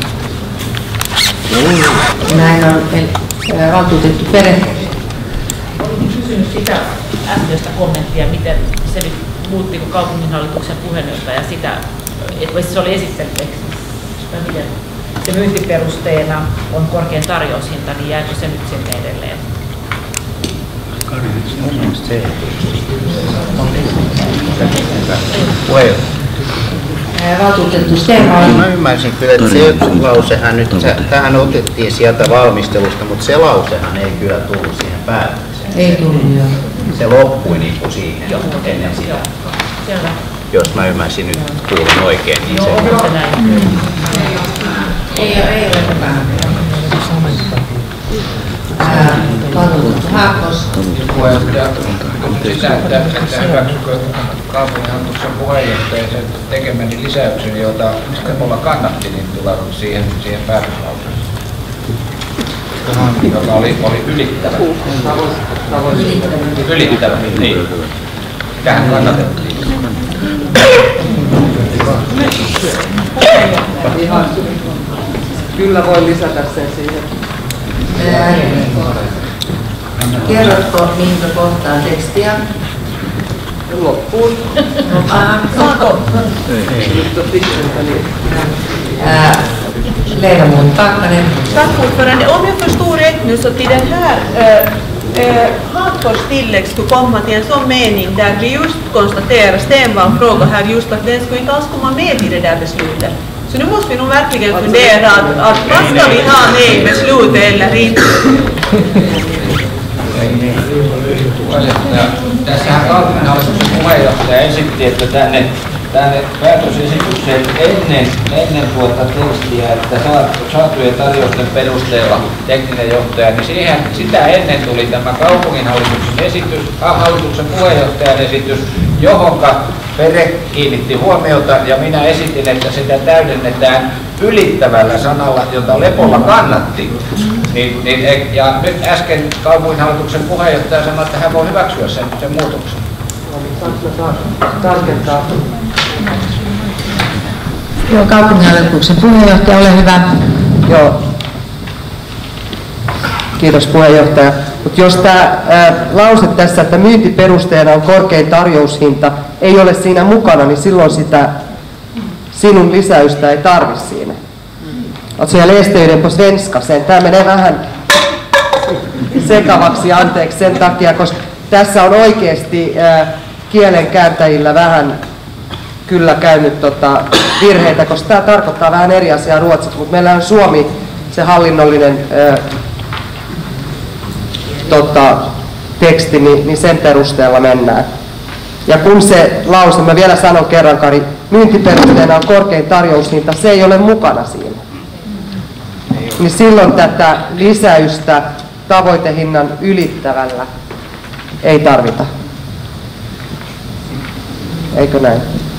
S1: Näin on valtuutettu Pere.
S13: Kysynyt sitä äskeistä kommenttia, miten se nyt muuttiko kaupunginhallituksen puheenjohtaja sitä, että se oli esittelytekstissä, miten se myyntiperusteena on korkein tarjoushinta, niin jääkö se nyt sinne edelleen?
S1: Valtuutettu Stenvall.
S8: Mä ymmärsin kyllä, että se lausehan nyt, tähän otettiin sieltä valmistelusta, mutta se lausehan ei kyllä tullut siihen päätökseen.
S1: Ei tullut, joo.
S8: Se loppui niin kuin siihen jo ennen sitä.
S13: Selvä.
S8: Jos mä ymmärsin nyt kuulun oikein, niin
S13: no,
S8: se...
S13: Onko se näin?
S1: Ei ole, ei ole mukana. Valtuutettu Haakos.
S16: Puheenjohtaja, sitä, että, että hyväksykö kaupunginhallituksen puheenjohtajan sen tekemäni lisäyksen, jota Stepola kannatti, niin tulevat siihen, siihen päätöslauselmaan. Joka oli, oli ylittävä. Ylittävä, niin. Tähän kannatettiin.
S22: Ihan. Kyllä voi lisätä sen siihen.
S1: Kerrotko, minkä kohtaan tekstiä?
S22: Loppuun.
S1: Saako? Ledamot Pakkanen.
S3: Tack ordförande. Om jag förstår rätt nu så till den här äh, äh, Haakfors tillägg skulle komma till en sån mening där vi just konstaterar, Stenvall frågar här just att den skulle inte alls komma med i det där beslutet. Så nu måste vi nog verkligen fundera att, att vad ska vi ha med i beslutet eller inte.
S16: Tässähän kaupunginhallituksen puheenjohtaja esitti, että tänne, tänne päätösesitykseen ennen, ennen tuota tekstiä, että saatujen tarjousten perusteella tekninen johtaja, niin siihen, sitä ennen tuli tämä kaupunginhallituksen esitys, hallituksen puheenjohtajan esitys, johonka Pere kiinnitti huomiota ja minä esitin, että sitä täydennetään ylittävällä sanalla, jota Lepola kannatti. Niin, niin, ja nyt äsken kaupunginhallituksen puheenjohtaja sanoi, että hän voi hyväksyä sen, sen muutoksen.
S22: Tarkentaa.
S1: Joo, kaupunginhallituksen puheenjohtaja, ole hyvä.
S22: Joo. Kiitos puheenjohtaja. Mutta jos tämä lause tässä, että myyntiperusteena on korkein tarjoushinta, ei ole siinä mukana, niin silloin sitä sinun lisäystä ei tarvi siinä. Alltså jag läste ju den på svenska sen. Tämä menee vähän sekavaksi, anteeksi sen takia, koska tässä on oikeasti äh, kielenkääntäjillä vähän kyllä käynyt tota, virheitä, koska tämä tarkoittaa vähän eri asiaa ruotsiksi, mutta meillä on Suomi se hallinnollinen äh, tota, teksti, niin, niin sen perusteella mennään. Ja kun se lause, mä vielä sanon kerran Kari, myyntiperusteena on korkein tarjoushinta, se ei ole mukana siinä. Niin silloin tätä lisäystä tavoitehinnan ylittävällä ei tarvita. Eikö näin?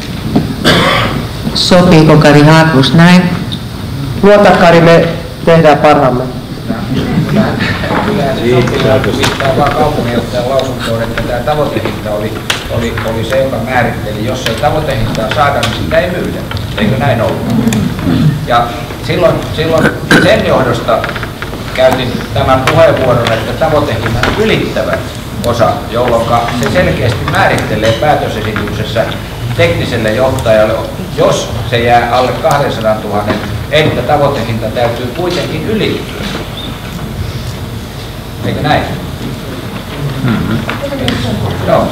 S1: Sopiiko Kari Haglus näin?
S22: Luota Kari, me tehdään parhaamme.
S16: Kyllähän se sopii, viittaa vaan kaupunginjohtajan lausuntoon, että tämä tavoitehinta oli, oli, oli se, joka määritteli. Jos ei tavoitehintaa saada, niin sitä ei myydä. Eikö näin ollut? Ja silloin, silloin sen johdosta käytin tämän puheenvuoron, että tavoitehinnan ylittävä osa, jolloin se selkeästi määrittelee päätösesityksessä tekniselle johtajalle, jos se jää alle kaksisataatuhatta että tavoitehinta täytyy kuitenkin ylittyä. Eikö näin? Mm-hmm. Joo.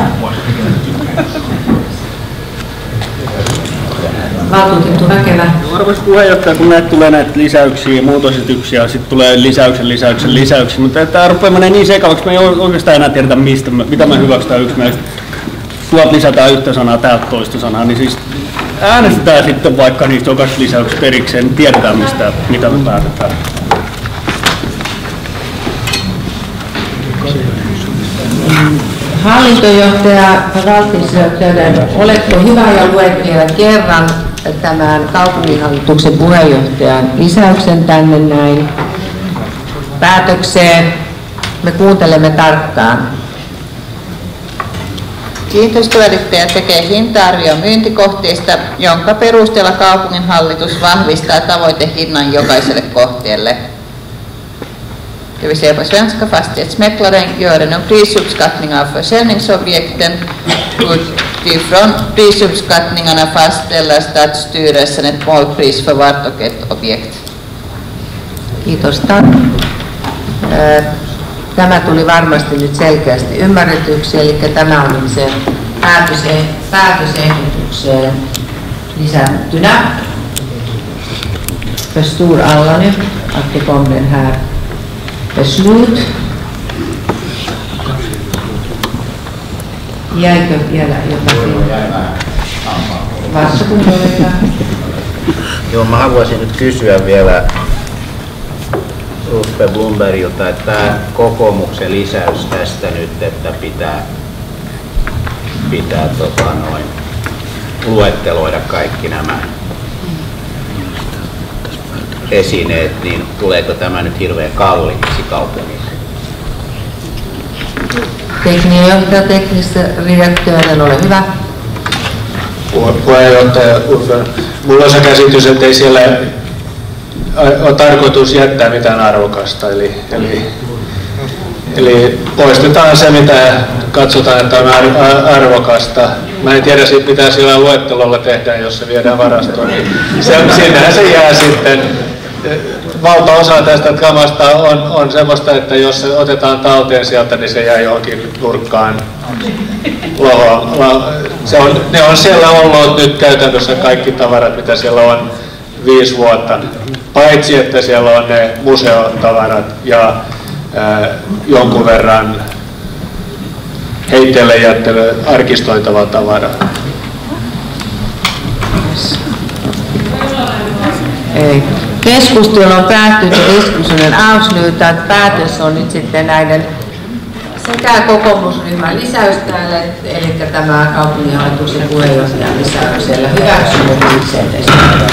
S19: Valtuutettu Väkevä.
S20: Arvoisa puheenjohtaja, kun näitä tulee näitä lisäyksiä ja muutosesityksiä, sitten tulee lisäyksen, lisäyksen, lisäyksen, mutta tämä rupeaa menee niin sekavaksi, me ei oikeastaan enää tiedetä, mistä, mitä me hyväksytään yksimielisesti. Tuolta lisätään yhtä sanaa, täältä toista sanaa, niin siis äänestetään sitten vaikka niistä jokaisesta lisäyksestä erikseen, niin tiedetään mistä, mitä me päätetään.
S19: Hallintojohtaja Valtiosihteeri, oletko hyvä ja luet vielä kerran tämän kaupunginhallituksen puheenjohtajan lisäyksen tänne näin päätökseen. Me kuuntelemme tarkkaan.
S14: Kiinteistövälittäjä tekee hinta-arvion myyntikohteista, jonka perusteella kaupunginhallitus vahvistaa tavoitehinnan jokaiselle kohteelle. Det vill säga på Svenska Fastighetsmäklaren gör en prisuppskattning av försäljningsobjekten. Utifrån prisuppskattningarna fastställer stadsstyrelsen ett målpris för vart och ett objekt.
S19: Kiitos. Tämä tuli varmasti nyt selkeästi ymmärretyksi, eli tämä oli se päätösehdotukseen lisättynä. Förstår alla nu att det kom den här beslut. Jäikö vielä jotakin? Vastapuheenjohtaja.
S7: Joo, mä haluaisin nyt kysyä vielä Uffe Blombergilta, että tämä kokoomuksen lisäys tästä nyt, että pitää, pitää tota noin, luetteloida kaikki nämä esineet, niin tuleeko tämä nyt hirveän kalliiksi kaupungille?
S19: Tekninen johtaja, teknistä redaktöören, ole hyvä.
S2: Puheenjohtaja Uffe, mulla on se käsitys, että ei siellä on tarkoitus jättää mitään arvokasta, eli, eli, eli poistetaan se, mitä katsotaan, että on arvokasta. Mä en tiedä, mitä sillä luettelolla tehdään, jos se viedään varastoon. Se, sinnehän se jää sitten. Valtaosa tästä kamasta on, on semmoista, että jos se otetaan talteen sieltä, niin se jää johonkin nurkkaan lohoon. Se on, ne on siellä ollut nyt käytännössä kaikki tavarat, mitä siellä on viisi vuotta. Paitsi, että siellä on ne museotavarat ja ää, jonkun verran heitteille jättely arkistoitavaa tavaraa.
S19: Ei. Keskustelu on päättynyt ja diskussionen avslutat. Päätös on nyt sitten näiden sekä kokoomusryhmän lisäys täällä, eli tämä kaupunginhallituksen puheenjohtajan lisäyksellä hyväksynyt itse.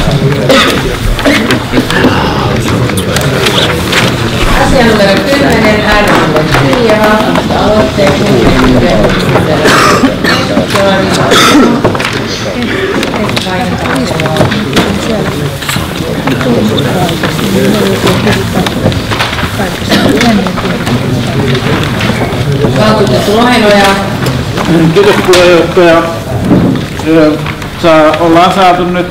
S19: Asia numero kymmenen, äänestys Silja, aloitteen Valtuutettu Lohenoja.
S5: Kiitos puheenjohtaja. Ollaan saatu nyt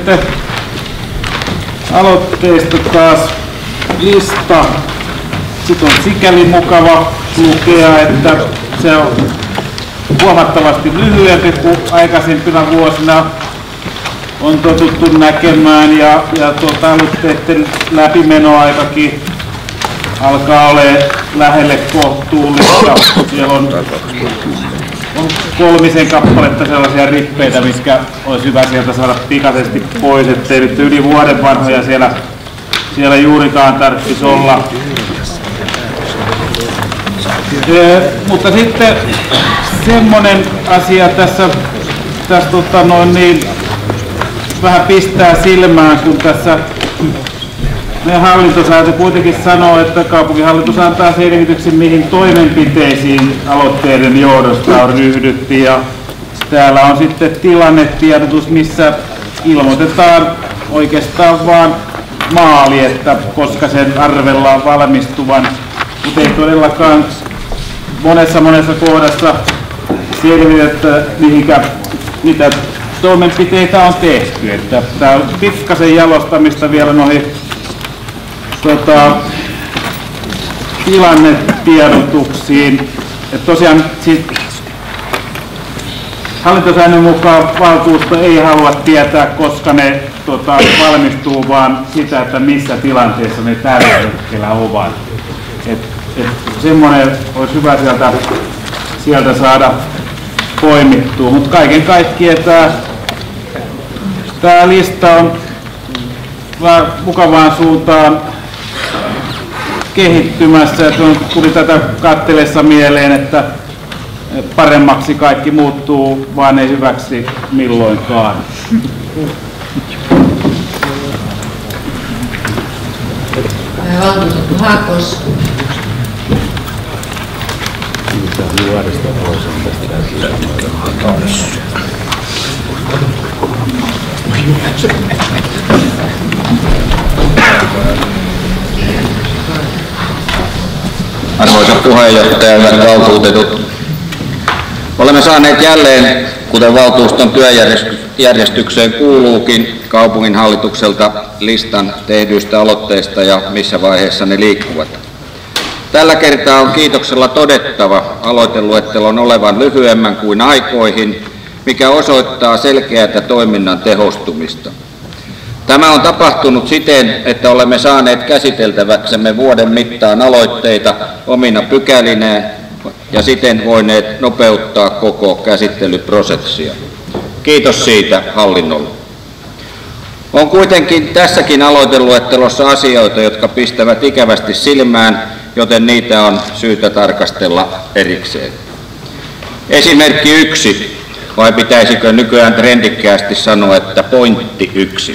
S5: aloitteista taas lista. Sitten on sikäli mukava lukea, että se on huomattavasti lyhyempi kuin aikaisempina vuosina on totuttu näkemään, ja, ja tuota, aloitteiden läpimenoaikakin alkaa olemaan lähelle kohtuullista. Siellä on, on kolmisen kappaletta sellaisia rippeitä, mitkä olisi hyvä sieltä saada pikaisesti pois, ettei nyt yli vuoden vanhoja siellä, siellä juurikaan tarvitsisi olla. E, mutta sitten semmoinen asia tässä, tässä tota noin niin, vähän pistää silmään, kun tässä meidän hallintosääntö kuitenkin sanoo, että kaupunginhallitus antaa selvityksen, mihin toimenpiteisiin aloitteiden johdosta on ryhdytty. Ja täällä on sitten tilannetiedotus, missä ilmoitetaan oikeastaan vaan maali, että koska sen arvellaan valmistuvan, mutta ei todellakaan monessa monessa kohdassa selvitetä, mihinkä, mitä toimenpiteitä on tehty. Että tää on pikkasen jalostamista vielä noihin tota, tilannetiedotuksiin. Et tosiaan siis, hallintosäännön mukaan valtuusto ei halua tietää, koska ne tota, valmistuu, vaan sitä, että missä tilanteessa ne tällä hetkellä ovat. Et, et, semmoinen olisi hyvä sieltä, sieltä saada poimittua, mutta kaiken kaikkiaan tämä, tämä lista on mukavaan suuntaan kehittymässä, ja tuli tätä katsellessa mieleen, että paremmaksi kaikki muuttuu, vaan ei hyväksi milloinkaan.
S19: Valtuutettu Haakos.
S11: Arvoisa puheenjohtaja, hyvät valtuutetut. Olemme saaneet jälleen, kuten valtuuston työjärjestykseen kuuluukin, kaupunginhallitukselta listan tehdyistä aloitteista ja missä vaiheessa ne liikkuvat. Tällä kertaa on kiitoksella todettava aloiteluettelon olevan lyhyemmän kuin aikoihin, mikä osoittaa selkeätä toiminnan tehostumista. Tämä on tapahtunut siten, että olemme saaneet käsiteltäväksemme vuoden mittaan aloitteita omina pykälineen ja siten voineet nopeuttaa koko käsittelyprosessia. Kiitos siitä hallinnolle. On kuitenkin tässäkin aloiteluettelossa asioita, jotka pistävät ikävästi silmään, joten niitä on syytä tarkastella erikseen. Esimerkki yksi, vai pitäisikö nykyään trendikkäästi sanoa, että pointti yksi.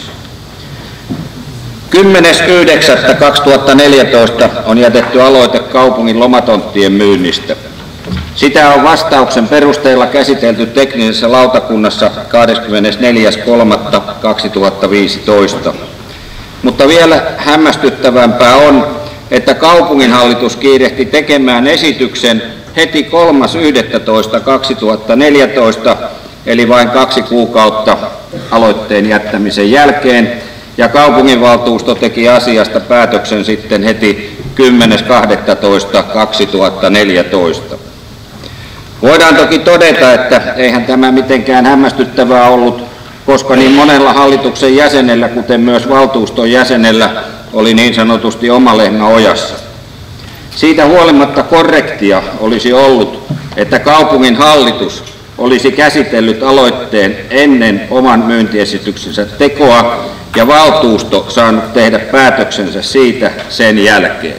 S11: kymmenes yhdeksättä kaksituhattaneljätoista on jätetty aloite kaupungin lomatonttien myynnistä. Sitä on vastauksen perusteella käsitelty teknisessä lautakunnassa kahdeskymmenesneljäs kolmatta kaksituhattaviisitoista. Mutta vielä hämmästyttävämpää on, että kaupunginhallitus kiirehti tekemään esityksen heti kolmas yhdestoista kaksituhattaneljätoista, eli vain kaksi kuukautta aloitteen jättämisen jälkeen, ja kaupunginvaltuusto teki asiasta päätöksen sitten heti kymmenes kahdestoista kaksituhattaneljätoista. Voidaan toki todeta, että eihän tämä mitenkään hämmästyttävää ollut, koska niin monella hallituksen jäsenellä, kuten myös valtuuston jäsenellä, oli niin sanotusti oma lehmä ojassa. Siitä huolimatta korrektia olisi ollut, että kaupungin hallitus olisi käsitellyt aloitteen ennen oman myyntiesityksensä tekoa ja valtuusto saanut tehdä päätöksensä siitä sen jälkeen.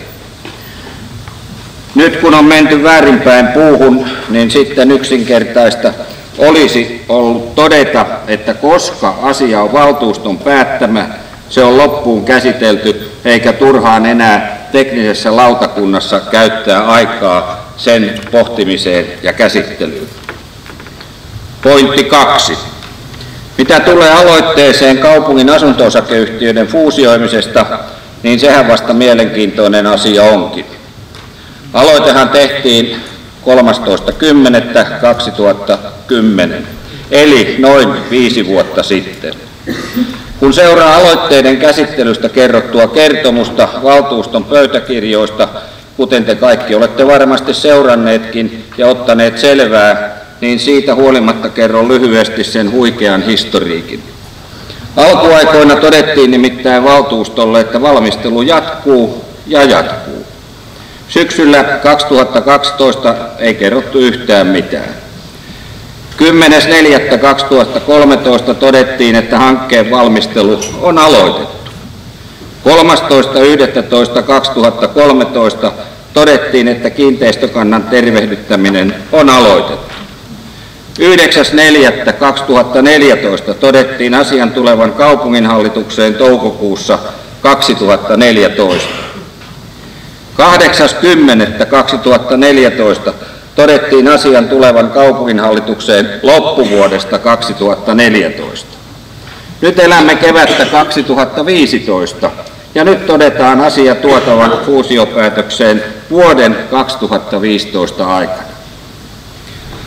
S11: Nyt kun on menty väärinpäin puuhun, niin sitten yksinkertaista olisi ollut todeta, että koska asia on valtuuston päättämä, se on loppuun käsitelty, eikä turhaan enää teknisessä lautakunnassa käyttää aikaa sen pohtimiseen ja käsittelyyn. Pointti kaksi. Mitä tulee aloitteeseen kaupungin asunto-osakeyhtiöiden fuusioimisesta, niin sehän vasta mielenkiintoinen asia onkin. Aloitehan tehtiin kolmastoista kymmenettä kaksituhattakymmenen, eli noin viisi vuotta sitten. Kun seuraa aloitteiden käsittelystä kerrottua kertomusta valtuuston pöytäkirjoista, kuten te kaikki olette varmasti seuranneetkin ja ottaneet selvää, niin siitä huolimatta kerron lyhyesti sen huikean historiikin. Alkuaikoina todettiin nimittäin valtuustolle, että valmistelu jatkuu ja jatkuu. Syksyllä kaksituhattakaksitoista ei kerrottu yhtään mitään. kymmenes neljättä kaksituhattakolmetoista todettiin, että hankkeen valmistelu on aloitettu. kolmastoista yhdestoista kaksituhattakolmetoista todettiin, että kiinteistökannan tervehdyttäminen on aloitettu. yhdeksäs neljättä kaksituhattaneljätoista todettiin asian tulevan kaupunginhallitukseen toukokuussa kaksituhattaneljätoista. kahdeksas kymmenettä kaksituhattaneljätoista todettiin asian tulevan kaupunginhallitukseen loppuvuodesta kaksituhattaneljätoista. Nyt elämme kevättä kaksituhattaviisitoista ja nyt todetaan asia tuotavan fuusiopäätökseen vuoden kaksituhattaviisitoista aikana.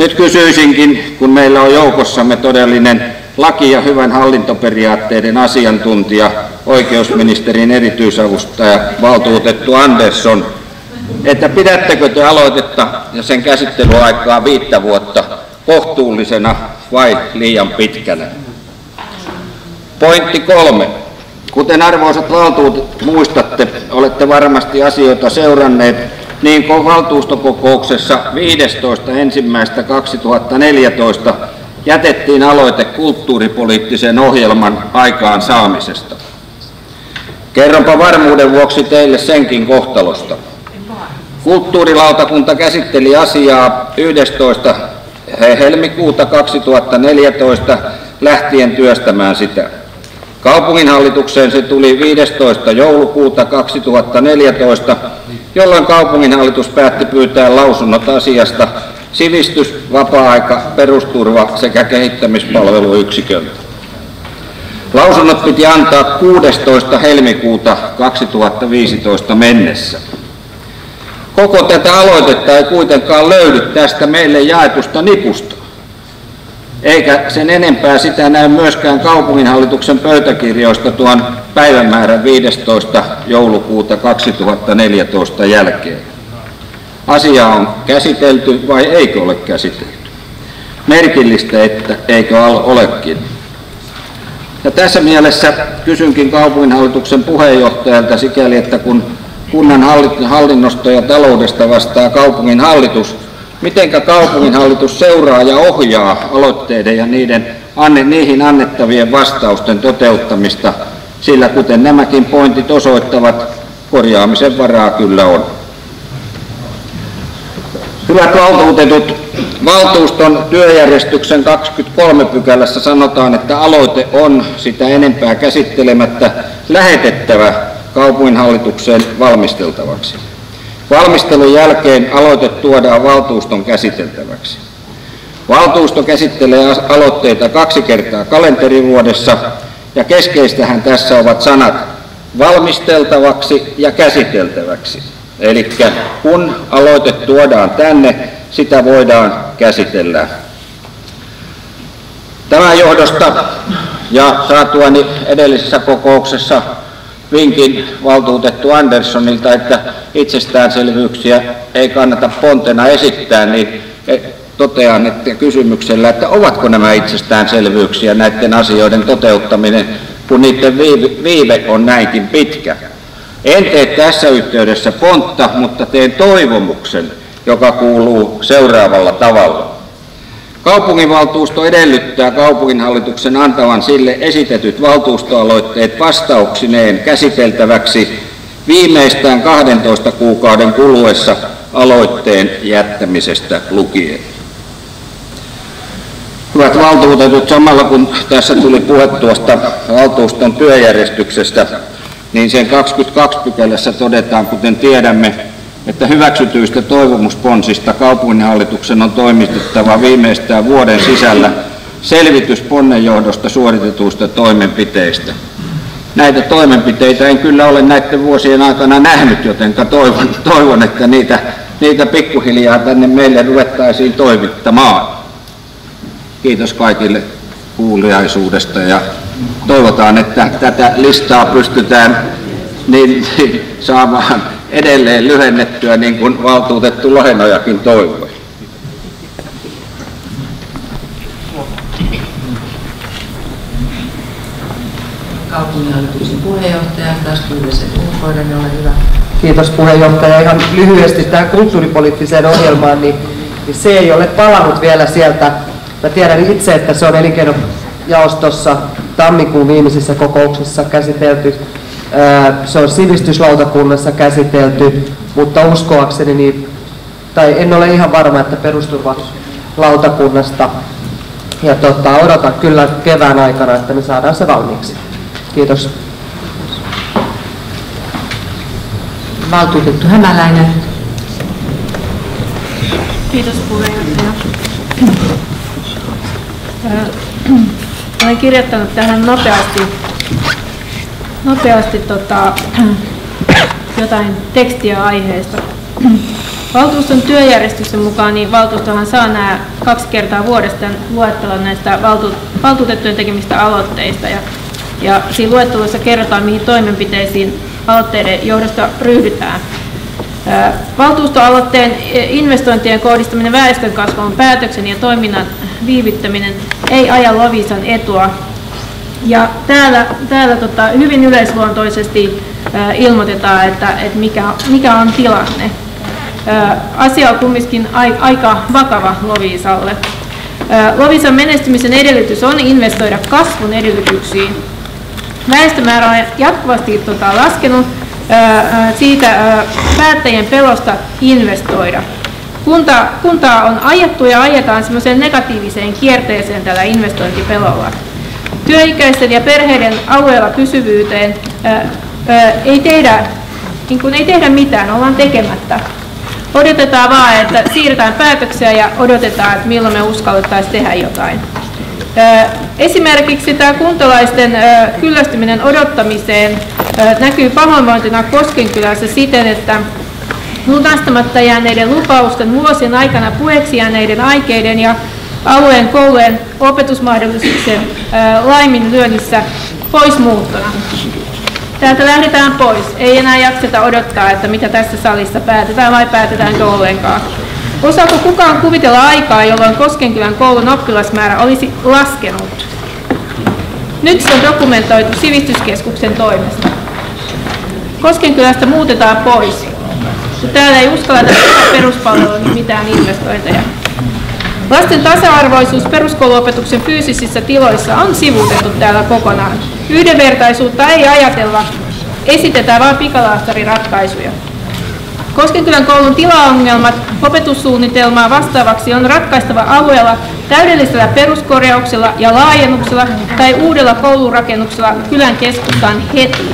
S11: Nyt kysyisinkin, kun meillä on joukossamme todellinen laki- ja hyvän hallintoperiaatteiden asiantuntija, oikeusministerin erityisavustaja, valtuutettu Andersson, että pidättekö te aloitetta ja sen käsittelyaikaa viittä vuotta kohtuullisena vai liian pitkänä? Pointti kolme. Kuten arvoisat valtuutetut muistatte, olette varmasti asioita seuranneet, niin kuin valtuustokokouksessa viidestoista ensimmäistä kaksituhattaneljätoista jätettiin aloite kulttuuripoliittisen ohjelman aikaansaamisesta. Kerronpa varmuuden vuoksi teille senkin kohtalosta. Kulttuurilautakunta käsitteli asiaa yhdestoista helmikuuta kaksituhattaneljätoista lähtien työstämään sitä. Kaupunginhallitukseen se tuli viidestoista joulukuuta kaksituhattaneljätoista, jolloin kaupunginhallitus päätti pyytää lausunnot asiasta sivistys-, vapaa-aika-, perusturva- sekä kehittämispalveluyksiköltä. Lausunnot piti antaa kuudestoista helmikuuta kaksituhattaviisitoista mennessä. Koko tätä aloitetta ei kuitenkaan löydy tästä meille jaetusta nipusta, eikä sen enempää sitä näy myöskään kaupunginhallituksen pöytäkirjoista tuon päivämäärän viidestoista joulukuuta kaksituhattaneljätoista jälkeen. Asia on käsitelty vai eikö ole käsitelty? Merkillistä, että eikö olekin. Ja tässä mielessä kysynkin kaupunginhallituksen puheenjohtajalta sikäli, että kun kunnan hallinnosta ja taloudesta vastaa kaupunginhallitus, mitenkä kaupunginhallitus seuraa ja ohjaa aloitteiden ja niiden, anne, niihin annettavien vastausten toteuttamista, sillä kuten nämäkin pointit osoittavat, korjaamisen varaa kyllä on. Hyvät valtuutetut, valtuuston työjärjestyksen kaksikymmentäkolme pykälässä sanotaan, että aloite on sitä enempää käsittelemättä lähetettävä kaupunginhallitukseen valmisteltavaksi. Valmistelun jälkeen aloite tuodaan valtuuston käsiteltäväksi. Valtuusto käsittelee aloitteita kaksi kertaa kalenterivuodessa, ja keskeistähän tässä ovat sanat valmisteltavaksi ja käsiteltäväksi. Eli kun aloite tuodaan tänne, sitä voidaan käsitellä. Tämän johdosta ja saatuani edellisessä kokouksessa vinkin valtuutettu Anderssonilta, että itsestäänselvyyksiä ei kannata pontena esittää, niin totean että kysymyksellä, että ovatko nämä itsestäänselvyyksiä näiden asioiden toteuttaminen, kun niiden viive on näinkin pitkä. En tee tässä yhteydessä pontta, mutta teen toivomuksen, joka kuuluu seuraavalla tavalla. Kaupunginvaltuusto edellyttää kaupunginhallituksen antavan sille esitetyt valtuustoaloitteet vastauksineen käsiteltäväksi viimeistään kahdentoista kuukauden kuluessa aloitteen jättämisestä lukien. Hyvät valtuutetut, samalla kun tässä tuli puhe tuosta valtuuston työjärjestyksestä, niin sen kaksikymmentäkaksi pykälässä todetaan, kuten tiedämme, että hyväksytyistä toivomusponsista kaupunginhallituksen on toimitettava viimeistään vuoden sisällä selvitys ponnen johdosta suoritetuista toimenpiteistä. Näitä toimenpiteitä en kyllä ole näiden vuosien aikana nähnyt, joten toivon, toivon että niitä, niitä pikkuhiljaa tänne meille ruvettaisiin toimittamaan. Kiitos kaikille kuuliaisuudesta ja toivotaan, että tätä listaa pystytään niin, saamaan edelleen lyhennettyä, niin kuin valtuutettu Lohenojakin toivoi.
S19: Kaupunginhallituksen puheenjohtaja, taas Kyllösen Ulkoinen, ole hyvä.
S22: Kiitos puheenjohtaja. Ihan lyhyesti tähän kulttuuripoliittiseen ohjelmaan, niin, niin se ei ole palannut vielä sieltä. Mä tiedän itse, että se on elinkeinojaostossa tammikuun viimeisissä kokouksissa käsitelty. Se on sivistyslautakunnassa käsitelty, mutta uskoakseni, niin, tai en ole ihan varma, että perusturvalautakunnasta. Ja tota, odotan kyllä kevään aikana, että me saadaan se valmiiksi. Kiitos.
S19: Valtuutettu Hämäläinen.
S9: Kiitos puheenjohtaja. Olen kirjoittanut tähän nopeasti, nopeasti tota, jotain tekstiä aiheesta. Valtuuston työjärjestyksen mukaan niin valtuustohan saa nämä kaksi kertaa vuodesta luettella näistä valtu, valtuutettujen tekemistä aloitteista. Ja, ja siinä luettelossa kerrotaan, mihin toimenpiteisiin aloitteiden johdosta ryhdytään. Valtuustoaloitteen investointien kohdistaminen väestönkasvun päätöksen ja toiminnan viivyttäminen ei aja Loviisan etua. Ja täällä, täällä tota, hyvin yleisluontoisesti ää, ilmoitetaan, että, että mikä, mikä on tilanne. Ää, asia on kumminkin ai, aika vakava Loviisalle. Ää, Loviisan menestymisen edellytys on investoida kasvun edellytyksiin. Väestömäärä on jatkuvasti tota, laskenut ää, siitä ää, päättäjien pelosta investoida. Kunta, kuntaa on ajettu ja ajetaan semmoiseen negatiiviseen kierteeseen tällä investointipelolla. Työikäisten ja perheiden alueella pysyvyyteen ää, ää, ei, tehdä, niin kun ei tehdä mitään, ollaan tekemättä. Odotetaan vaan, että siirretään päätöksiä ja odotetaan, että milloin me uskallettaisiin tehdä jotain. Ää, esimerkiksi tämä kuntalaisten ää, kyllästyminen odottamiseen ää, näkyy pahoinvointina Koskenkylässä siten, että lunastamatta jääneiden lupausten vuosien aikana puheeksi jääneiden aikeiden ja alueen koulujen opetusmahdollisuuksien ää, laiminlyönnissä poismuuttona. Täältä lähdetään pois. Ei enää jakseta odottaa, että mitä tässä salissa päätetään vai päätetäänkö ollenkaan. Osaako kukaan kuvitella aikaa, jolloin Koskenkylän koulun oppilasmäärä olisi laskenut? Nyt se on dokumentoitu Sivistyskeskuksen toimesta. Koskenkylästä muutetaan pois. Täällä ei uskalleta tehdä peruspalveluihin mitään investointeja. Lasten tasa-arvoisuus peruskouluopetuksen fyysisissä tiloissa on sivuutettu täällä kokonaan. Yhdenvertaisuutta ei ajatella, esitetään vain pikalaastaриratkaisuja. Koskenkylän koulun tilaongelmat opetussuunnitelmaa vastaavaksi on ratkaistava alueella täydellisellä peruskorjauksella ja laajennuksella tai uudella koulurakennuksella kylän keskustaan heti.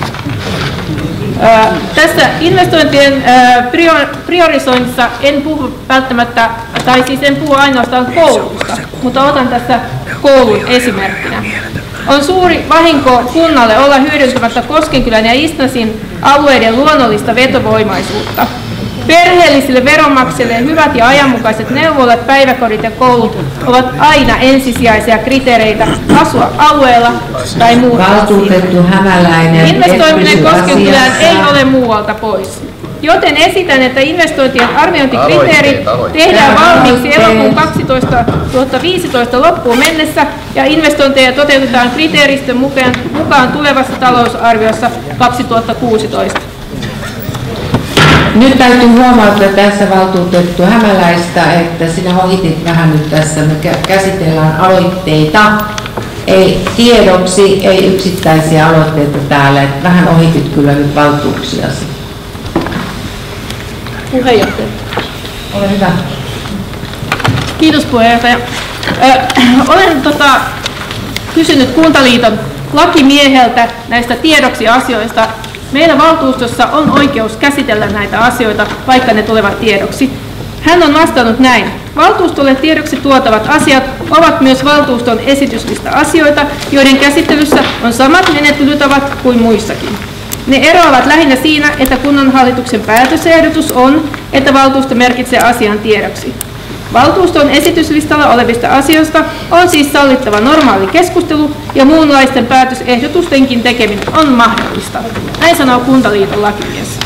S9: Ää, tässä investointien ää, priorisoinnissa en puhu välttämättä, tai siis en puhu ainoastaan koulusta, mutta otan tässä koulun esimerkkinä. On suuri vahinko kunnalle olla hyödyntämättä Koskenkylän ja Isnasin alueiden luonnollista vetovoimaisuutta. Perheellisille veronmaksajille hyvät ja ajanmukaiset neuvolat, päiväkodit ja koulut ovat aina ensisijaisia kriteereitä asua alueella tai muualla.
S19: Valtuutettu Hämäläinen.
S9: Investoiminen Koskenkylään ei ole muualta pois. Joten esitän, että investointien arviointikriteerit tehdään valmiiksi elokuun kaksituhattaviisitoista loppuun mennessä ja investointeja toteutetaan kriteeristön mukaan, mukaan tulevassa talousarviossa kaksituhattakuusitoista.
S19: Nyt täytyy huomauttaa tässä valtuutettu Hämäläistä, että sinä ohitit vähän nyt tässä. Me käsitellään aloitteita, ei tiedoksi, ei yksittäisiä aloitteita täällä. Että vähän ohitit kyllä nyt valtuuksiasi.
S9: Puheenjohtaja.
S19: Ole hyvä.
S9: Kiitos puheenjohtaja. Ö, olen tota, kysynyt Kuntaliiton lakimieheltä näistä tiedoksi asioista. Meillä valtuustossa on oikeus käsitellä näitä asioita, vaikka ne tulevat tiedoksi. Hän on vastannut näin. Valtuustolle tiedoksi tuotavat asiat ovat myös valtuuston esityslista asioita, joiden käsittelyssä on samat menettelytavat kuin muissakin. Ne eroavat lähinnä siinä, että kunnanhallituksen päätösehdotus on, että valtuusto merkitsee asian tiedoksi. Valtuuston esityslistalla olevista asioista on siis sallittava normaali keskustelu ja muunlaisten päätösehdotustenkin tekeminen on mahdollista. Näin sanoo Kuntaliiton lakimies.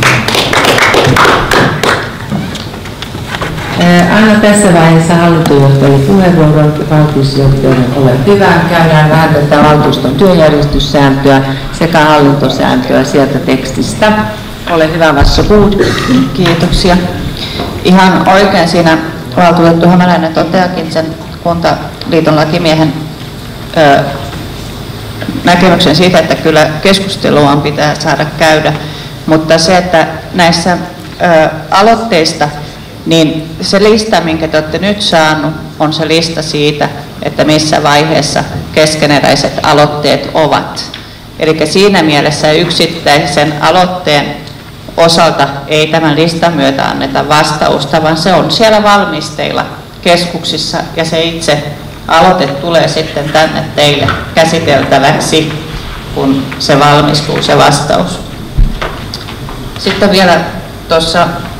S19: Anna tässä vaiheessa hallintojohtajalle puheenvuoron. Valtuusjohtajalle ole hyvä. Käydään vähän tätä valtuuston työjärjestyssääntöä sekä hallintosääntöä sieltä tekstistä.
S14: Ole hyvä, Vasso Puud. Kiitoksia. Ihan oikein siinä valtuutettu Hämäläinen toteakin sen Kuntaliiton lakimiehen ö, näkemyksen siitä, että kyllä keskustelua pitää saada käydä, mutta se, että näissä ö, aloitteista, niin se lista, minkä te olette nyt saanut, on se lista siitä, että missä vaiheessa keskeneräiset aloitteet ovat. Eli siinä mielessä yksittäisen aloitteen osalta ei tämän listan myötä anneta vastausta, vaan se on siellä valmisteilla keskuksissa ja se itse aloite tulee sitten tänne teille käsiteltäväksi, kun se valmistuu se vastaus. Sitten vielä tuossa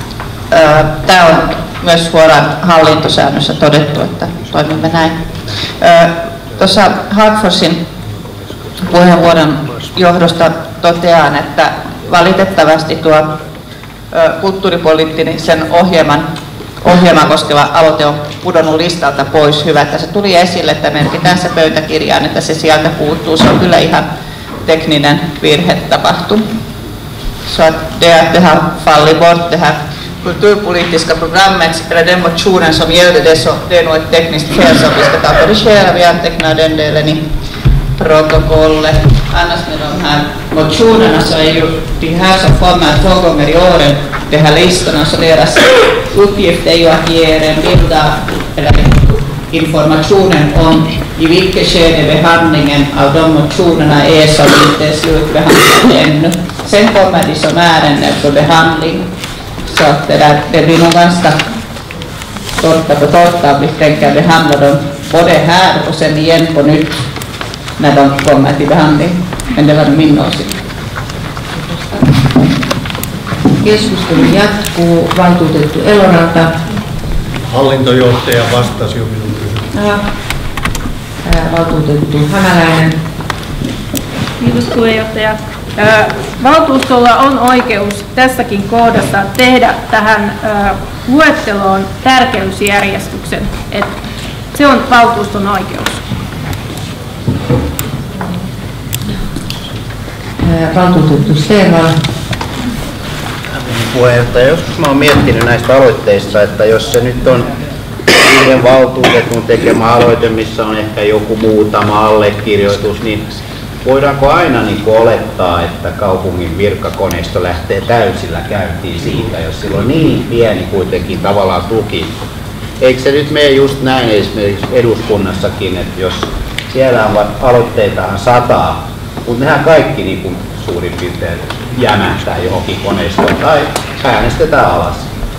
S14: Tämä on myös suoraan hallintosäännössä todettu, että toimimme näin. Tuossa Hagforsin puheenvuoron johdosta totean, että valitettavasti tuo kulttuuripoliittisen ohjelman ohjelmaa koskeva aloite on pudonnut listalta pois. Hyvä, että se tuli esille, että merkitään se pöytäkirjaan, että se sieltä puuttuu. Se on kyllä ihan tekninen virhe tapahtu. Så att det att det har fallit bort det här kulturpolitiska programmet eller den motionen som gällde det, så det är nog ett tekniskt fel som vi ska ta korrigera. Vi antecknar den delen i protokollet. Annars med de här motionerna så är ju de här som kommer två gånger i åren, de här listorna, så deras uppgift är ju att ge er en bild av, eller informationen om i vilket skede behandlingen av de motionerna är som inte är slutbehandlade ännu. Sen kommer de som ärenden för behandling. Så att det, där, det blir nog ganska torka på torka om vi tänker behandla dem både här och sen igen på nytt när de kommer till behandling. Men det var min åsikt.
S19: Keskustelu jatkuu. Valtuutettu Eloranta.
S4: Hallintojohtaja vastasi jo minun kysymykseen.
S19: Valtuutettu Hämäläinen.
S9: Kiitos puheenjohtaja. Valtuustolla on oikeus tässäkin kohdassa tehdä tähän luetteloon tärkeysjärjestyksen. Et se on valtuuston oikeus.
S19: Valtuutettu Seeval.
S8: Puheenjohtaja, joskus mä oon miettinyt näistä aloitteista, että jos se nyt on yhden valtuutetun tekemä aloite, missä on ehkä joku muutama allekirjoitus, niin voidaanko aina niin kuin olettaa, että kaupungin virkakoneisto lähtee täysillä käyntiin siitä, jos sillä on niin pieni kuitenkin tavallaan tuki? Eikö se nyt mene just näin esimerkiksi eduskunnassakin, että jos siellä on aloitteitahan sataa, mutta nehän kaikki niin kuin suurin piirtein jämähtää johonkin koneistoon tai äänestetään alas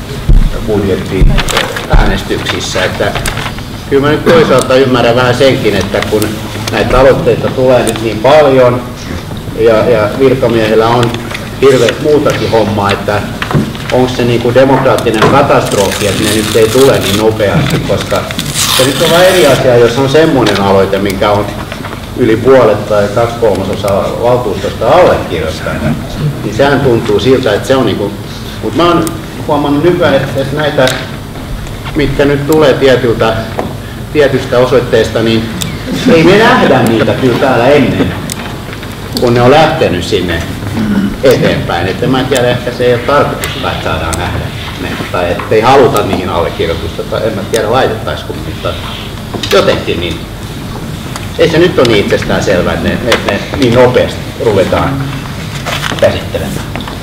S8: budjettiäänestyksissä. Että kyllä mä nyt toisaalta ymmärrän vähän senkin, että kun näitä aloitteita tulee nyt niin paljon ja, ja virkamiehillä on hirveät muutakin hommaa, että onko se niin kuin demokraattinen katastrofi, että ne nyt ei tule niin nopeasti, koska se nyt on vaan eri asia, jos on semmoinen aloite, minkä on yli puolet tai kaksi kolmasosaa valtuustosta allekirjoittanut, niin sehän tuntuu siltä, että se on niinku, mutta mä oon huomannut nykyään, että, että näitä, mitkä nyt tulee tietyltä, tietystä osoitteesta, niin ei me nähdä niitä kyllä täällä ennen, kun ne on lähtenyt sinne eteenpäin. Että mä en tiedä, ehkä se ei ole tarkoitus, että saadaan nähdä ne, tai ettei haluta niihin allekirjoitusta, tai en mä tiedä laitettaisiko, mutta jotenkin niin. Ei se nyt ole niin itsestään selvää, että ne, ne, ne niin nopeasti ruvetaan käsittelemään.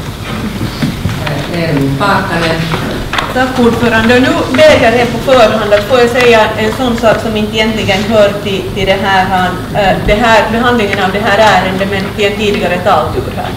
S19: Ermi Paakkanen.
S3: Tack ordförande. Nu ber jag er på förhand att får jag säga en sån sak som inte egentligen hör till, till det här, äh, det här, behandlingen av det här ärendet, men till en tidigare taltur här.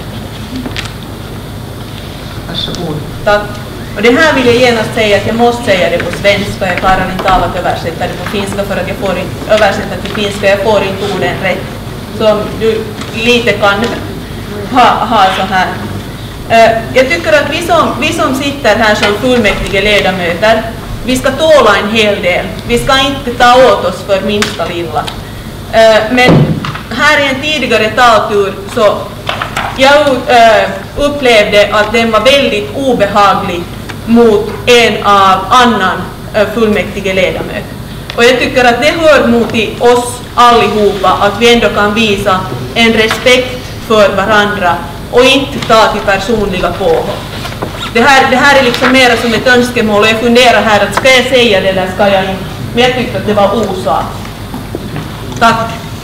S19: Varsågod.
S3: Tack. Och det här vill jag genast säga att jag måste säga det på svenska. Jag klarar inte av att översätta det på finska för att jag får inte översätta till finska. Jag får inte orden rätt. Så om du lite kan ha, ha så här. Jag tycker att vi som, vi som sitter här som fullmäktige ledamöter, vi ska tåla en hel del. Vi ska inte ta åt oss för minsta lilla. Men här i en tidigare taltur så jag upplevde att den var väldigt obehaglig mot en av annan fullmäktige ledamöter. Och jag tycker att det hör mot i oss allihopa att vi ändå kan visa en respekt för varandra och inte ta till personliga påhopp. Det här, det här är liksom mer som ett önskemål och jag funderar här att ska jag säga det eller ska jag inte? Men jag tyckte att det var osak. Tack.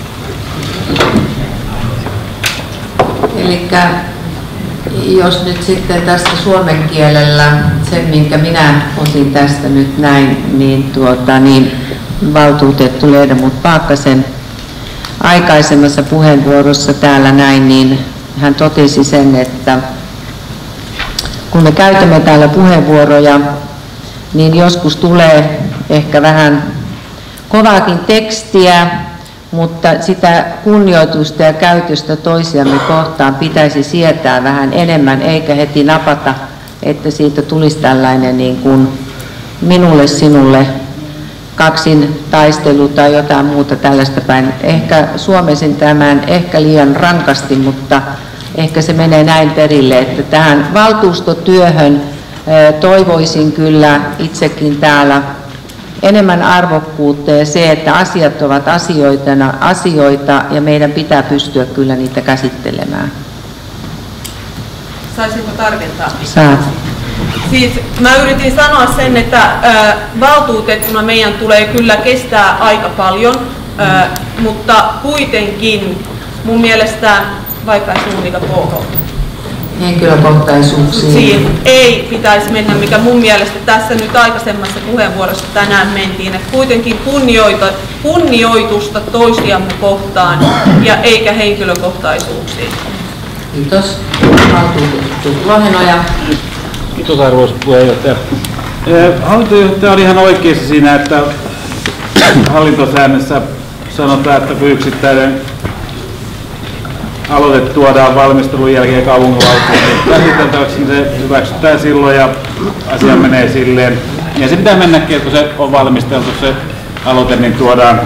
S19: Elikkä jos nyt sitten tästä suomen kielellä, sen minkä minä otin tästä nyt näin, niin, tuota, niin valtuutettu Ledamot Paakkasen aikaisemmassa puheenvuorossa täällä näin, niin hän totesi sen, että kun me käytämme täällä puheenvuoroja, niin joskus tulee ehkä vähän kovaakin tekstiä, mutta sitä kunnioitusta ja käytöstä toisiamme kohtaan pitäisi sietää vähän enemmän, eikä heti napata että siitä tulisi tällainen niin kuin minulle, sinulle kaksin taistelu tai jotain muuta tällaista päin. Ehkä suomisin tämän ehkä liian rankasti, mutta ehkä se menee näin perille, että tähän valtuustotyöhön toivoisin kyllä itsekin täällä enemmän arvokkuutta ja se, että asiat ovat asioitana, asioita ja meidän pitää pystyä kyllä niitä käsittelemään.
S3: Saisinko tarkentaa?
S19: Saat.
S3: Siis mä yritin sanoa sen, että ä, valtuutettuna meidän tulee kyllä kestää aika paljon, ä, mutta kuitenkin mun mielestä, vaikka ei suunnita pohjalta,
S19: henkilökohtaisuuksiin
S3: ei pitäisi mennä, mikä mun mielestä tässä nyt aikaisemmassa puheenvuorossa tänään mentiin, että kuitenkin kunnioita, kunnioitusta toisiamme kohtaan ja eikä henkilökohtaisuuksiin.
S19: Kiitos. Valtuutettu Lohenoja.
S5: Kiitos arvoisa puheenjohtaja. Hallintojohtaja oli ihan oikeassa siinä, että hallintosäännössä sanotaan, että kun yksittäinen aloite tuodaan valmistelun jälkeen kaupunginvaltuustoon käsiteltäväksi, niin se hyväksytään silloin ja asia menee silleen. Ja se pitää mennäkin, että kun se on valmisteltu se aloite, niin tuodaan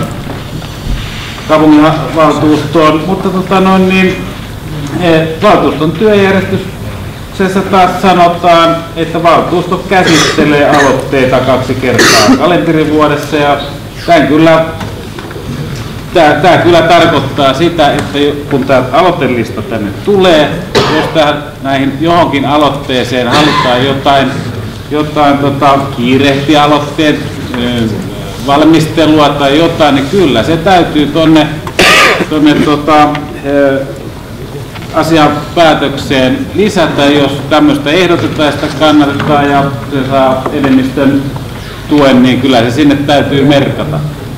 S5: kaupunginvaltuustoon. Mutta tota noin, niin, valtuuston työjärjestyksessä taas sanotaan, että valtuusto käsittelee aloitteita kaksi kertaa kalenterivuodessa. Ja tämän kyllä Tämä, tämä kyllä tarkoittaa sitä, että kun tämä aloitelista tänne tulee, jos tähän, näihin johonkin aloitteeseen halutaan jotain, jotain tota, kiirehtialoitteen valmistelua tai jotain, niin kyllä se täytyy tuonne tonne, tota, asian päätökseen lisätä, jos tämmöistä ehdotetaan ja sitä kannatetaan ja se saa enemmistön tuen, niin kyllä se sinne täytyy merkata.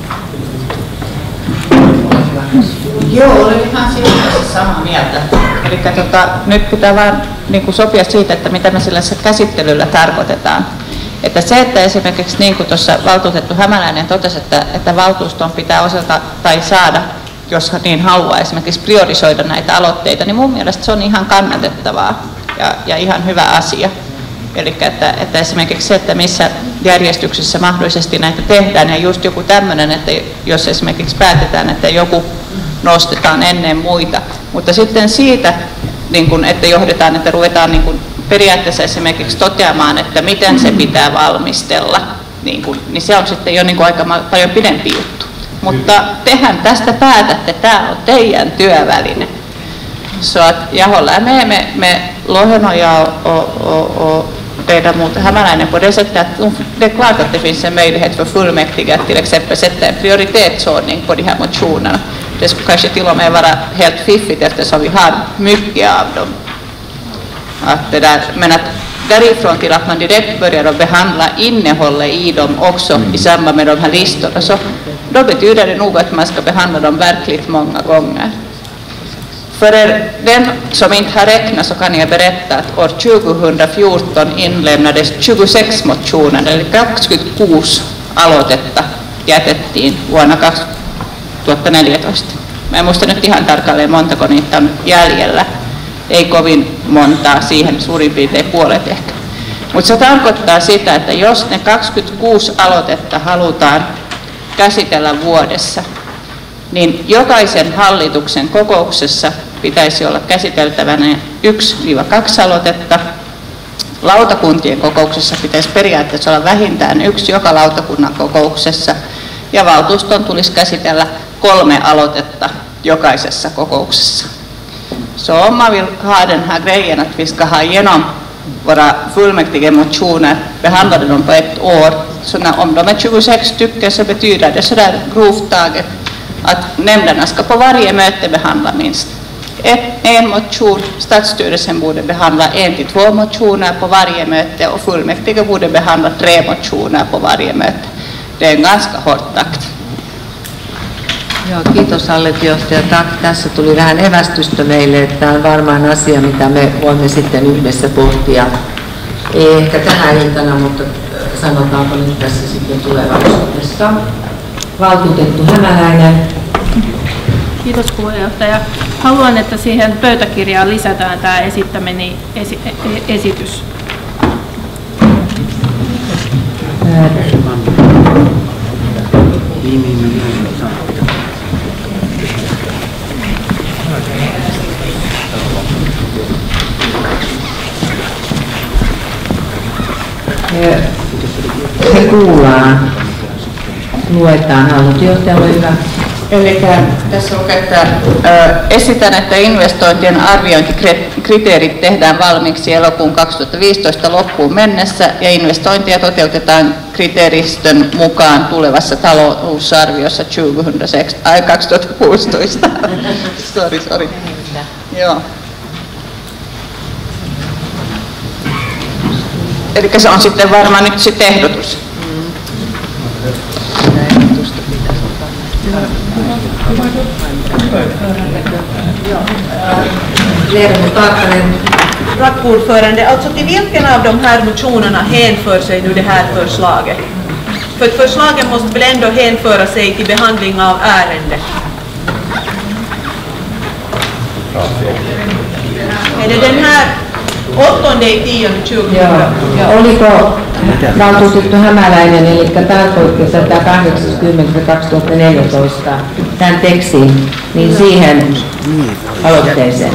S14: Joo, olen ihan siinä samaa mieltä. Eli tota, nyt pitää vaan niin kuin sopia siitä, että mitä me sillä käsittelyllä tarkoitetaan. Että se, että esimerkiksi niin kuin tuossa valtuutettu Hämäläinen totesi, että, että valtuuston pitää osata tai saada, jos niin haluaa, esimerkiksi priorisoida näitä aloitteita, niin mun mielestä se on ihan kannatettavaa ja, ja ihan hyvä asia. Eli että, että esimerkiksi se, että missä järjestyksessä mahdollisesti näitä tehdään, ja just joku tämmöinen, että jos esimerkiksi päätetään, että joku nostetaan ennen muita, mutta sitten siitä, niin kun, että johdetaan, että ruvetaan niin kun periaatteessa esimerkiksi toteamaan, että miten se pitää valmistella, niin, kun, niin se on sitten jo niin kun aika paljon pidempi juttu. Mutta tehän tästä päätätte, tämä on teidän työväline. Så att jag håller med, med, med Lohenoja och, och, och, och ledamot Hämäläinen på det sättet att det är klart att det finns en möjlighet för fullmäktige att till exempel sätta en prioritetsordning på de här motionerna. Det skulle kanske till och med vara helt fiffigt eftersom vi har mycket av dem. Att det där, men att därifrån till att man direkt börjar att behandla innehållet i dem också i samband med de här listorna, så då betyder det nog att man ska behandla dem verkligt många gånger. För er, den som inte har räknat, så kan jag berätta att år tjugohundrafjorton inlämnades tjugosex motioner, eller kaksikymmentäkuusi aloitetta jätettiin vuonna kaksituhattaneljätoista. Mä en muista nyt ihan tarkalleen montako niitä on jäljellä. Ei kovin montaa, siihen suurin piirtein puolet ehkä. Mutta se tarkoittaa sitä, että jos ne kaksikymmentäkuusi aloitetta halutaan käsitellä vuodessa, niin jokaisen hallituksen kokouksessa pitäisi olla käsiteltävänä yksi kaksi aloitetta. Lautakuntien kokouksessa pitäisi periaatteessa olla vähintään yksi joka lautakunnan kokouksessa. Ja valtuuston tulisi käsitellä kolme aloitetta jokaisessa kokouksessa. Så om man vill ha den här grejen att vi ska ha igenom våra fullmäktigemotioner, behandlade dem på ett år, så när, om de är tjugosex stycken, så betyder det sådär grovt taget att nämnderna ska på varje möte behandla minst ett, en motion. Stadsstyrelsen borde behandla en till två motioner på varje möte och fullmäktige borde behandla tre motioner på varje möte. Det är en ganska hård takt.
S19: Joo, kiitos hallitusjohtaja. Tässä tuli vähän evästystä meille, että tämä on varmaan asia, mitä me voimme sitten yhdessä pohtia. Ei ehkä tänä iltana, mutta sanotaanko nyt tässä sitten tulevaisuudessa. Valtuutettu Hämäläinen.
S9: Kiitos puheenjohtaja. Haluan, että siihen pöytäkirjaan lisätään tämä esittämäni esi- esitys.
S19: Me kuullaan, luetaan, hallintojohtaja, ole hyvä.
S14: Eli tässä lukee, että ö, esitän, että investointien arviointikriteerit tehdään valmiiksi elokuun kaksituhattaviisitoista loppuun mennessä ja investointia toteutetaan kriteeristön mukaan tulevassa talousarviossa kaksituhattakuusitoista. Sori, sori. Joo. Eli se on sitten varmaan nyt sitten ehdotus.
S3: Rackordförande, alltså till vilken av de här motionerna hänför sig nu det här förslaget? För att förslaget måste väl ändå hänföra sig till behandling av ärendet. Är det den här åttonde i tionde tjugonde?
S19: Ja oliko valtuutettu Hämäläinen, eli tarkoitti sata kahdeksankymmentä kaksituhattaneljätoista tämän tekstin, niin siihen aloitteeseen?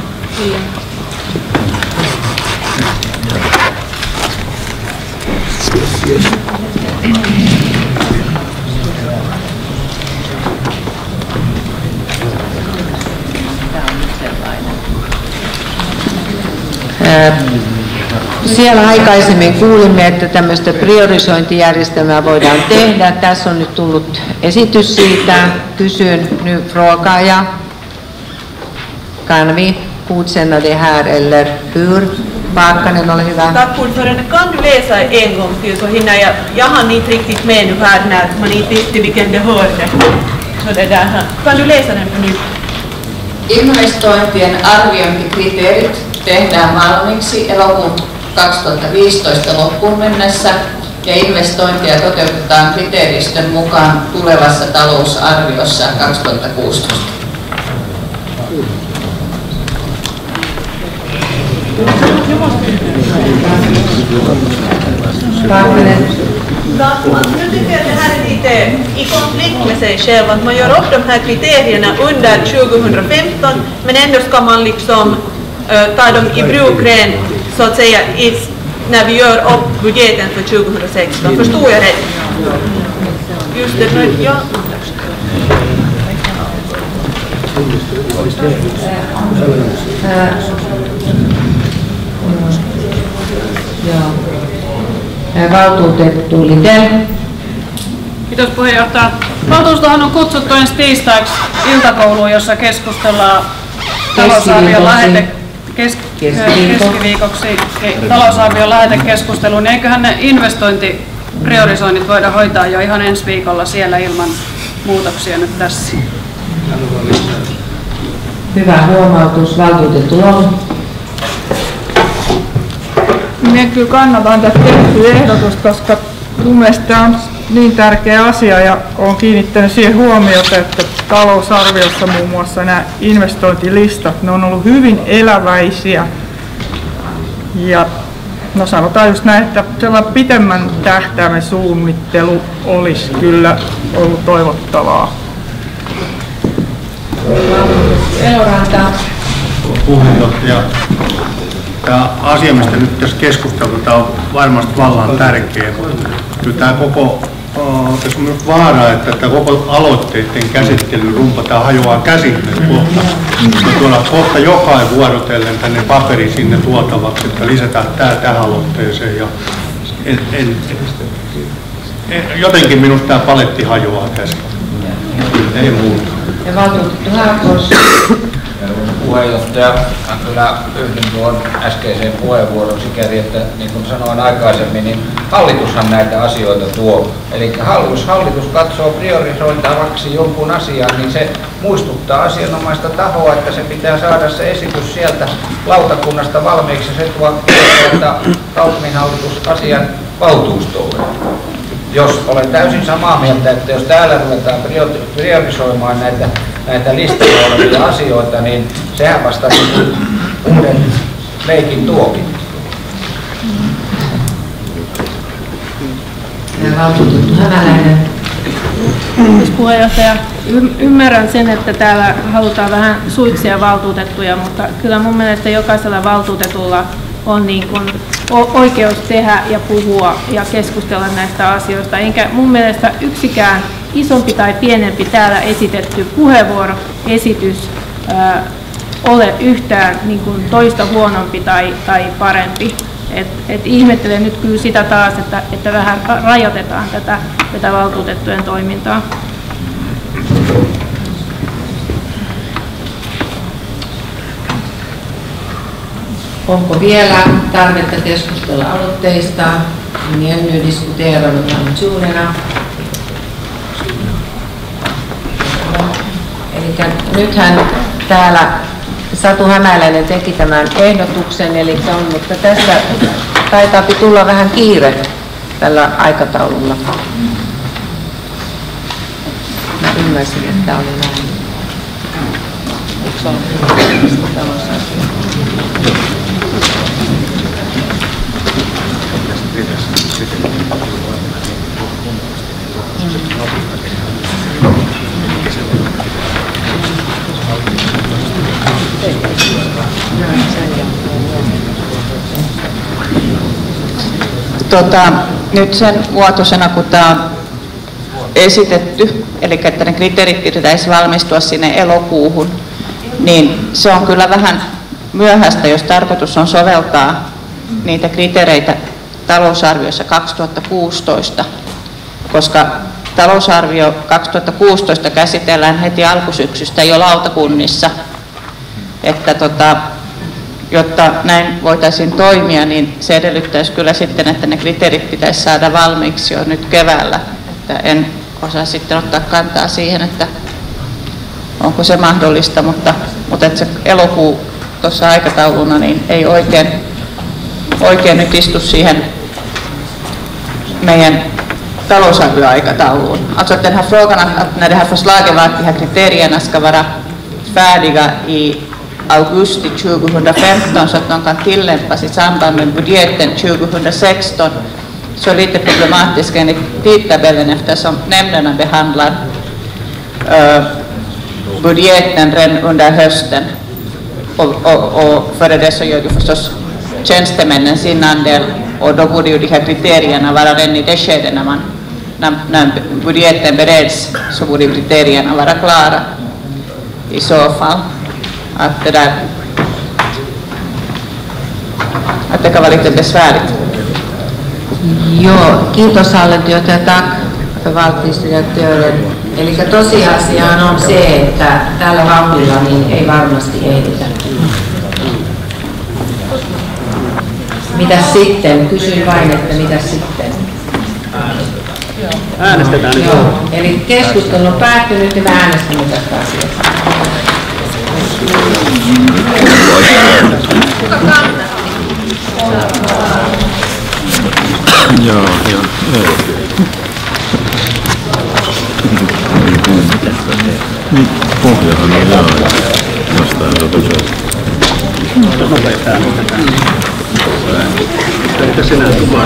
S19: Siellä aikaisemmin kuulimme, että tämmöistä priorisointijärjestelmää voidaan tehdä. Tässä on nyt tullut esitys siitä. Kysyn nyt fråga. Kan vi godkänna det här eller hur? Pakkanen, ole hyvä.
S3: Tack ordförande, kan du läsa en gång till så hinner jag, jag hann inte riktigt med nu här när man inte visste vilken det hörde. Så det där. Kan du läsa den på nytt?
S14: Investointien arviointikriteerit tehdään valmiiksi elokuun kaksituhattaviisitoista loppuun mennessä ja investointia toteutetaan kriteeristön mukaan tulevassa talousarviossa kaksituhattakuusitoista.
S3: Nu tycker jag att det här är lite i konflikt med sig själv, att man gör upp de här kriterierna under tjugohundrafemton men ändå ska man liksom uh, ta dem i bruk rent så att säga i, när vi gör upp budgeten för tjugohundrasexton. Förstår jag rätt? Just det, nu, ja.
S19: Valtuutettu Lidell.
S9: Kiitos puheenjohtaja. Valtuustohan on kutsuttu ensi tiistaiksi iltakouluun, jossa keskustellaan talousarvion lähete, kes, keskiviikoksi talousarvion lähetekeskusteluun. Eiköhän ne investointipriorisoinnit voida hoitaa jo ihan ensi viikolla siellä ilman muutoksia nyt tässä.
S19: Hyvä huomautus. Valtuutettu on.
S6: Minä kyllä kannatan tätä tehtyä ehdotusta, koska mun mielestä tämä on niin tärkeä asia ja olen kiinnittänyt siihen huomiota, että talousarviossa muun muassa nämä investointilistat, ne on ollut hyvin eläväisiä ja no sanotaan just näin, että sellainen pitemmän tähtäimen suunnittelu olisi kyllä ollut toivottavaa.
S19: Eloranta.
S4: Puheenjohtaja. Tämä asia, mistä nyt tässä keskusteltu, tämä on varmasti vallan tärkeä. Kyllä tämä koko, tässä on myös vaara, että tämä koko aloitteiden käsittely rumpataan hajoaa käsittely kohta. Ja tuolla kohta jokainen vuorotellen tänne paperi sinne tuotavaksi, että lisätään tämä tähän aloitteeseen. Ja en, en, en, jotenkin minusta tämä paletti hajoaa tässä. Ei muuta.
S19: Ja valtuutettu Haakos.
S16: Puheenjohtaja, kyllä yhdyn tuon äskeiseen puheenvuoron sikäli, että niin kuin sanoin aikaisemmin, niin hallitushan näitä asioita tuo. Eli hallitus, hallitus katsoo priorisoitavaksi jonkun asian, niin se muistuttaa asianomaista tahoa, että se pitää saada se esitys sieltä lautakunnasta valmiiksi. Se tuo kaupunginhallitus asian valtuustolle. Jos olen täysin samaa mieltä, että jos täällä ruvetaan priorisoimaan näitä, näitä listalla olevia asioita, niin sehän vasta uuden leikin tuokin.
S19: Valtuutettu Hämäläinen.
S9: puheenjohtaja. Y- ymmärrän sen, että täällä halutaan vähän suitsia valtuutettuja, mutta kyllä mun mielestä jokaisella valtuutetulla on niin kuin oikeus tehdä ja puhua ja keskustella näistä asioista. Enkä mun mielestä yksikään isompi tai pienempi täällä esitetty puheenvuoro, esitys ää, ole yhtään niin kuin toista huonompi tai, tai parempi. Et, et ihmettelen nyt kyllä sitä taas, että, että vähän rajoitetaan tätä, tätä valtuutettujen toimintaa.
S19: Onko vielä tarvetta keskustella aloitteista? Niin nu diskuterar vi motionerna. Eli nythän täällä Satu Hämäläinen teki tämän ehdotuksen, eli on, mutta tässä taitaa tulla vähän kiire tällä aikataululla. Mä ymmärsin, että oli näin. Eikö se ole talousasia?
S14: Tota, nyt sen vuotuisena, kun tämä on esitetty, eli että ne kriteerit pitäisi valmistua sinne elokuuhun, niin se on kyllä vähän myöhäistä, jos tarkoitus on soveltaa niitä kriteereitä talousarviossa kaksituhattakuusitoista, koska talousarvio kaksituhattakuusitoista käsitellään heti alkusyksystä jo lautakunnissa, että tota, jotta näin voitaisiin toimia, niin se edellyttäisi kyllä sitten, että ne kriteerit pitäisi saada valmiiksi jo nyt keväällä. Että en osaa sitten ottaa kantaa siihen, että onko se mahdollista, mutta, mutta että se elokuu tuossa aikatauluna niin ei oikein, oikein nyt istu siihen meidän talousarvioaikatauluun. Alltså att den här frågan, att när det här förslaget var att de här kriterierna ska vara färdiga i augusti tjugohundrafemton så att de kan tillämpas i samband med budgeten tjugohundrasexton, så är lite problematiskt enligt tidtabellen eftersom nämnderna behandlar uh, budgeten redan under hösten och, och, och före det så gör ju förstås tjänstemännen sin andel och då borde ju de här kriterierna vara redan i det skedet när, man, när, när budgeten bereds, så borde kriterierna vara klara i så fall. Att det där att det kan vara lite besvärligt.
S19: Joo, kiitos hallintojohtaja, tack förvaltningsdirektören. Eli tosiasiahan on se, että tällä vauhdilla niin ei varmasti ehditä. Mitäs sitten? Kysyin vain, että mitäs sitten?
S20: Äänestetään.
S19: Joo, eli keskustelu on päättynyt ja me äänestämme tästä asiasta.
S15: Kuka kannatti? Joo, joo. Nyt pohjahan on jaa. Jostain tuota se.
S20: Nopeasti äänestetään. Eikä sinä tule,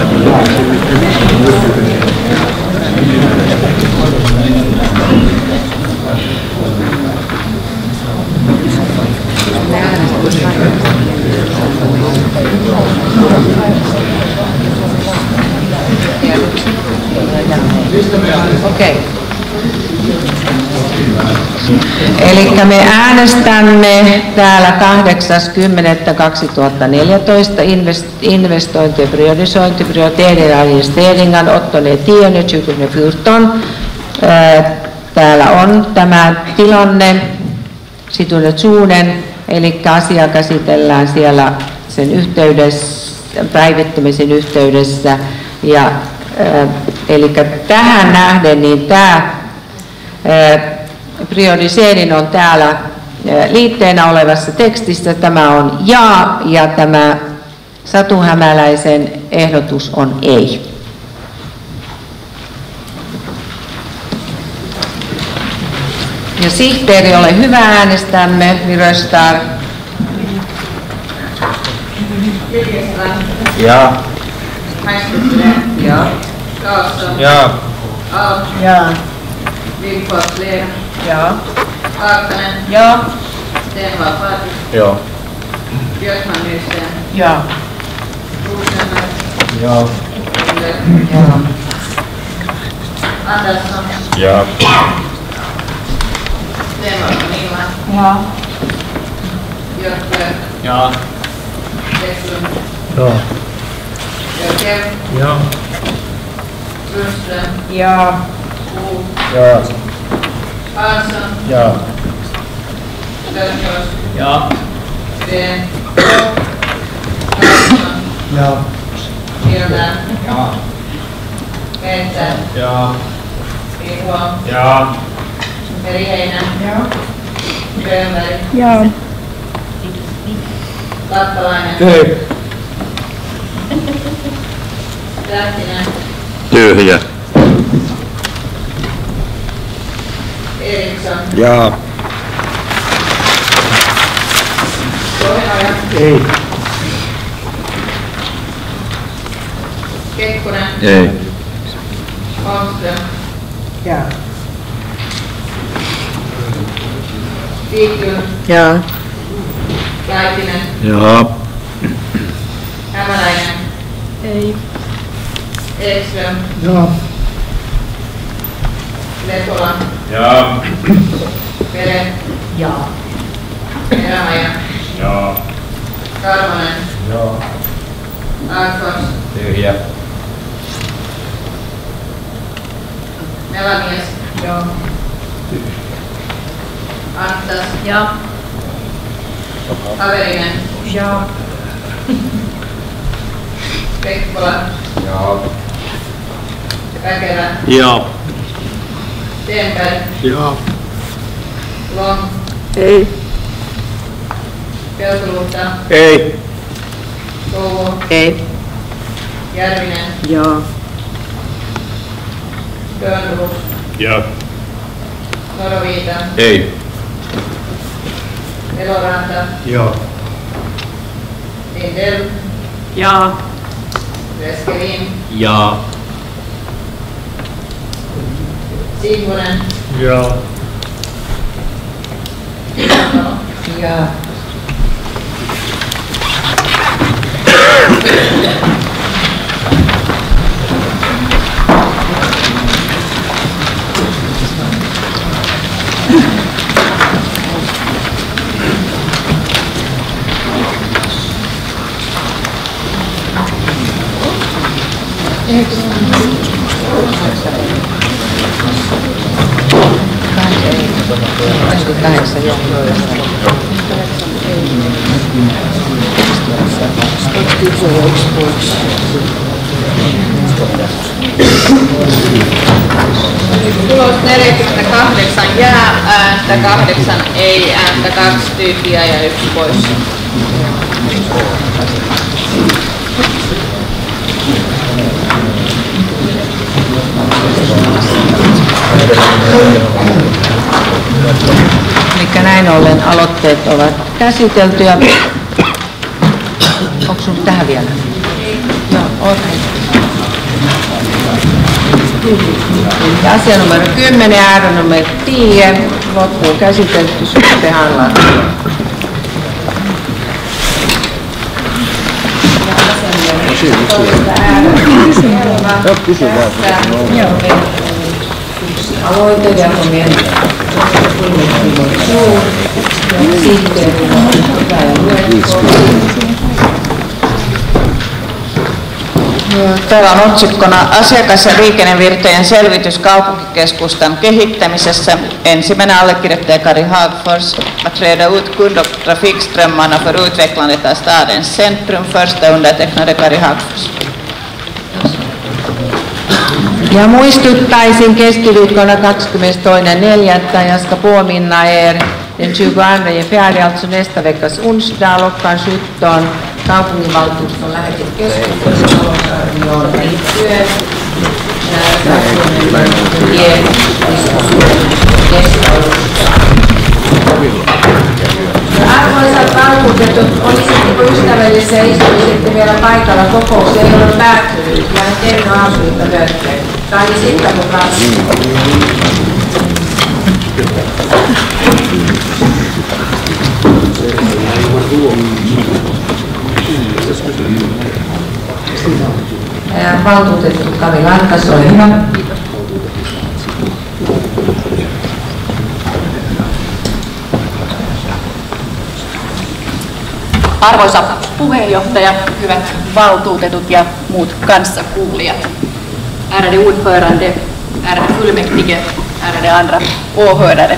S19: Okei. Eli me äänestämme täällä kahdeksas kymmenettä kaksituhattaneljätoista investointi- ja priorisointi, prioriteringar och investeringar åttonde tionde tjugohundrafjorton. Täällä on tämä tilanne, situationen, eli asia käsitellään siellä sen yhteydessä, päivittämisen yhteydessä. Ja, eli tähän nähden niin tämä prioriseerin on täällä liitteenä olevassa tekstissä. Tämä on ja ja tämä Satu Hämäläisen ehdotus on ei. Ja sihteeri, ole hyvä, äänestämme. Vi röstar.
S8: Ja.
S19: Ja.
S8: Ja.
S19: Ja. Wigforss Lena.
S1: Ja.
S19: Haakkanen.
S1: Ja.
S19: Stenvall Patrik.
S8: Joo.
S19: Björkman Nysten.
S1: Ja.
S19: Rosenberg.
S8: Joo.
S19: Miller.
S1: Ja.
S19: Andersson.
S7: Ja.
S19: Stenvall Pernilla.
S1: Ja.
S19: Björklöv.
S20: Ja.
S19: Bäcklund.
S20: Ja.
S19: Björkev.
S20: Ja.
S19: Lundström.
S1: Ja.
S19: Skog.
S8: Ja.
S19: Hansson.
S20: Ja.
S19: Lönnros.
S20: Ja.
S19: Gren. Karlsson.
S20: Ja.
S19: Hilda.
S20: Ja.
S19: Metsä.
S20: Ja.
S19: Rihuo.
S20: Ja.
S19: Meriheinen.
S1: Ja.
S19: Grönberg.
S9: Ja.
S19: Lappalainen.
S20: Ei.
S19: Lähtinen.
S15: Tyhjä.
S19: Eriksson.
S15: Ja.
S19: Lohenoja.
S20: Ei.
S19: Kekkonen.
S15: Ei.
S19: Holmström.
S1: Ja.
S19: Viikkylä.
S1: Ja.
S19: Laitinen.
S15: Ja.
S19: Hämäläinen.
S9: Ei.
S19: Ekström.
S20: Ja.
S19: Lepola.
S18: Ja.
S19: Pere.
S1: Ja.
S19: Erämaja.
S18: Ja.
S19: Karvonen.
S20: Joo.
S19: Aarfors.
S7: Tyhjä.
S19: Melamies.
S1: Ja.
S19: Antas.
S9: Ja.
S19: Haverinen.
S1: Ja.
S19: Pekkola.
S7: Ja.
S19: Väkevä.
S20: Ja.
S19: Stenberg.
S20: Ja.
S19: Long.
S9: Ei.
S19: Peltoluutta.
S20: Ei.
S19: Touvo.
S1: Ei.
S19: Järvinen.
S1: Ja.
S19: Törnrus.
S18: Ja.
S19: Noroviita.
S7: Ei.
S19: Eloranta.
S20: Joo.
S19: Lindell.
S9: Ja.
S19: Veskelin.
S20: Ja.
S19: Sihvonen.
S20: Joo.
S1: Ja. Kahdeksan johtoa.
S19: Tulos neljäkymmentäkahdeksan jää ääntä, kahdeksan ei ääntä, kaksi tyhjää ja yksi pois.
S1: Eli näin ollen aloitteet ovat käsiteltyjä. Onko sinulla tähän vielä? Joo, on. Ja asia numero kymmenen, ärende nummer tio, loppuun käsitelty, behandlat.
S15: Joo, kysy vaan.
S1: Aloite ja sitten täällä on otsikkona Asiakas- ja liikennevirtojen selvitys kaupunkikeskustan kehittämisessä. Ensimmäinen allekirjoittaja Kari Hagfors att reda ut kund- och trafikströmmarna för utvecklandet av stadens centrum. Första undertecknade Kari Hagfors. Ja muistuttaisin keskiviikkona kahdeskymmenestoinen neljättä jag ska påminna er den tjugoandra fjärde, alltså nästa veckas onsdag klockan sjutton, kaupunginvaltuuston lähetekeskustelu talousarvioon liittyen. Arvoisat valtuutetut, olisitteko ystävällisiä istuisitte vielä paikalla, kokous ei ole päättynyt ja en tehnyt aamuilta myöten. Tai sitten mukaan.
S19: valtuutettu Kami Lantas, ole hyvä.
S17: Arvoisa puheenjohtaja, hyvät valtuutetut ja muut kanssakuulijat. Ärade ordförande, ärade fullmäktige, ärade andra åhörare.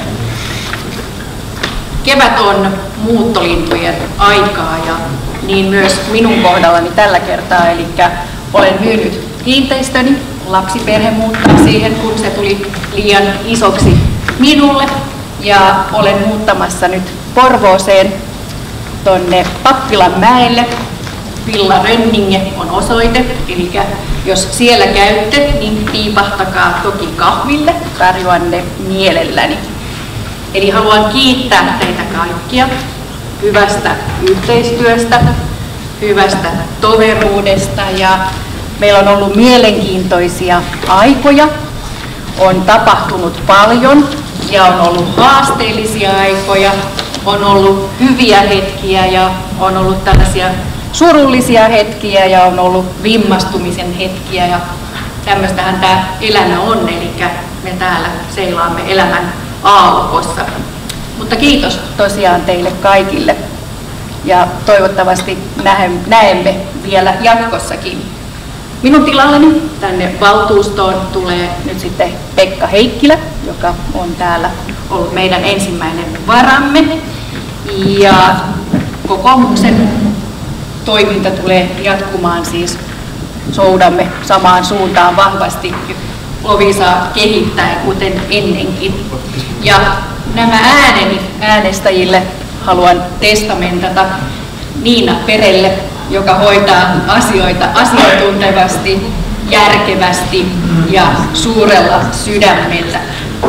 S17: Kevät on muuttolintujen aikaa ja niin myös minun kohdallani tällä kertaa, eli olen myynyt kiinteistöni, lapsiperhe muutti siihen, kun se tuli liian isoksi minulle, ja olen muuttamassa nyt Porvooseen tonne Pappilanmäelle. Villa Rönninge on osoite, eli jos siellä käytte, niin piipahtakaa toki kahville, tarjoan ne mielelläni. Eli haluan kiittää teitä kaikkia hyvästä yhteistyöstä, hyvästä toveruudesta, ja meillä on ollut mielenkiintoisia aikoja, on tapahtunut paljon ja on ollut haasteellisia aikoja, on ollut hyviä hetkiä ja on ollut tällaisia surullisia hetkiä ja on ollut vimmastumisen hetkiä, ja tämmöistähän tämä elämä on, eli me täällä seilaamme elämän aallokossa. Mutta kiitos tosiaan teille kaikille ja toivottavasti näemme vielä jatkossakin. Minun tilalleni tänne valtuustoon tulee nyt sitten Pekka Heikkilä, joka on täällä ollut meidän ensimmäinen varamme. Ja kokoomuksen toiminta tulee jatkumaan, siis soudamme samaan suuntaan vahvasti Loviisaa kehittäen, kuten ennenkin. Ja nämä ääneni äänestäjille haluan testamentata Niina Perelle, joka hoitaa asioita asiantuntevasti, järkevästi ja suurella sydämellä.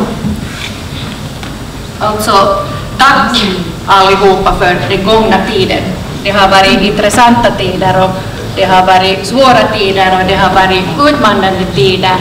S17: Alltså, tack allihopa för den gångna tiden. Det har varit intressanta tider och det har varit svåra tider och det har varit utmanande tider.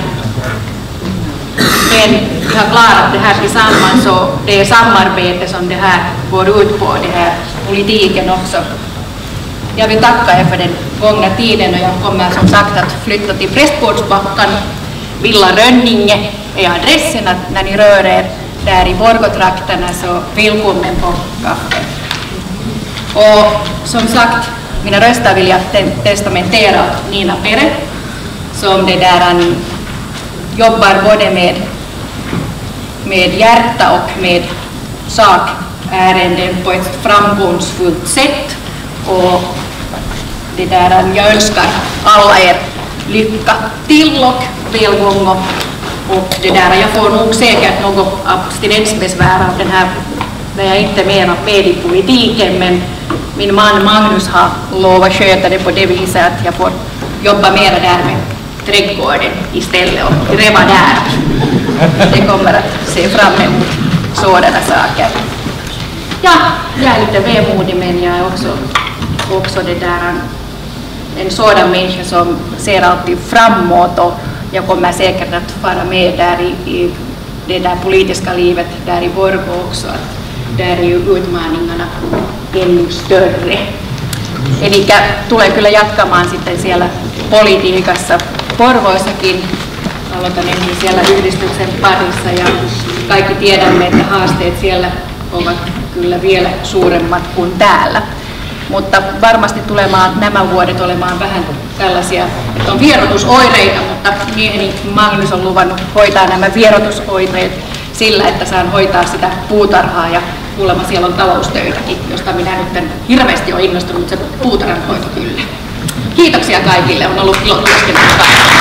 S17: Men vi har klarat det här tillsammans och det är samarbete som det här går ut på, det här politiken också. Jag vill tacka er för den gångna tiden och jag kommer som sagt att flytta till Prästgårdsbackan. Villa Rönninge är adressen, att när ni rör er där i Borgotrakterna så välkommen på kaffe. Och som sagt, mina röster vill jag testamentera Niina Pere, som det där han jobbar både med, med hjärta och med sakärenden på ett framgångsfullt sätt. Och det där, jag önskar alla er lycka till och välgång. Och det där, jag får nog säkert något abstinensbesvär av den här, när jag inte är med med i politiken, men min man Magnus har lovat sköta det på det viset att jag får jobba mer där med trädgården istället och gräva där. Det kommer att se fram emot sådana saker. Ja, jag är lite vemodig, men jag är också, också det där, en sådan människa som ser alltid framåt, och jag kommer säkert att vara med där i, i det där politiska livet där i Borgå också. Där är ju utmaningarna ännu större. Eli tulen kyllä jatkamaan sitten siellä politiikassa Porvoissakin. Aloitan ensin siellä yhdistyksen parissa ja kaikki tiedämme, että haasteet siellä ovat kyllä vielä suuremmat kuin täällä. Mutta varmasti tulemaan nämä vuodet olemaan vähän tällaisia, että on vierotusoireita, mutta mieheni Magnus on luvannut hoitaa nämä vierotusoireet sillä, että saan hoitaa sitä puutarhaa, ja kuulemma siellä on taloustöitäkin, josta minä nyt en hirveästi ole innostunut, se puutarhanhoito kyllä. Kiitoksia kaikille, on ollut ilo työskennellä kanssa.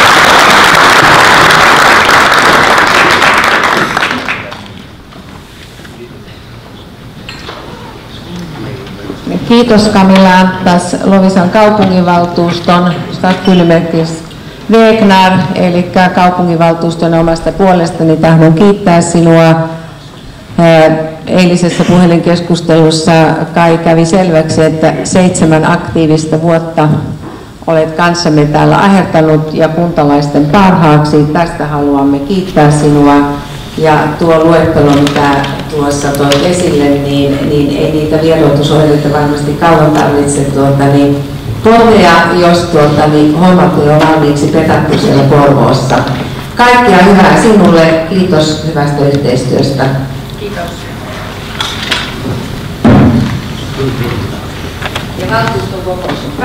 S19: Kiitos Camilla Anttas, Loviisan kaupunginvaltuuston Stadsfullmäktiges Wegner, eli kaupunginvaltuuston omasta puolestani tahdon kiittää sinua. Eilisessä puhelinkeskustelussa Kai kävi selväksi, että seitsemän aktiivista vuotta olet kanssamme täällä ahertanut ja kuntalaisten parhaaksi. Tästä haluamme kiittää sinua. Ja tuo luettelo, mitä tuossa toit esille, niin, niin ei niitä vierotusoireita varmasti kauan tarvitse tuota, niin kotea, jos tuota, niin hommat on jo valmiiksi petattu siellä Porvoossa. Kaikkea hyvää sinulle. Kiitos hyvästä yhteistyöstä.
S17: Kiitos.
S19: Ja valtuuston kokous on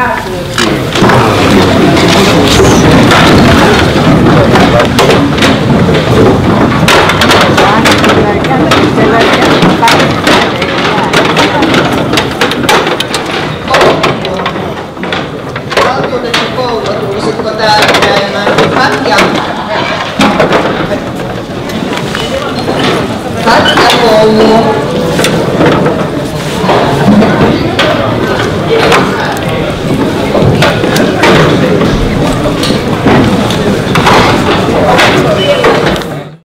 S19: päättynyt.